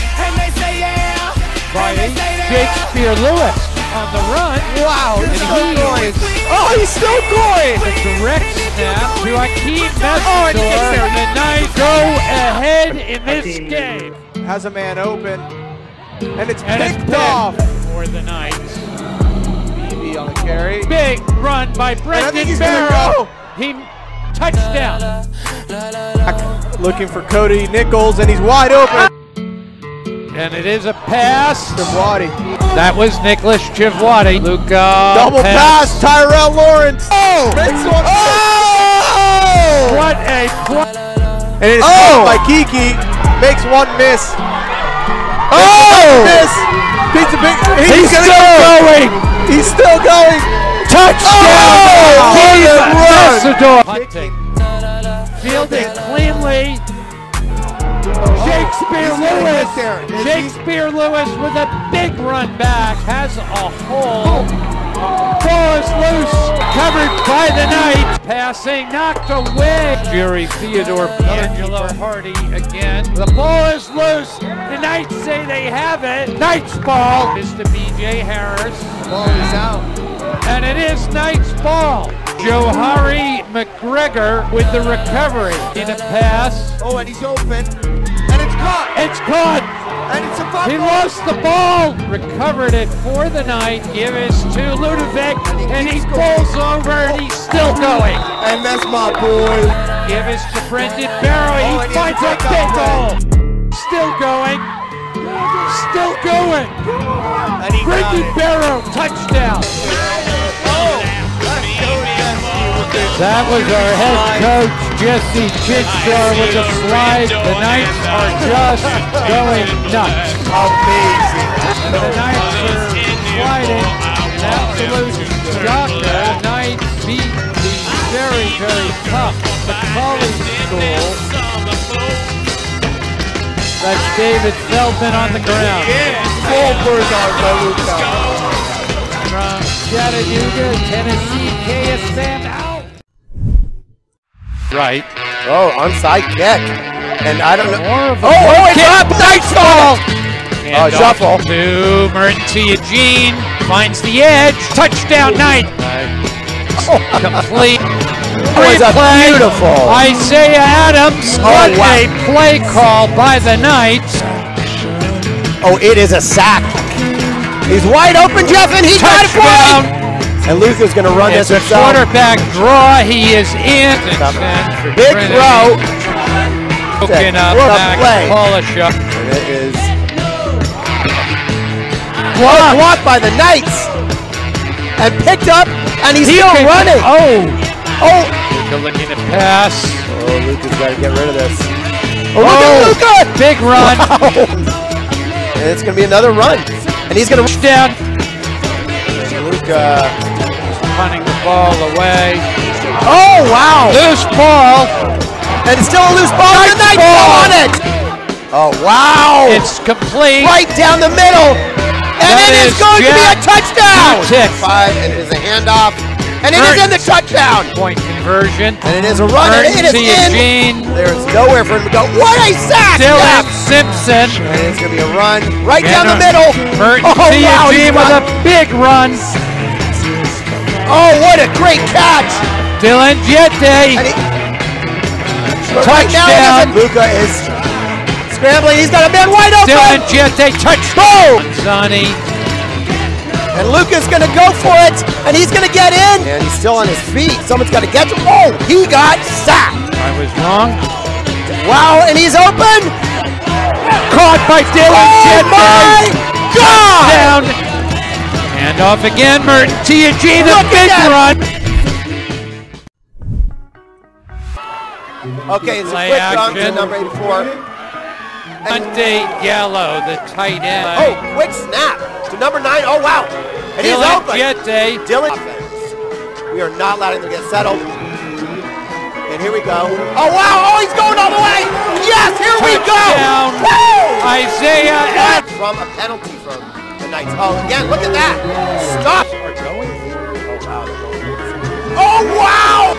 by Shakespeare Lewis on the run. Wow, and he's still going. A direct snap to Akeem Messidor. And the Knights go ahead in this game. Has a man open. And it's picked off for the Knights. BB on the carry. Big run by Brendan Barrow. He touchdown. Looking for Cody Nichols, and he's wide open. And it is a pass. Chivwadi. That was Nicholas Chivwadi. Luka. Double pass. Tyrell Lawrence. Oh! What a play. And it is caught by Kiki. Makes one miss. He's still going. He's still going. Touchdown! Messidor. Fielded cleanly. Shakespeare Lewis with a big run back. Has a hole. Ball is loose. Covered by the Knights. Passing knocked away. Jerry Theodore. Angelo Hardy again. The ball is loose. The Knights say they have it. Knights ball is to B.J. Harris. Ball is out. And it is Knights ball. Joe Harry McGregor with the recovery. In a pass. Oh, and he's open. And it's caught. It's caught. And it's a fumble. He lost the ball. Recovered it for the Knight. Give it to Ludovic. And he pulls over and he's still going. And that's my boy. Give it to Brendan Barrow. He finds a big hole. Still going. Still going. Brendan Barrow, touchdown. That was our head coach, Jesse Chidshaw, with a slide. The Knights are just going nuts. Amazing. The Knights are sliding. An absolute shocker. The Knights beat the very, very tough McCauley School. That's David Feldman on the ground. Full Bulldog by Luka. From Chattanooga, Tennessee, KSM out. Right. Oh, onside kick. And I don't know. More of a it's up! Nice ball! Oh, shuffle. To Merton Eugene. Finds the edge. Touchdown Knight. Complete. Was a beautiful. Isaiah Adams. What a play call by the Knights. Oh, it is a sack. He's wide open, Jeff, and he got it for him. And Luka's going to run this himself. Quarterback draw. He is in. Big throw. Broken up. Polish up. And it is blocked by the Knights. And picked up, and he's still running. Oh! Looking to pass. Oh, Luka's got to get rid of this. Oh, look at Luka! Big run. Wow. And it's going to be another run. And he's going to rush down. Luka punting the ball away. Oh, wow. Loose ball. And it's still a loose ball. And the Knights go on it. Oh, wow. It's complete. Right down the middle. And it is going to be a touchdown. 5, and it is a handoff. And it is in the touchdown. Point conversion. And it is a run. And it is in. There's nowhere for him to go. What a sack. Dylan Simpson. And it's going to be a run right down the middle. Merton Eugene with a big run. Oh, what a great catch. Dylan Jette. Touchdown. Luka is scrambling. He's got a man wide open. Dylan Jette. Touchdown. Sonny. And Luka's going to go for it, and he's going to get in. And he's still on his feet. Someone's got to get to him. Oh, he got sacked. I was wrong. Wow, and he's open. Caught by Dylan Jette. My God! Down. And off again, Merton Eugene, a big run. Okay, it's a quick run to number 84. Monte Gallo, the tight end. Oh, quick snap to number 9. Oh, wow. And he's open. Dylan. We are not letting them get settled. And here we go. Oh, wow. Oh, he's going all the way. Yes, here we go. Woo! Isaiah from a penalty from the Knights. Oh, again, look at that. Stop. Oh, wow.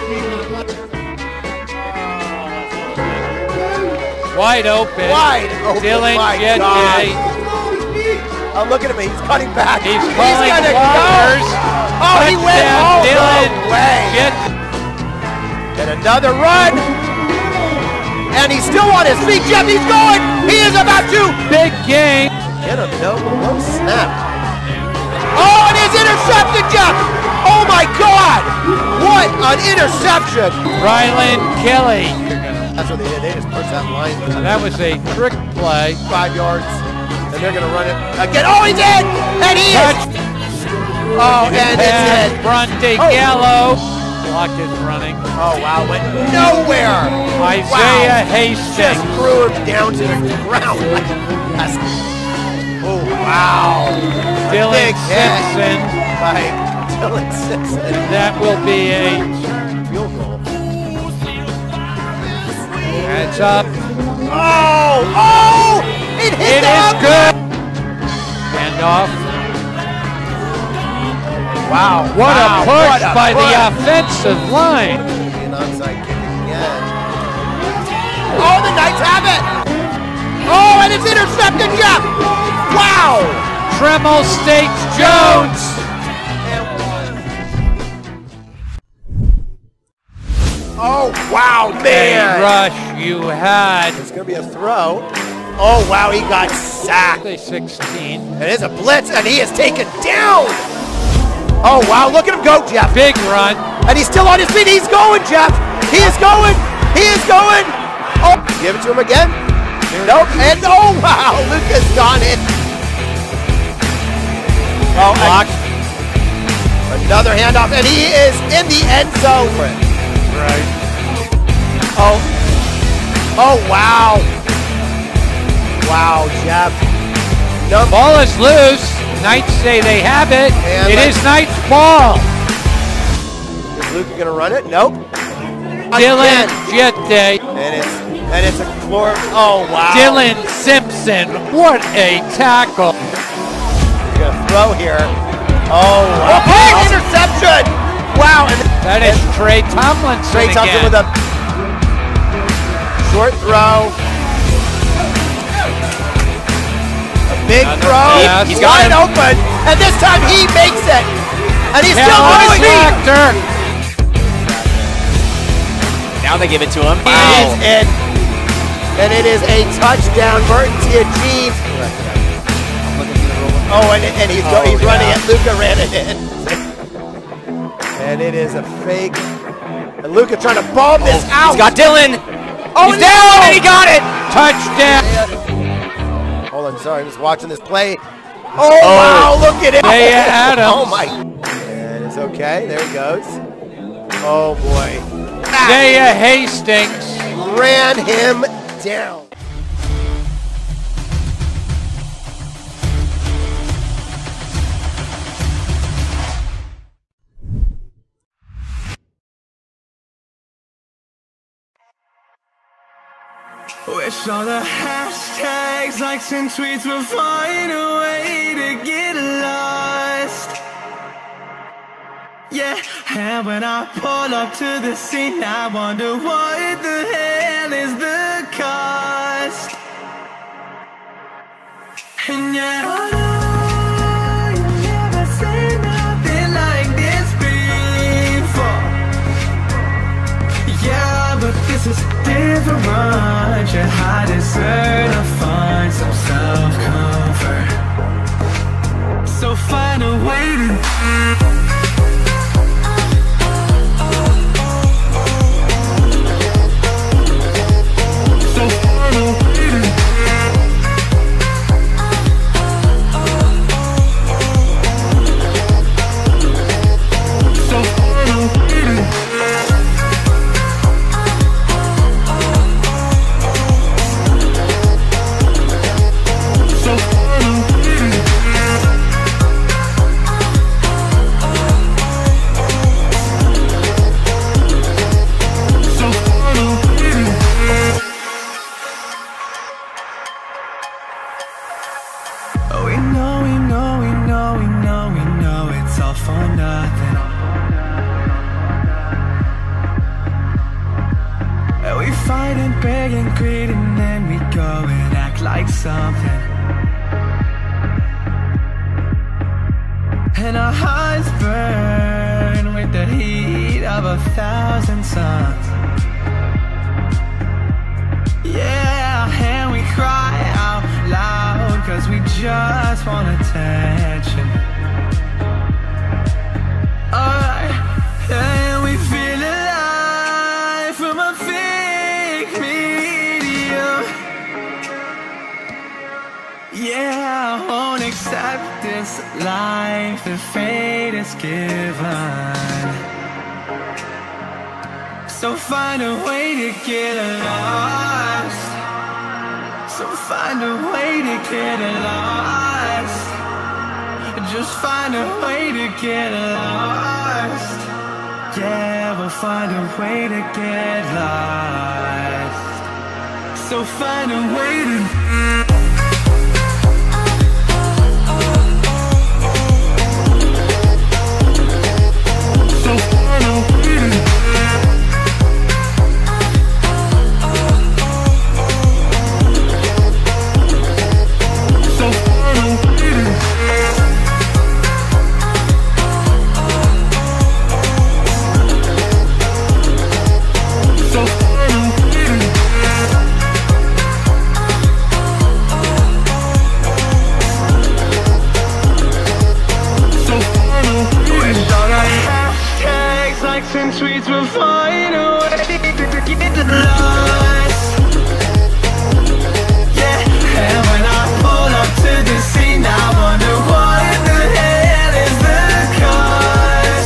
Wide open. Dylan Jette. I'm looking at him. He's cutting back. He's calling blockers. Oh, he went all Dylan the way. And another run. And he's still on his feet. Jeff, he's going. He is about to. Big game. Get him. No snap. Oh, and he's intercepted, Jeff. Oh, my God. What an interception. Ryland Kelly. That's what they did. They just pushed that line. That was a trick play. 5 yards. And they're going to run it again. Oh, he's in! And he is! Oh, and it's in. Bronte Gallo. Blocked his running. Oh, wow. Went nowhere. Isaiah Hastings. Just threw him down to the ground. Oh, wow. Dylan Simpson. By Dylan Simpson. That will be a field goal. That's up. Oh! It hit is good. And off. Wow. What a push by the offensive line. An onside kick again. Oh, the Knights have it. Oh, and it's intercepted, Jeff. Wow. Tremel Stakes Jones. Oh, wow, man. A rush you had. It's going to be a throw. Oh, wow, he got sacked. 16. It is a blitz, and he is taken down. Oh, wow, look at him go, Jeff. Big run. And he's still on his feet. He's going, Jeff. He is going. He is going. Oh, give it to him again. Nope. And, oh, wow, Luka's gone in. Oh, blocked. Another handoff, and he is in the end zone. Right. Oh, wow. Wow, Jeff. The ball is loose. Knights say they have it. And it is Knights' ball. Is Luca going to run it? Nope. Dylan Jette. And it's a floor. Oh, wow. Dylan Simpson. What a tackle. He's going to throw here. Oh, wow. Oh, big interception. Wow. That is Trey Tomlinson Trey Tomlinson with a short throw. A big throw. He's wide open. And this time he makes it. And he's still going. Now they give it to him. Wow. And it is a touchdown. Burton Jeeves. Oh, and he's running it. Luca ran it in. And it is a fake. And Luca trying to bomb this out. He's got Dylan. Oh, he's down, and he got it. Touchdown. Hold on, sorry, I'm just watching this play. Oh, wow, look at it. Isaiah Adams. Oh, my. And it's okay. There he goes. Oh, boy. Isaiah Hastings ran him down. Wish all the hashtags, likes, and tweets would find a way to get lost. Yeah, and when I pull up to the scene, I wonder what the hell is the cost. And yeah, I know you've never seen nothing like this before. Yeah, but this is different. I deserve to find some self-comfort. So find a way to and our hearts burn with the heat of 1,000 suns. Yeah, and we cry out loud 'cause we just want attention. And we feel alive from a fake medium. Yeah, I won't accept this life that fate is given. So find a way to get lost. So find a way to get lost. Just find a way to get lost. Yeah, we'll find a way to get lost. So find a way to and tweets will find a way to get lost. Yeah, and when I pull up to the scene, I wonder what the hell is the cause.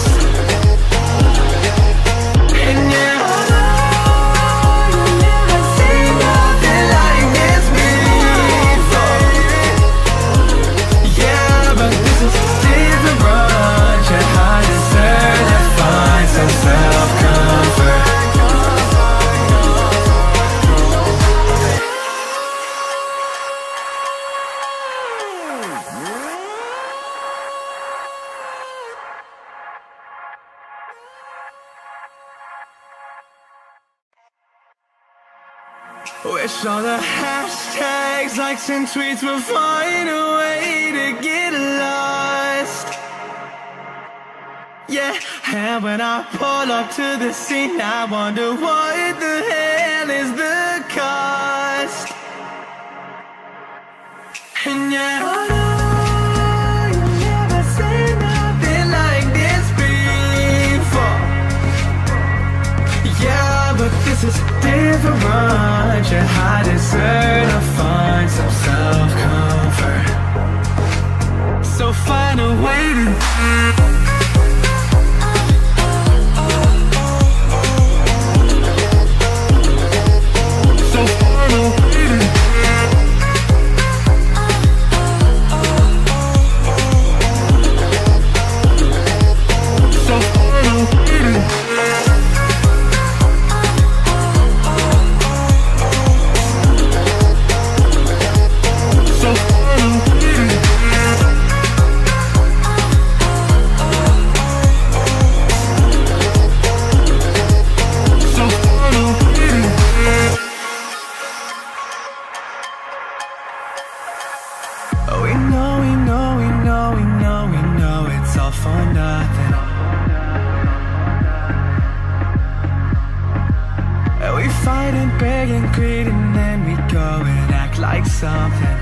Wish all the hashtags, likes, and tweets will find a way to get lost. Yeah, and when I pull up to the scene, I wonder what the hell is the cost. And yeah, I know you never seen nothing like this before. Yeah, but this is different. Yeah, I deserve to find some self-comfort. So find a way to it's all for nothing. And we fight and beg and greed, and then we go and act like something.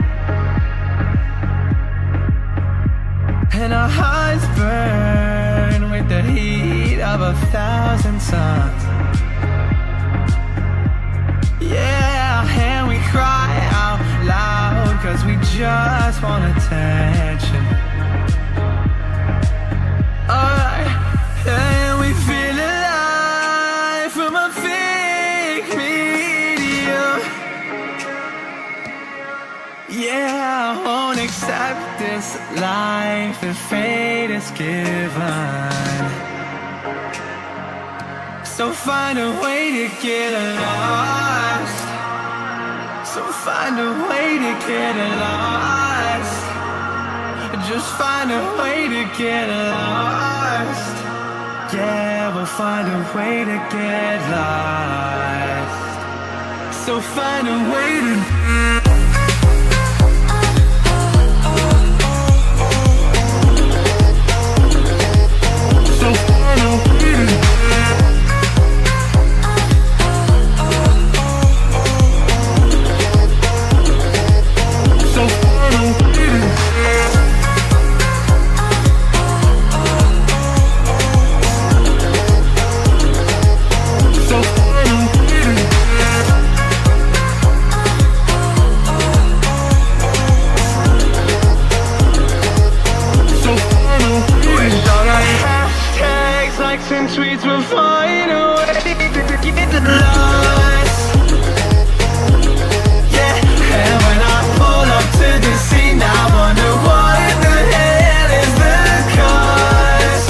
And our hearts burn with the heat of 1,000 suns. Yeah, and we cry out loud, 'cause we just want attention. And we feel alive from a fake medium. Yeah, I won't accept this life if fate is given. So find a way to get lost. So find a way to get lost. Just find a way to get lost. Yeah, we'll find a way to get lost. So find a way to and tweets will find a way to get lost. Yeah, and when I pull up to the scene, I wonder what the hell is the cost.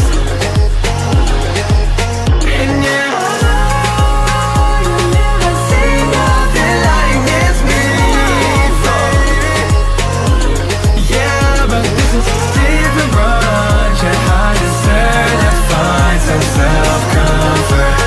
And yeah, you never seen nothing like this before. Yeah, but this is different, yeah, I deserve to find some self-comfort.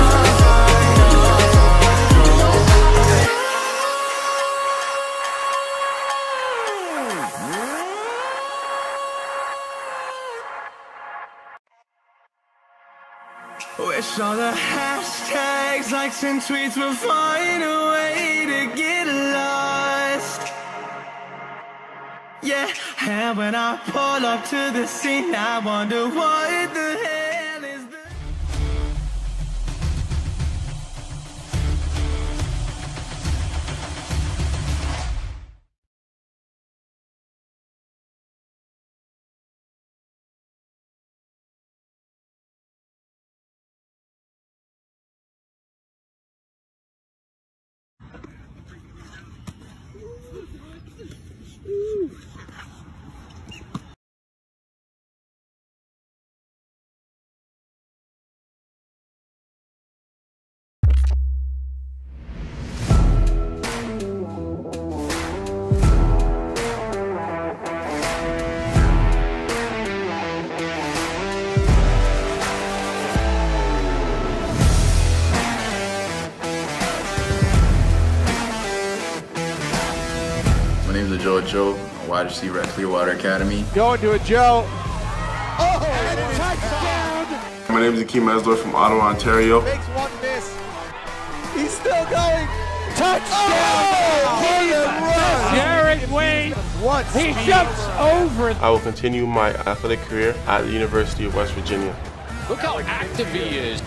Wish all the hashtags, likes, and tweets will find a way to get lost. Yeah, and when I pull up to the scene, I wonder what the hell. name is Joe, a wide receiver at Clearwater Academy. Going to a Joe. Oh, touchdown! My name is Akeem Mesler from Ottawa, Ontario. Makes one miss. He's still going. Touchdown! Jared Wayne. He jumps over. I will continue my athletic career at the University of West Virginia. Look how active he is.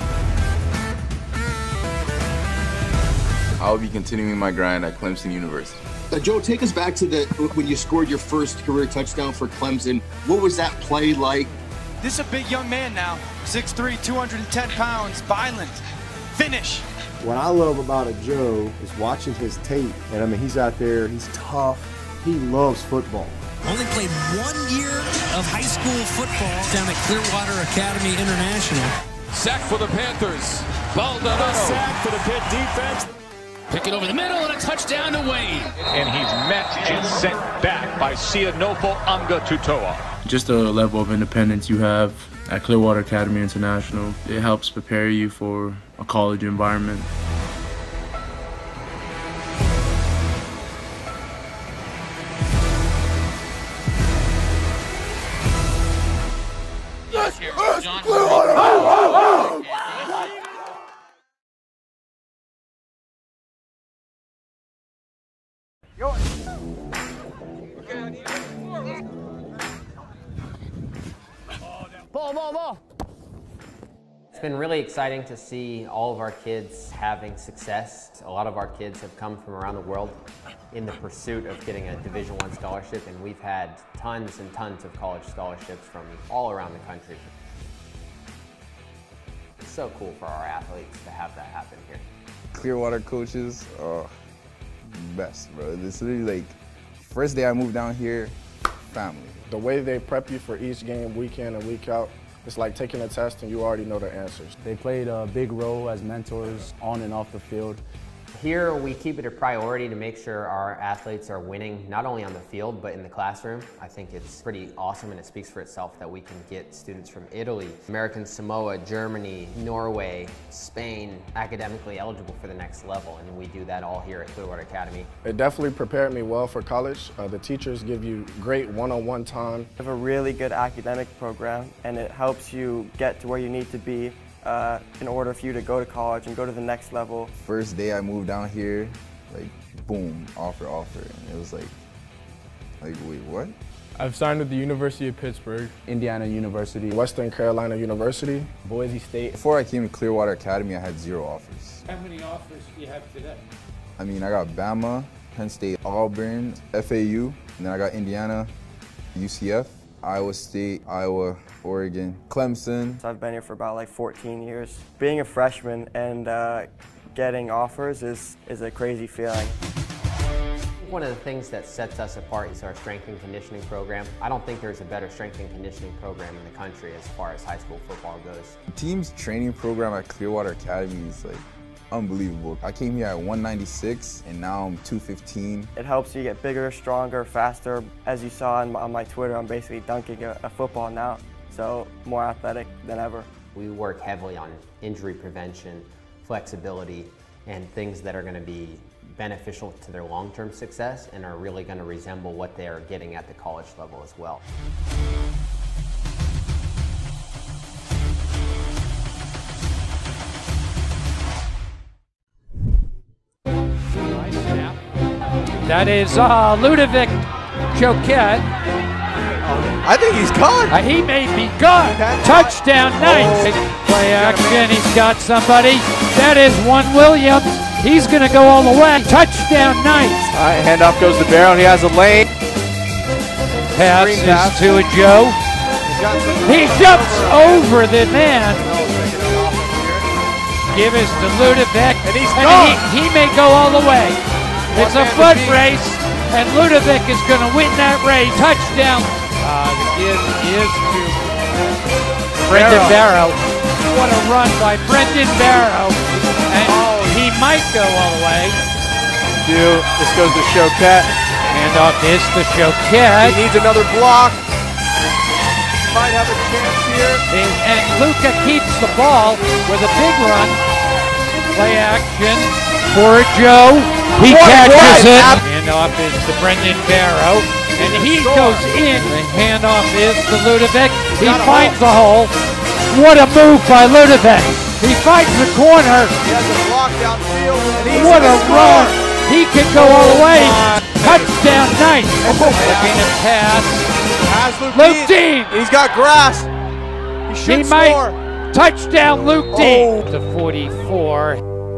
I will be continuing my grind at Clemson University. Joe, take us back to when you scored your first career touchdown for Clemson. What was that play like? This is a big young man now. 6'3", 210 pounds, violent. Finish. What I love about a Joe is watching his tape. And I mean, he's out there, he's tough. He loves football. Only played 1 year of high school football down at Clearwater Academy International. Sack for the Panthers. Baldonado. Sack for the Pitt defense. Pick it over the middle and a touchdown to Wayne. And he's met and sent back by Sianofo Anga Tutoa. Just the level of independence you have at Clearwater Academy International, it helps prepare you for a college environment. Ball. It's been really exciting to see all of our kids having success. A lot of our kids have come from around the world in the pursuit of getting a Division I scholarship, and we've had tons and tons of college scholarships from all around the country. It's so cool for our athletes to have that happen here. Clearwater coaches are best, bro. It's literally like, first day I moved down here, family. The way they prep you for each game, week in and week out, it's like taking a test and you already know the answers. They played a big role as mentors on and off the field. Here we keep it a priority to make sure our athletes are winning, not only on the field, but in the classroom. I think it's pretty awesome and it speaks for itself that we can get students from Italy, American Samoa, Germany, Norway, Spain, academically eligible for the next level, and we do that all here at Clearwater Academy. It definitely prepared me well for college. The teachers give you great one-on-one time. We have a really good academic program, and it helps you get to where you need to be in order for you to go to college and go to the next level. First day I moved down here, like boom, offer. And it was like wait, what? I've signed with the University of Pittsburgh, Indiana University, Western Carolina University, Boise State. Before I came to Clearwater Academy, I had 0 offers. How many offers do you have today? I mean, I got Bama, Penn State, Auburn, FAU, and then I got Indiana, UCF, Iowa State, Iowa, Oregon, Clemson. So I've been here for about like 14 years. Being a freshman and getting offers is a crazy feeling. One of the things that sets us apart is our strength and conditioning program. I don't think there's a better strength and conditioning program in the country as far as high school football goes. The team's training program at Clearwater Academy is like unbelievable. I came here at 196 and now I'm 215. It helps you get bigger, stronger, faster. As you saw on my Twitter, I'm basically dunking a football now, so more athletic than ever. We work heavily on injury prevention, flexibility, and things that are going to be beneficial to their long-term success and are really going to resemble what they are getting at the college level as well. That is Ludovic Choquette. I think he's gone. He may be gone. Touchdown Knights. Play action. He's got somebody. That is one Williams. He's going to go all the way. Touchdown Knights. All right, handoff goes to Barrow. He has a lane. Pass is to a Joe. He jumps over the man. Give us to Ludovic. And he's gone. He may go all the way. It's a foot race, and Ludovic is going to win that race. Touchdown. The give is to Brendan Barrow. What a run by Brendan Barrow. And he might go all the way. This goes to Choquette. Handoff is to Choquette. He needs another block. Might have a chance here. And Luca keeps the ball with a big run. Play action for Joe. He catches it. Handoff is to Brendan Barrow, and he goes in. The handoff is to Ludovic. He finds the hole. What a move by Ludovic. He finds the corner. He has a block downfield. What a run. He can go all the way. Touchdown, nice. Looking to pass. Luke Dean. He's got grass. He should score. Touchdown, Luke Dean. To 44.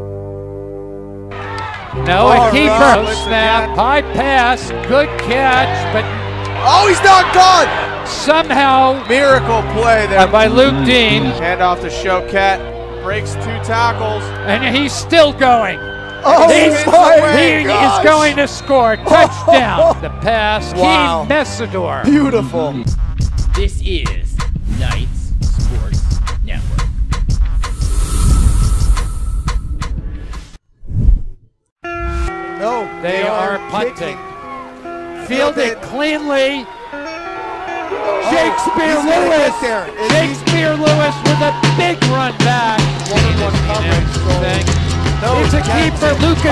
No, a keeper. Snap, high pass, good catch, but oh, he's not gone. Somehow, miracle play there by Luke Dean. Hand off to Choquette, breaks 2 tackles, and he's still going. Oh, he is going to score. Touchdown. The pass. Wow. Keem Messidor. Beautiful. This is Knights Sports Network. No, they are punting. Fielded cleanly. Shakespeare Lewis. Shakespeare Lewis with a big run back. It's a keeper, Lucas.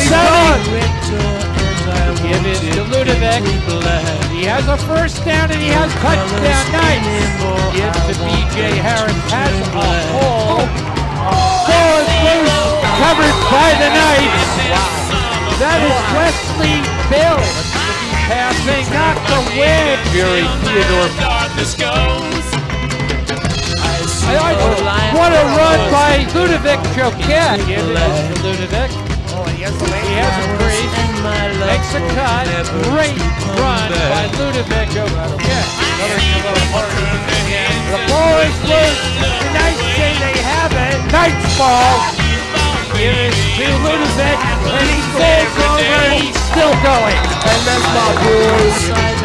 Give it to Ludovic. He has a first down and he has touchdown. Nice. Give to B.J. Harris. Has a hole. Ball is loose. Covered by the Knights. That is Wesley Bill. Passing, not the win. Fury Theodore. What a run by Ludovic Choquette. Give it to Ludovic. He has a crease. Makes a cut. Great run by Ludovic Choquette. The ball is loose. The Knights say they have it. Knights ball. Give it to Ludovic, and he falls over, and he's still going. And that's my boys.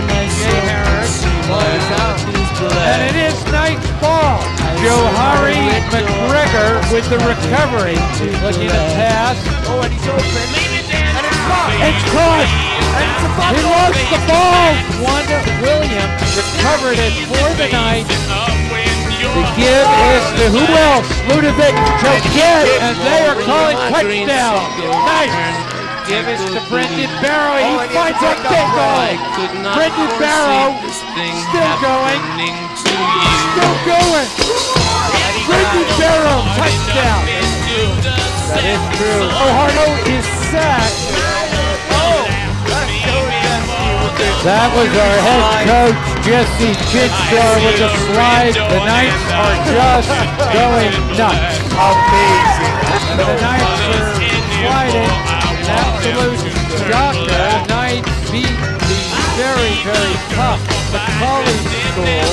And it is Knights ball. Johari McGregor with the recovery. Looking to pass. Oh, and he's open. And it's caught. It's caught. He lost the ball. Wanda Williams recovered it for the Knights. The give is to who else? Ludovic Choquette, and they are calling touchdown. Nice. Give is to Brendan Barrow. He finds a big goal. Brendan Barrow still going. Still going. Brendan Barrow, touchdown. That is true. O'Harno is sacked. That was our head coach, Jesse Chinstar, with the slide. The Knights are just going nuts. Amazing. The Knights are sliding. An absolute shocker. The Knights beat the very, very tough McCauley School.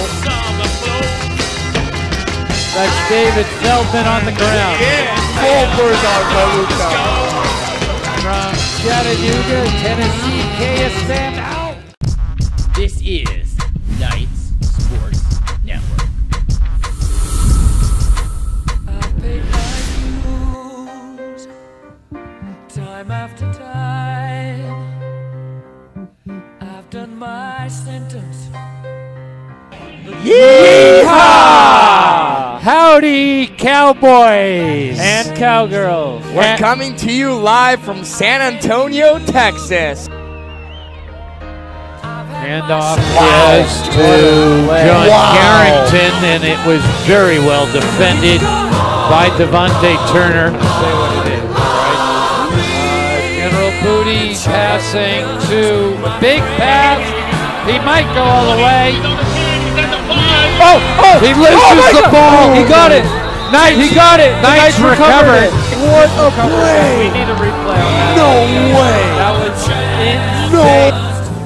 That's David Feldman on the ground. Full Bulldog Baluka. From Chattanooga, Tennessee, KSM out. This is Knights Sports Network. I've paid my dues time after time. I've done my sentence. Yeehaw! Howdy, cowboys and cowgirls. We're coming to you live from San Antonio, Texas. Handoff is to John Carrington, and it was very well defended by Devontae Turner. Say what it is, right? General Booty passing to a big pass. He might go all the way. He loses the ball. He got it. Knights, he got it. Knights recovered. What a play. We need a replay on that. No way. That was insane. No.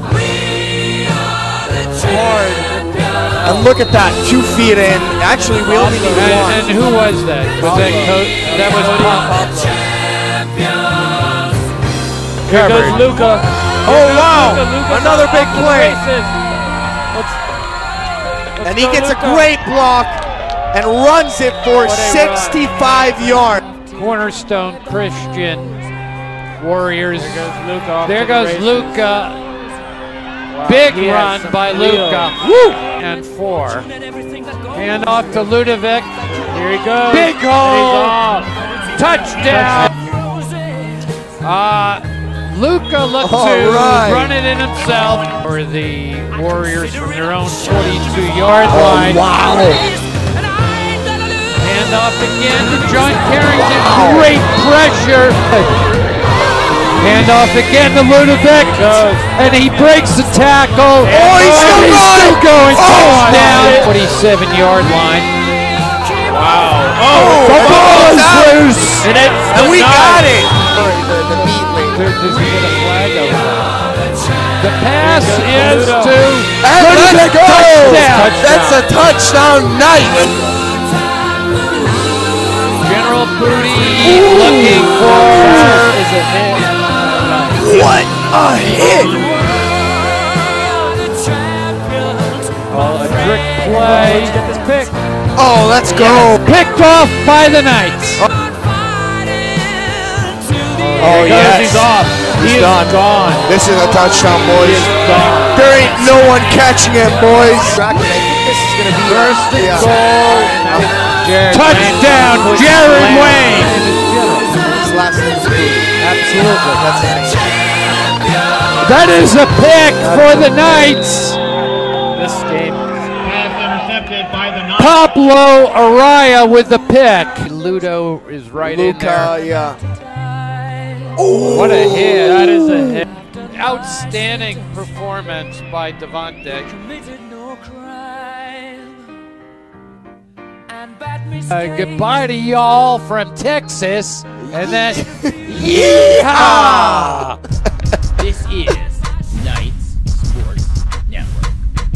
Hard. And look at that, 2 feet in. Actually, we only need 1. And who was that? Was that coach? That was Pop. Here goes Luca. Oh, wow. Another big play. And he gets a great block and runs it for 65 yards. Cornerstone Christian Warriors. There goes Luca. Wow. Big run by Luca. Woo! And 4. Hand off to Ludovic. Here he goes. Big hole. Touchdown. Luka looks to run it in himself. For the Warriors from their own 42-yard line. Wow. Hand off again to John Carrington. Great pressure. Hand off again to Ludovic. And he breaks the tackle. He's still going. Touchdown. 47-yard line. Wow. The ball is loose. And we got it. Does he get a flag over that? The pass is to Let's go. touchdown. That's a touchdown night. General Booty looking for What a hit! a trick play. Let's get this pick. Oh, let's go. Picked off by the Knights. Oh, yes. He's off. He's done. Gone. This is a touchdown, boys. Gone. There ain't no one catching him, boys. This is going to be First and goal. Touchdown, Jared Wayne. Absolutely. That is a pick for the Knights. This game intercepted by the Knights. Pablo Araya with the pick. Ludo is right in there. Yeah. What a hit. That is a hit. Outstanding performance by Devontae. Goodbye to y'all from Texas. And then, yeehaw! This is Knights Sports Network.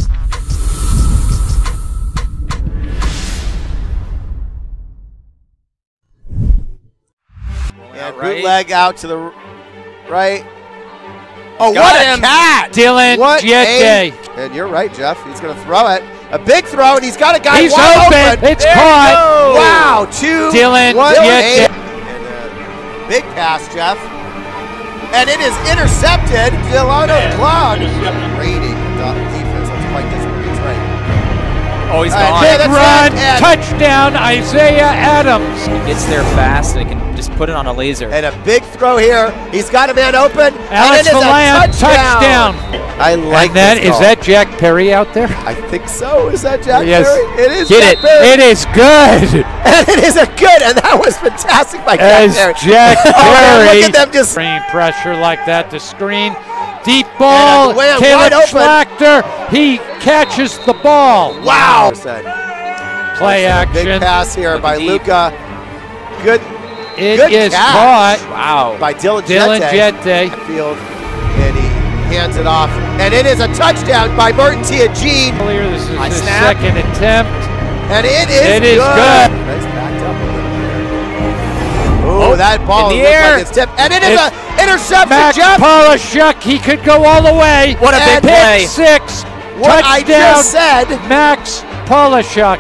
And bootleg out to the right. Oh, Got what him. a catch! Dylan Jette. And you're right, Jeff. He's going to throw it. A big throw, and he's got a guy He's wide open. open. It's caught. Wow, 2, Dylan 1, Jette. and big pass, Jeff. And it is intercepted. Delano Cloud. Rating defense. That's quite disappointing. That's right. Oh, he's All gone. right, Big run. Touchdown, Isaiah Adams. He gets there fast and he can just put it on a laser. And a big throw here. He's got a man open. Alex and it is Vallant, a touchdown. I like that. Is that Jack Perry out there? I think so. Is that Jack Yes. Perry? It is Get Jack it. Perry. It is good. And it is a good, and that was fantastic by Jack As Perry. Jack Oh, man, Perry. look at them just. Bringing pressure like that to screen. Deep ball. And a Caleb wide open. Schlachter. He catches the ball. Wow. Play action. Big pass here by Luka. Good. It good is catch. caught. Wow. By Dylan Jette. Field, and he hands it off, and it is a touchdown by Burton Tiagene. Earlier, this is his second attempt. And it is good. Nice backed up a little bit. Oh, that ball in the looks air. like it's tipped, and it is an interception, Max Jeff. Polishuk, he could go all the way. What a big Pick play. 6. What Touchdown, I just said. Max Polishuk.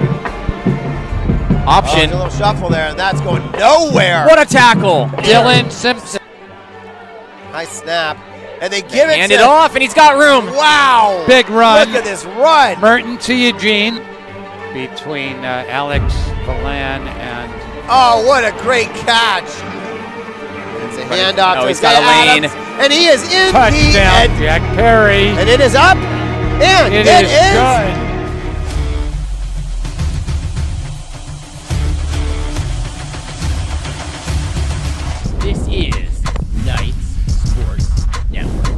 Option. Oh, a little shuffle there, and that's going nowhere. What a tackle. Dylan Simpson. Nice snap. And they give it Hand to it off, and he's got room. Wow. Big run. Look at this run. Merton to Eugene. Between Alex Vallant and... Oh, what a great catch. It's a handoff to he's got a lane. Adams, and he is in Touchdown, the end. Jack Perry. And it is up. And It is good. This is Knights Sports Network.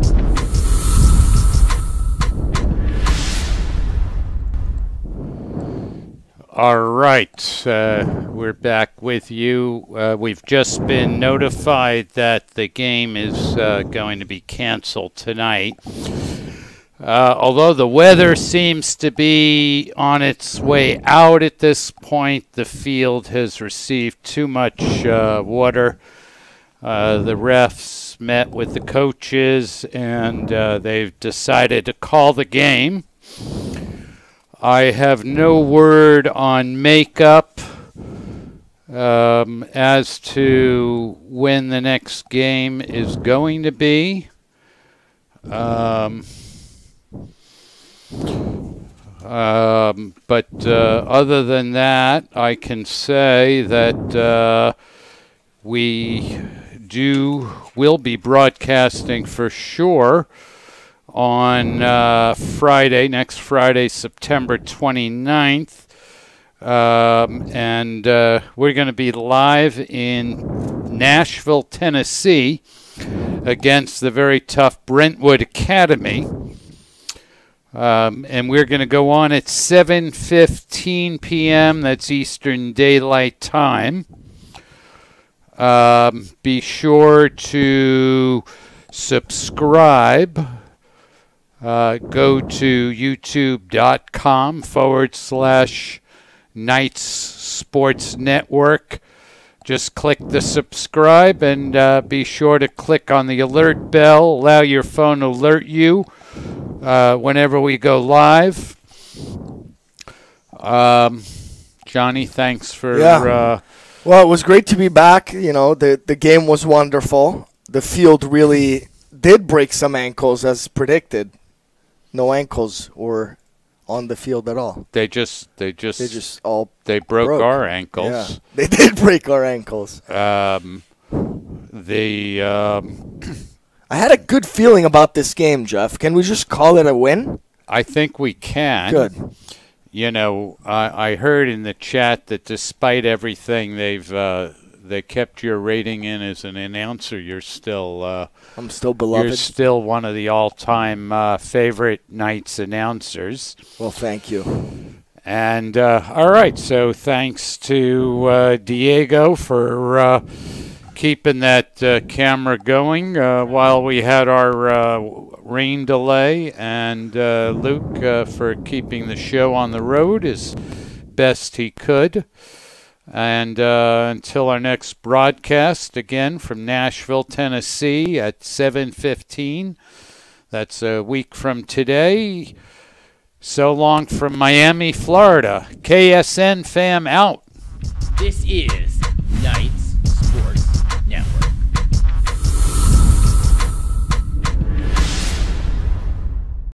All right, we're back with you. We've just been notified that the game is going to be canceled tonight. Although the weather seems to be on its way out at this point, the field has received too much water. The refs met with the coaches, and they've decided to call the game. I have no word on makeup as to when the next game is going to be. But other than that, I can say that we will be broadcasting for sure on next Friday, September 29th. And we're going to be live in Nashville, Tennessee against the very tough Brentwood Academy. And we're going to go on at 7:15 p.m. That's Eastern Daylight Time. Be sure to subscribe. Go to youtube.com/Knights Sports Network. Just click the subscribe and be sure to click on the alert bell. Allow your phone to alert you whenever we go live. Johnny, thanks for... Well, it was great to be back. You know, the game was wonderful. The field really did break some ankles as predicted. No ankles were on the field at all. They broke our ankles. Yeah, they did break our ankles. I had a good feeling about this game, Jeff. Can we just call it a win? I think we can. Good. You know, I heard in the chat that despite everything, they kept your rating in as an announcer. You're still I'm still beloved. You're still one of the all-time favorite Knights announcers. Well, thank you. And all right, so thanks to Diego for keeping that camera going while we had our rain delay, and Luke for keeping the show on the road as best he could. And until our next broadcast, again from Nashville, Tennessee at 7:15. That's a week from today. So long from Miami, Florida. KSN fam out. This is